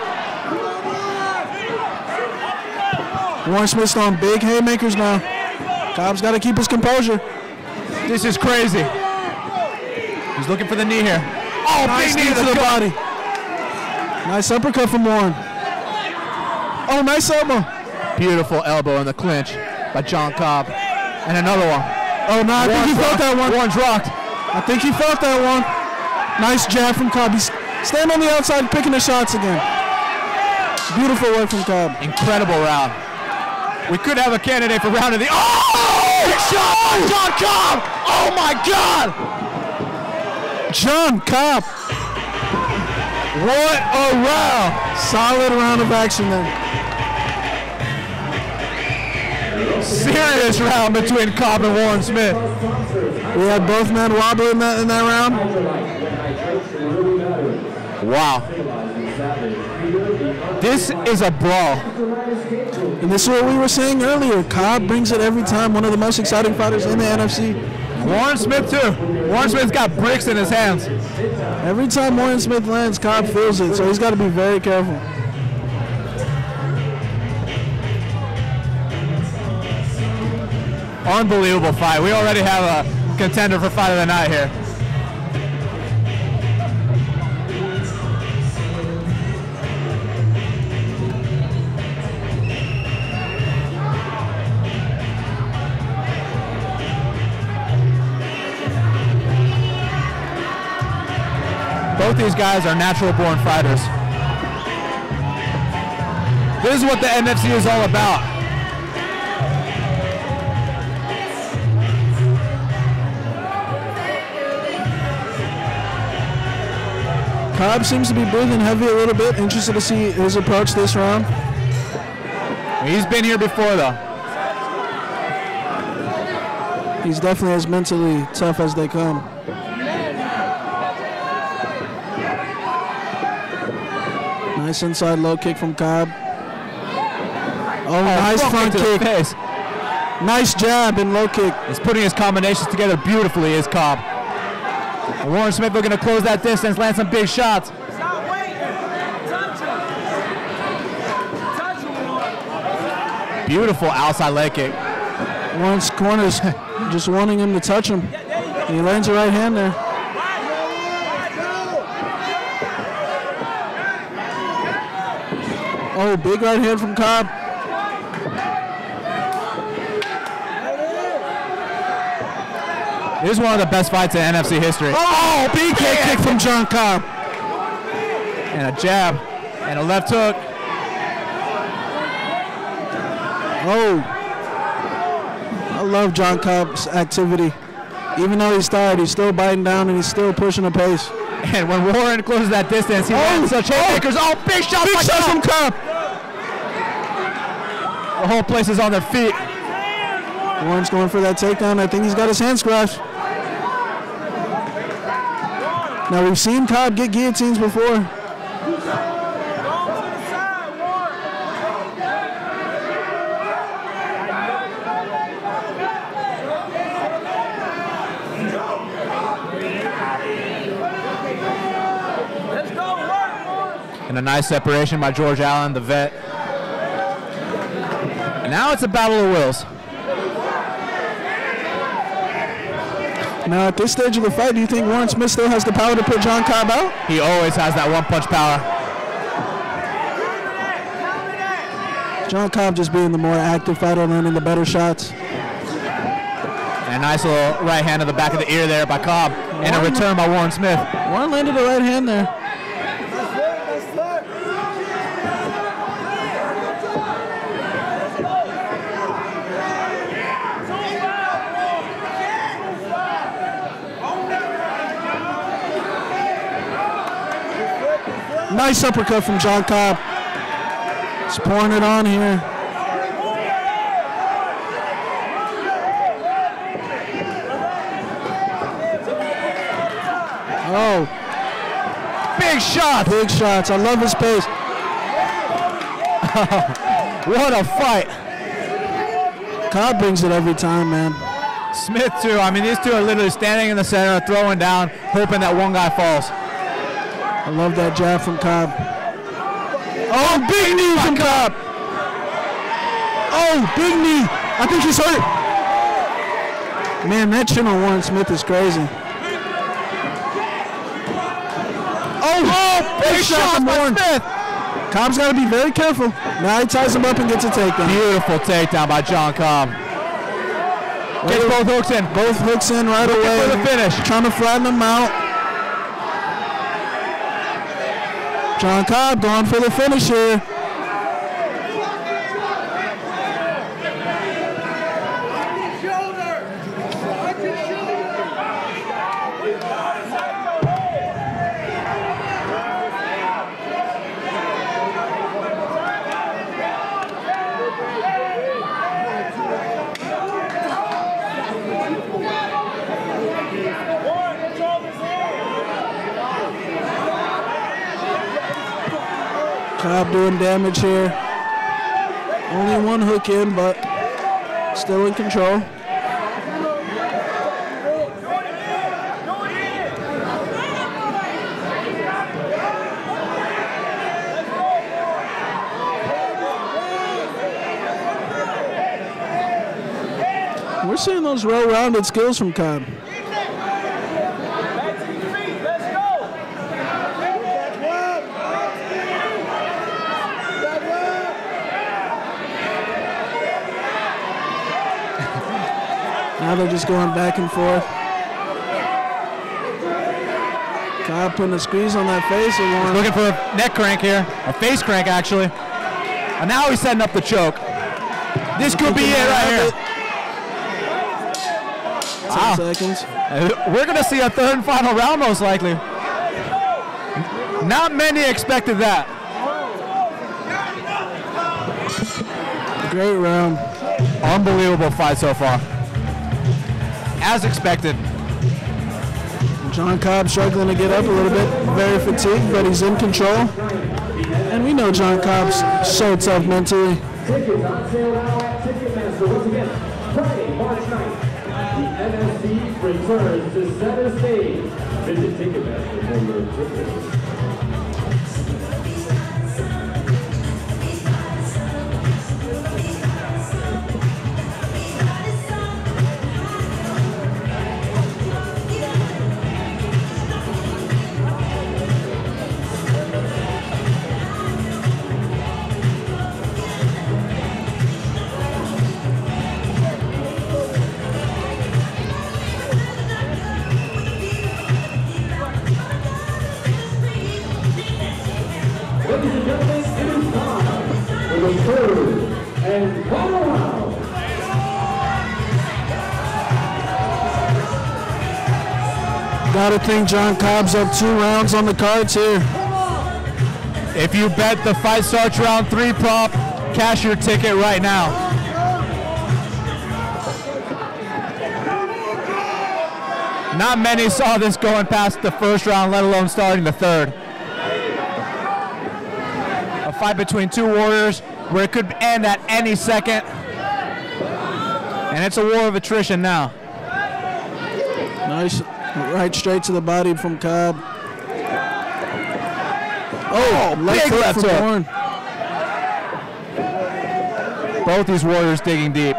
Warren Smith's throwing big haymakers now. Cobb's got to keep his composure. This is crazy. He's looking for the knee here. Oh, Nice big knee to the body. Nice uppercut from Warren. Oh, nice elbow. Beautiful elbow in the clinch by John Cobb. And another one. Oh, no, I think he felt that one. Warren's rocked. I think he felt that one. Nice jab from Cobb. He's staying on the outside, picking the shots again. Beautiful work from Cobb. Incredible round. We could have a candidate for round of the... Oh! Big shot by John Cobb! Oh, my God! John Cobb. What a round! Solid round of action there. Serious round between Cobb and Warren Smith. We had both men wobbling in that round. Wow. This is a brawl. And this is what we were saying earlier. Cobb brings it every time. One of the most exciting fighters in the NFC. Warren Smith too. Warren Smith's got bricks in his hands. Every time Warren Smith lands, Cobb feels it, so he's got to be very careful. Unbelievable fight. We already have a contender for fight of the night here. Both these guys are natural-born fighters. This is what the NFC is all about. Cobb seems to be breathing heavy a little bit. Interested to see his approach this round. He's been here before, though. He's definitely as mentally tough as they come. Nice inside low kick from Cobb. Oh, nice front kick. Nice jab and low kick. He's putting his combinations together beautifully, is Cobb. And Warren Smith looking to close that distance, land some big shots. Stop waiting. Touch him. Beautiful outside leg kick. Warren's corners just wanting him to touch him. He lands a right hand there. Oh, big right hand from Cobb. This is one of the best fights in NFC history. Oh, big head kick from John Cobb. And a jab and a left hook. Oh, I love John Cobb's activity. Even though he's tired, he's still biting down and he's still pushing the pace. And when Warren closes that distance, he lands such haymakers. Oh, big shot Big by shot from Cobb. Cobb. The whole place is on their feet. Warren's going for that takedown. I think he's got his hands crushed. Now, we've seen Cobb get guillotines before. And a nice separation by George Allen, the vet. And now it's a battle of wills. Now, at this stage of the fight, do you think Warren Smith still has the power to put John Cobb out? He always has that one-punch power. John Cobb just being the more active fighter, landing the better shots. And a nice little right hand to the back of the ear there by Cobb. And a return by Warren Smith. Warren landed a right hand there. Nice uppercut from John Cobb. He's pouring it on here. Oh. Big shots. Big shots. I love his pace. What a fight. Cobb brings it every time, man. Smith too. I mean, these two are literally standing in the center, throwing down, hoping that one guy falls. I love that jab from Cobb. Oh, big knee from Cobb. Oh, big knee. I think he's hurt. Man, that chin on Warren Smith is crazy. Oh, big shot from Warren Smith. Cobb's got to be very careful. Now he ties him up and gets a takedown. Beautiful takedown by John Cobb. Gets both hooks in. Both hooks in right away. For the finish. Trying to flatten him out. John Cobb going for the finish here. Cobb doing damage here. Only one hook in, but still in control. We're seeing those well-rounded skills from Cobb. Now they're just going back and forth. Cobb putting a squeeze on that face. He's looking for a neck crank here, a face crank actually. And now he's setting up the choke. This could be it right here. 10 seconds. We're going to see a third and final round most likely. Not many expected that. Great round. Unbelievable fight so far. As expected. John Cobb struggling to get up a little bit, very fatigued, but he's in control. And we know John Cobb's so tough mentally. Tickets on sale now at Ticketmaster. Once again, Friday, March 9th, the MSC returns to center stage. Visit Ticketmaster for your tickets. Ladies and gentlemen, it is time for the third and final round. Gotta think John Cobb's up 2 rounds on the cards here. If you bet the fight starts round 3 prop, cash your ticket right now. Not many saw this going past the first round, let alone starting the third. A fight between two warriors where it could end at any second. And it's a war of attrition now. Nice right straight to the body from Cobb. Oh, big left from hook. Warren. Both these warriors digging deep.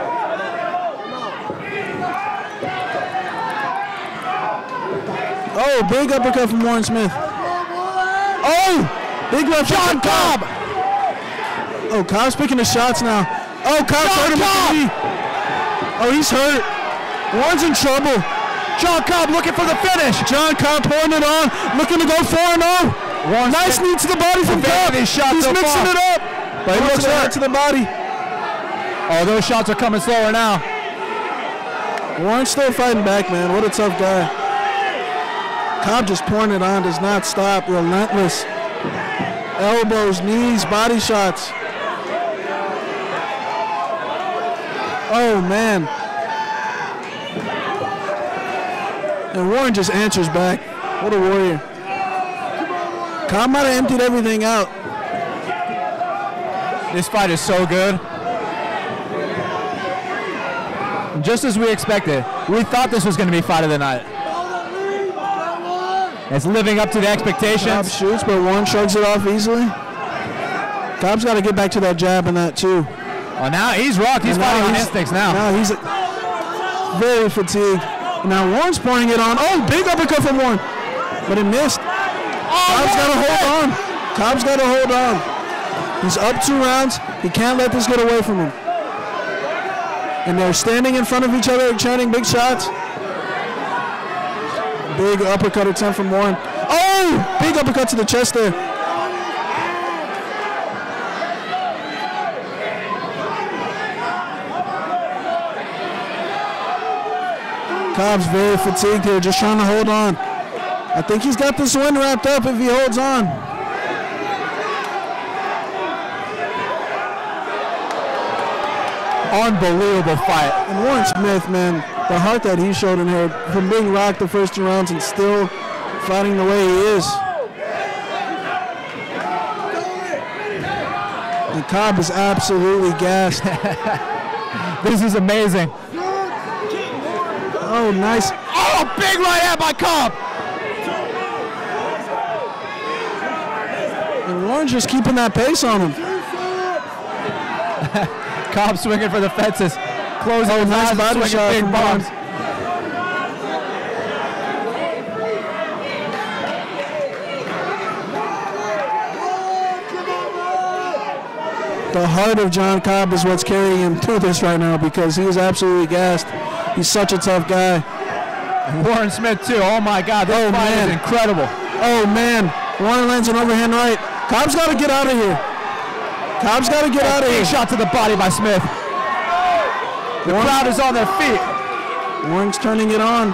Oh, big uppercut from Warren Smith. Oh, big left hook from Cobb. Oh, Cobb's picking the shots now. Oh, Cobb's hurt him with the knee. Oh, he's hurt. Warren's in trouble. John Cobb looking for the finish. John Cobb pouring it on, looking to go 4-0. Nice knee to the body from Cobb. He's mixing it up. But he looks hurt to the body. Oh, those shots are coming slower now. Warren's still fighting back, man. What a tough guy. Cobb just pouring it on, does not stop, relentless. Elbows, knees, body shots. Oh, man. And Warren just answers back. What a warrior. Cobb might have emptied everything out. This fight is so good. Just as we expected. We thought this was going to be fight of the night. It's living up to the expectations. Cobb shoots, but Warren shrugs it off easily. Cobb's got to get back to that jab and that too. Well, now he's rocked. He's fighting on instincts now. Now he's very fatigued. Now Warren's pouring it on. Oh, big uppercut from Warren. But it missed. Cobb's got to hold on. Cobb's got to hold on. He's up 2 rounds. He can't let this get away from him. And they're standing in front of each other, chanting big shots. Big uppercut attempt from Warren. Oh! Big uppercut to the chest there. Cobb's very fatigued here, just trying to hold on. I think he's got this win wrapped up if he holds on. Unbelievable fight. And Warren Smith, man, the heart that he showed in here from being rocked the first 2 rounds and still fighting the way he is. And Cobb is absolutely gassed. This is amazing. Oh, nice. Oh, big right hand by Cobb. And Warren's just keeping that pace on him. Cobb swinging for the fences. Closing his nice eyes and body swinging shot big from bombs. The heart of John Cobb is what's carrying him through this right now because he is absolutely gassed. He's such a tough guy. Warren Smith too. Oh my God, this fight is incredible. Oh man, Warren lands an overhand right. Cobb's got to get out of here. Cobb's got to get out of here. Big shot to the body by Smith. The crowd is on their feet. Warren's turning it on.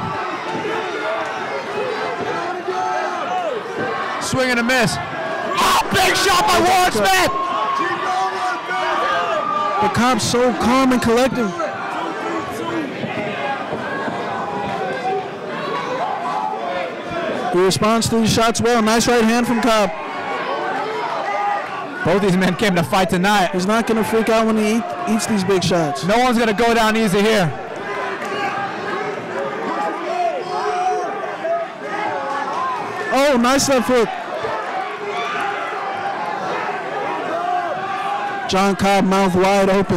Swing and a miss. Oh, big shot by Warren Smith. But Cobb's so calm and collective. He responds to these shots well. Nice right hand from Cobb. Both these men came to fight tonight. He's not going to freak out when he eats these big shots. No one's going to go down easy here. Oh, nice left hook. John Cobb, mouth wide open.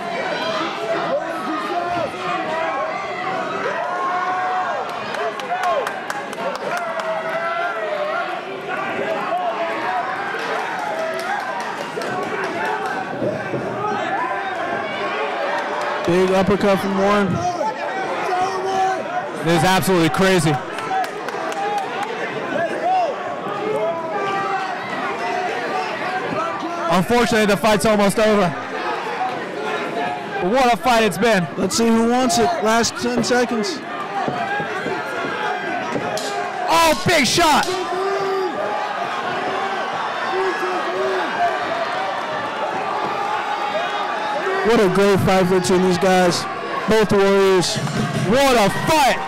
Big uppercut from Warren. This is absolutely crazy. Unfortunately, the fight's almost over. But what a fight it's been. Let's see who wants it. Last 10 seconds. Oh, big shot. What a great fight between these guys. Both warriors. What a fight.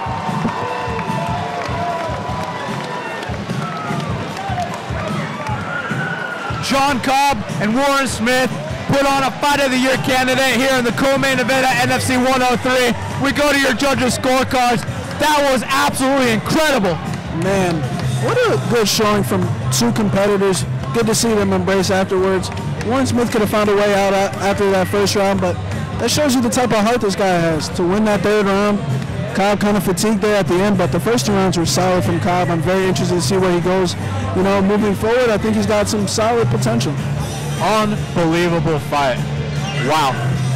John Cobb and Warren Smith put on a Fight of the Year candidate here in the co-main event at NFC 103. We go to your judges' scorecards. That was absolutely incredible. Man, what a good showing from 2 competitors. Good to see them embrace afterwards. Warren Smith could have found a way out after that first round, but that shows you the type of heart this guy has. To win that 3rd round, Cobb kind of fatigued there at the end, but the first 2 rounds were solid from Cobb. I'm very interested to see where he goes. You know, moving forward, I think he's got some solid potential. Unbelievable fight. Wow.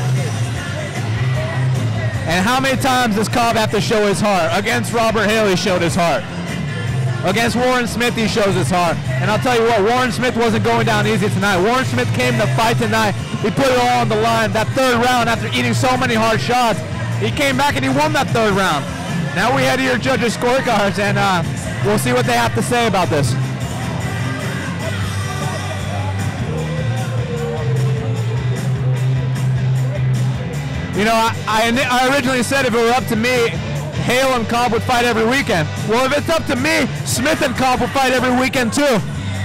And how many times does Cobb have to show his heart? Against Robert Hale, he showed his heart. Against Warren Smith, he shows his heart. And I'll tell you what, Warren Smith wasn't going down easy tonight. Warren Smith came to fight tonight. He put it all on the line. That 3rd round, after eating so many hard shots, he came back and he won that 3rd round. Now we head to your judges' scorecards, and we'll see what they have to say about this. You know, I originally said if it were up to me, Hale and Cobb would fight every weekend. Well, if it's up to me, Smith and Cobb will fight every weekend too.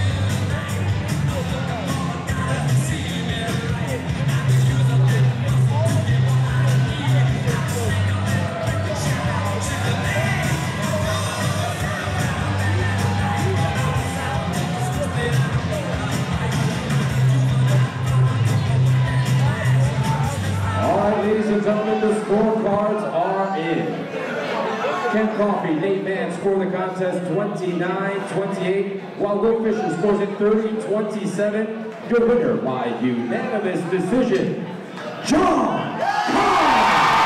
Ladies and gentlemen, the scorecards are in. Ken Coffey, Nate Mann score the contest 29-28, while Will Fisher scores it 30-27. Your winner by unanimous decision, John Cobb!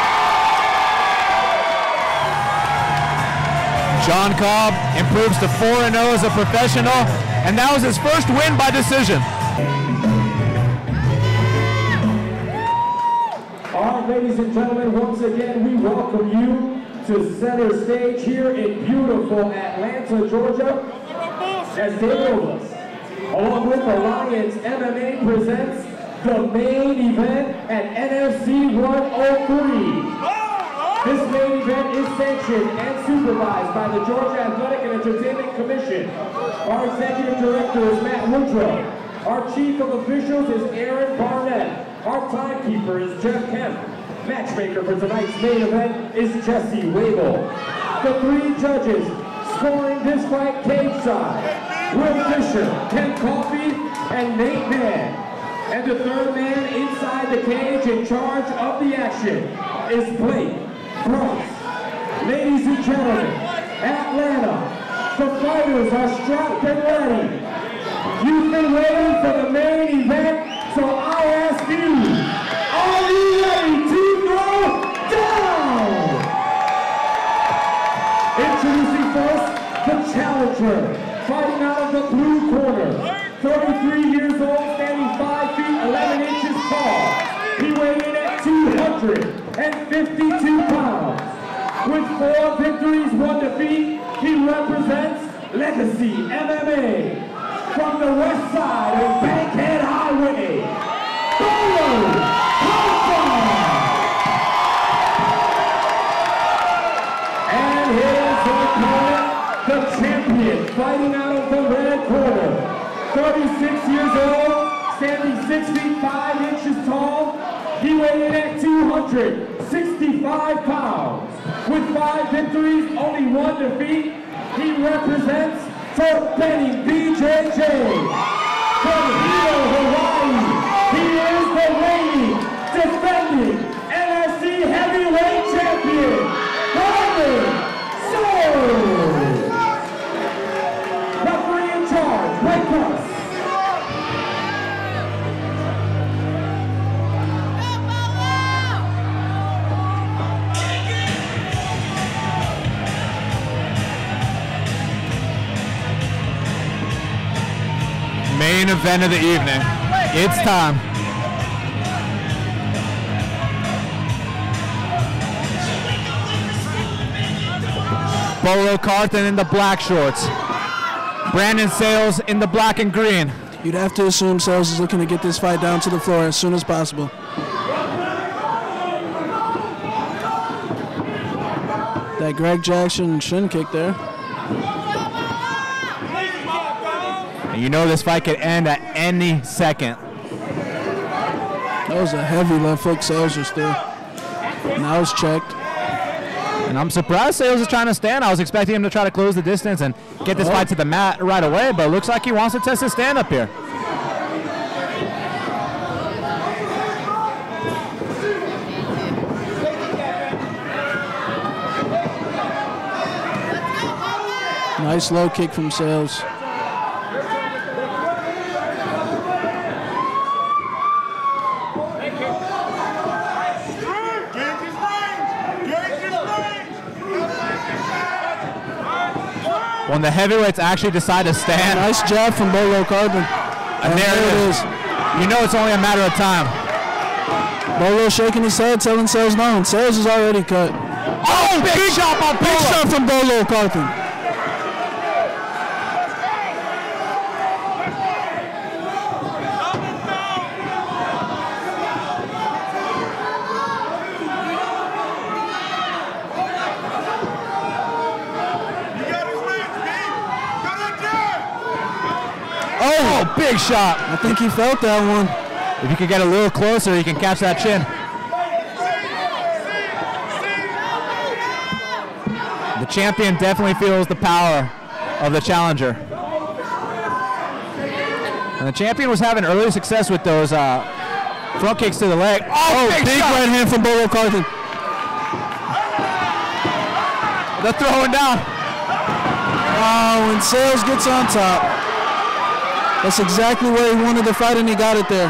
John Cobb improves to 4-0 as a professional, and that was his first win by decision. All right, ladies and gentlemen, once again, we welcome you to center stage here in beautiful Atlanta, Georgia, as David Olas, along with Alliance MMA, presents the main event at NFC 103. This main event is sanctioned and supervised by the Georgia Athletic and Entertainment Commission. Our executive director is Matt Woodrow. Our chief of officials is Aaron Barnett. Our timekeeper is Jeff Kemp. Matchmaker for tonight's main event is Jesse Wabel. The three judges scoring this fight cage side: Will Fisher, Ken Coffey, and Nate Mann. And the third man inside the cage in charge of the action is Blake Price. Ladies and gentlemen, Atlanta, the fighters are strapped and ready. You've been waiting for the main event, so I ask you, are you ready to go down? Introducing first, the challenger, fighting out of the blue corner. 33 years old, standing 5 feet 11 inches tall. He weighed in at 252 pounds. With 4 victories, 1 defeat, he represents Legacy MMA. From the west side of Bankhead Highway, Bolo Carlson! And his opponent, the champion, fighting out of the red corner. 36 years old, standing 6 feet 5 inches tall. He weighed in at 265 pounds. With 5 victories, only 1 defeat, he represents Fort Benny BJJ. From Hilo, Hawaii, he is the reigning, defending NFC heavyweight champion, Brandon Soares. Referee in charge, Blake Price. Main event of the evening. It's time. Bolo Carlson in the black shorts. Brandon Sales in the black and green. You'd have to assume Sales is looking to get this fight down to the floor as soon as possible. That Greg Jackson shin kick there. And you know this fight could end at any second. That was a heavy left hook Sales just there. Now it's checked. And I'm surprised Sales is trying to stand. I was expecting him to try to close the distance and get this fight to the mat right away, but it looks like he wants to test his stand up here. Nice low kick from Sales. When the heavyweights actually decide to stand. Nice jab from Bolo Carlson. And there it is. You know it's only a matter of time. Bolo shaking his head, telling Sales no. Sales is already cut. Oh, big shot by Bolo. Big shot from Bolo Carlson. big shot. I think he felt that one. If you could get a little closer, you can catch that chin. The champion definitely feels the power of the challenger. And the champion was having early success with those front kicks to the leg. Oh, big right hand from Bolo Carthen. They're throwing down. Oh, and Sales gets on top. That's exactly where he wanted the fight, and he got it there.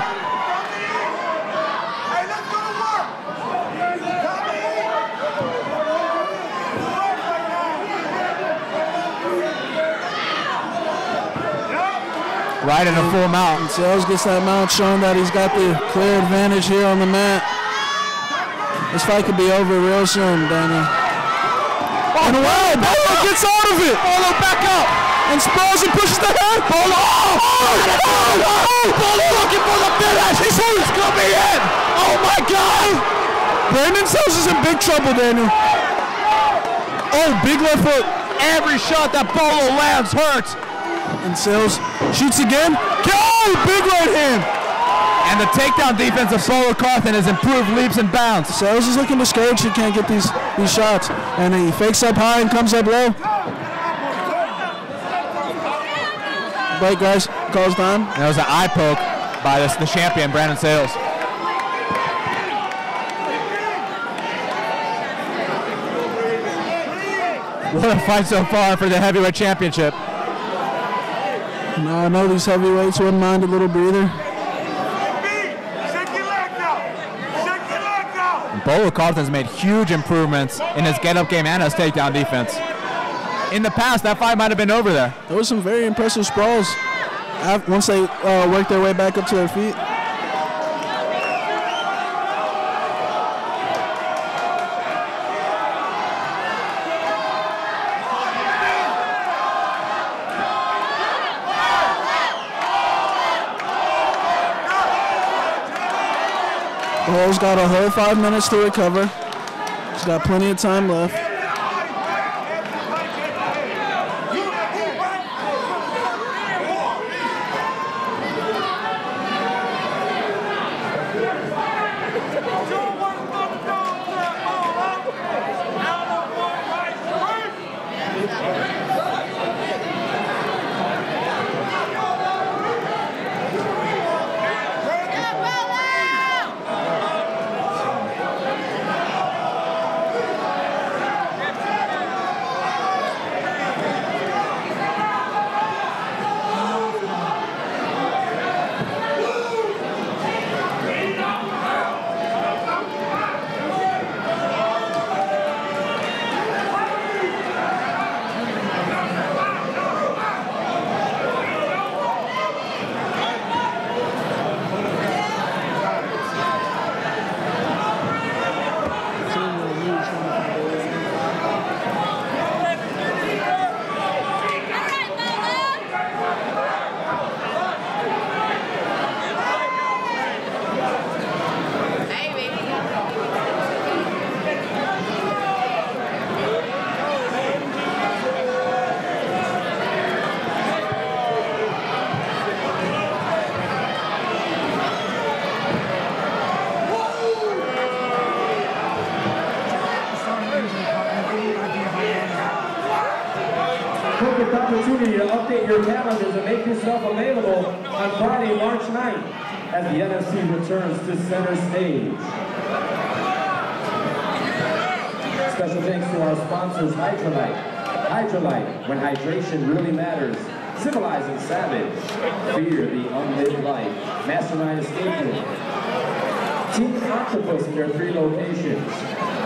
Right in a full mount. And Sales gets that mount, showing that he's got the clear advantage here on the mat. This fight could be over real soon, Daniel. Oh, and wow, Bolo gets out of it. Bolo back up. And sprawls and pushes the head. Bolo. Bolo looking for the finish. He's coming in. Oh my God. Brandon Sales is in big trouble, Daniel. Oh, big left hook. Every shot that Bolo lands hurts. And Sales shoots again. Oh, big right hand. And the takedown defense of Bolo Carthen has improved leaps and bounds. Sales is looking discouraged. He can't get these shots. And he fakes up high and comes up low. Break, guys. Calls time. That was an eye poke by the champion, Brandon Sales. What a fight so far for the heavyweight championship. No, I know these heavyweights wouldn't mind a little breather. Bolo Carthen's made huge improvements in his get-up game and his takedown defense. In the past, that fight might have been over there. There was some very impressive sprawls once they worked their way back up to their feet. Bolo's got a whole 5 minutes to recover. He's got plenty of time left. Perfect opportunity to update your calendars and make yourself available on Friday, March 9th as the NFC returns to center stage. Special thanks to our sponsors, Hydralyte. Hydralyte, when hydration really matters. Civilizing Savage. Fear the unlived life. Mastermind Escape Room. Team Octopus in their 3 locations.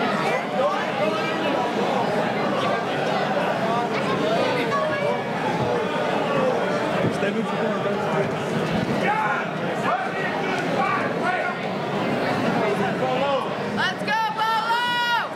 Let's go, Bolo!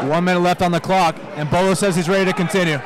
1 minute left on the clock, and Bolo says he's ready to continue.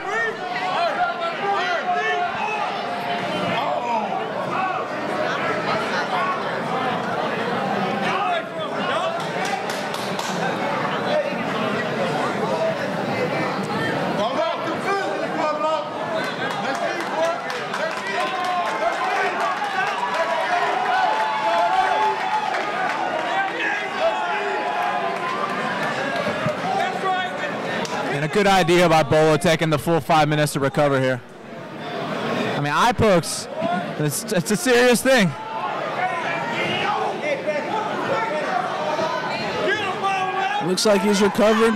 And a good idea by Bolo taking the full 5 minutes to recover here. I mean, eye pokes, it's a serious thing. Looks like he's recovered.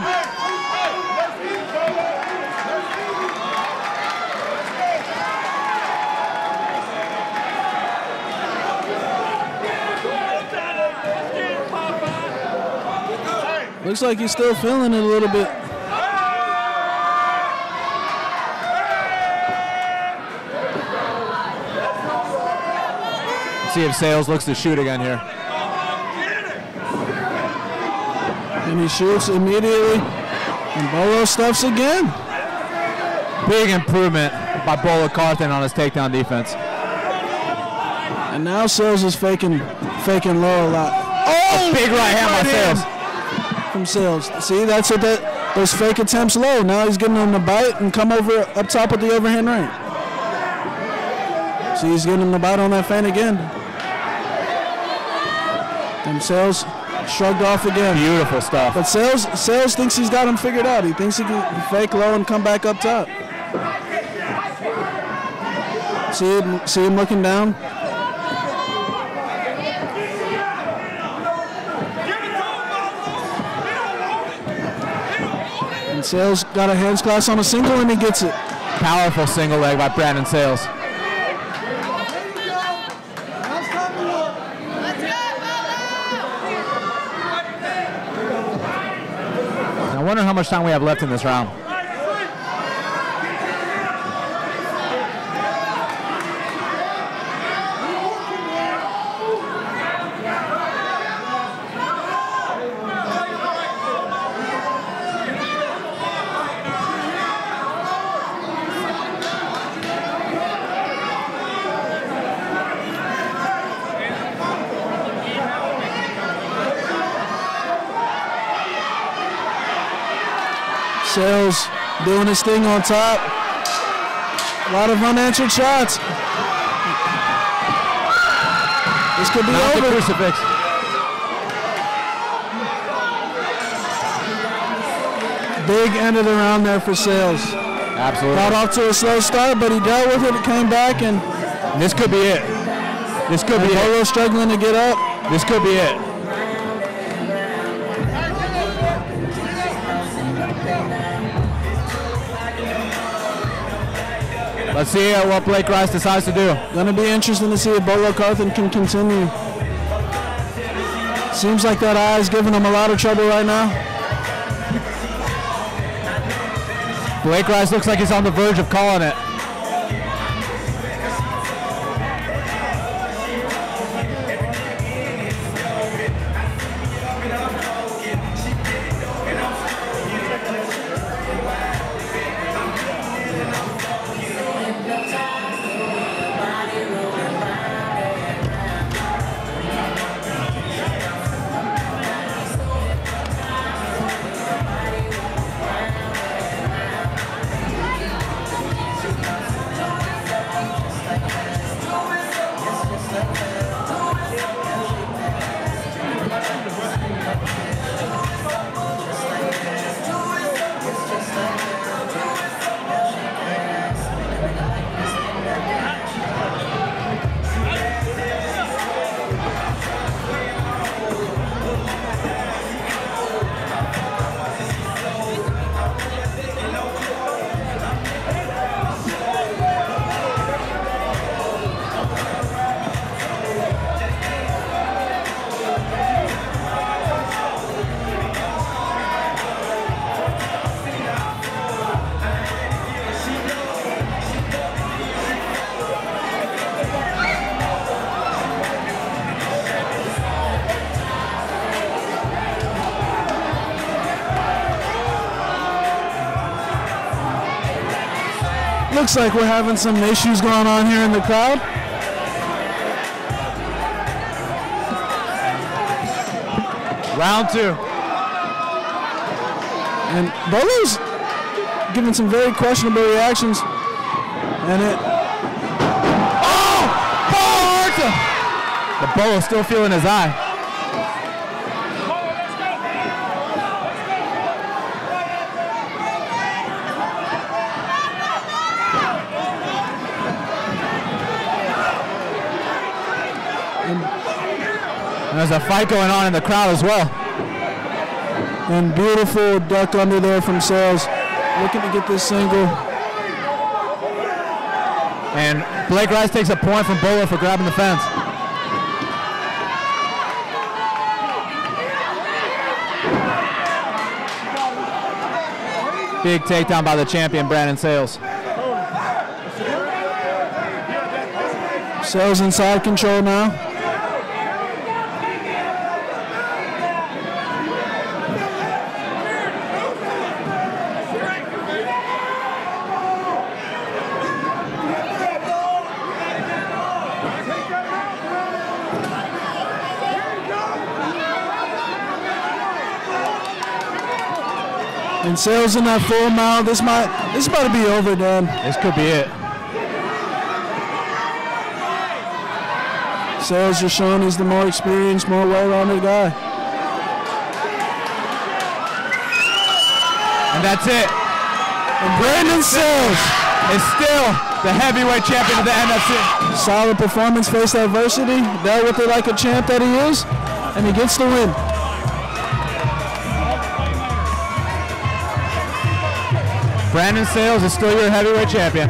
Looks like he's still feeling it a little bit. See if Sales looks to shoot again here. And he shoots immediately. And Bolo stuffs again. Big improvement by Bolo Carthen on his takedown defense. And now Sales is faking low a lot. Oh, big right hand by Sales. From Sales. See, that's what those fake attempts low. Now he's getting him to bite and come over up top with the overhand right. See, he's getting him to bite on that feint again. And Sales shrugged off again. Beautiful stuff. But Sales thinks he's got him figured out. He thinks he can fake low and come back up top. See him looking down? And Sales got a hands class on a single and he gets it. Powerful single leg by Brandon Sales. I wonder how much time we have left in this round. Sales doing his thing on top. A lot of unanswered shots. This could be Not over. the crucifix. Big end of the round there for Sales. Absolutely. Got off to a slow start, but he dealt with it. It came back, and This could be it. This could be Bolo it. struggling to get up. This could be it. Let's see what Blake Rice decides to do. Gonna be interesting to see if Bolo Carthen can continue. Seems like that eye is giving him a lot of trouble right now. Blake Rice looks like he's on the verge of calling it. Looks like we're having some issues going on here in the crowd. Round 2. And Bolo's giving some very questionable reactions. And it. Oh! Bolo! But Bolo's still feeling his eye. There's a fight going on in the crowd as well. And beautiful duck under there from Sales, looking to get this single. And Blake Rice takes a point from Bolo for grabbing the fence. Big takedown by the champion, Brandon Sales. Sales inside control now. And Sales in that full mount. This is about to be over, Dan. This could be it. Sales just showing he's the more experienced, more well-rounded guy. And that's it. And Brandon Sales is still the heavyweight champion of the NFC. Solid performance, faced adversity, dealt with it like a champ that he is, and he gets the win. Brandon Sales is still your heavyweight champion.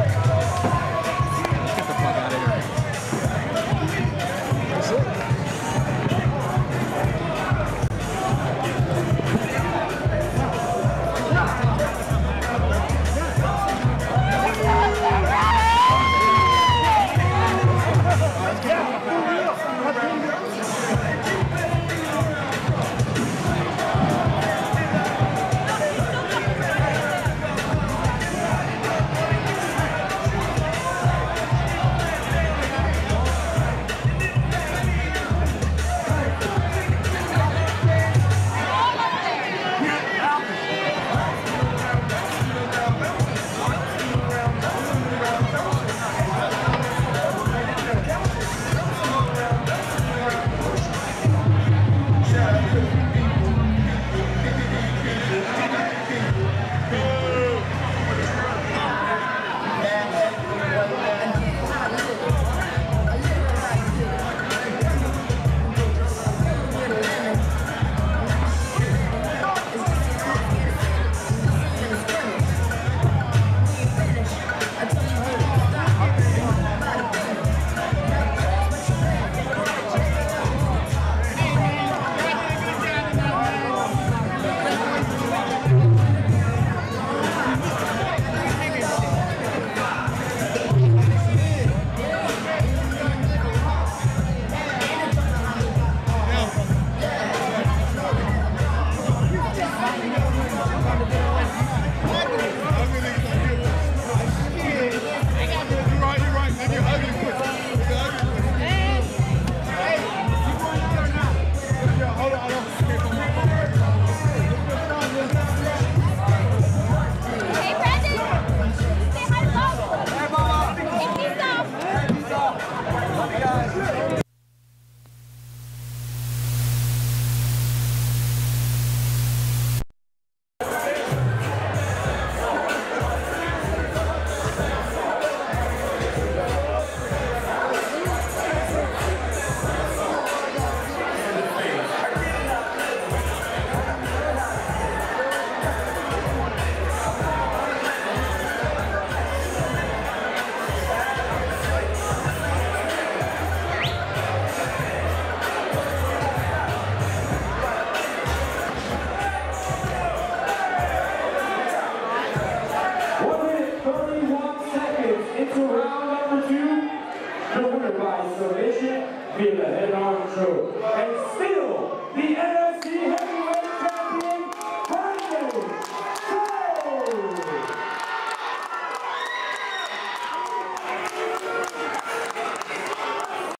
The winner by submission via the head-on choke. And still, the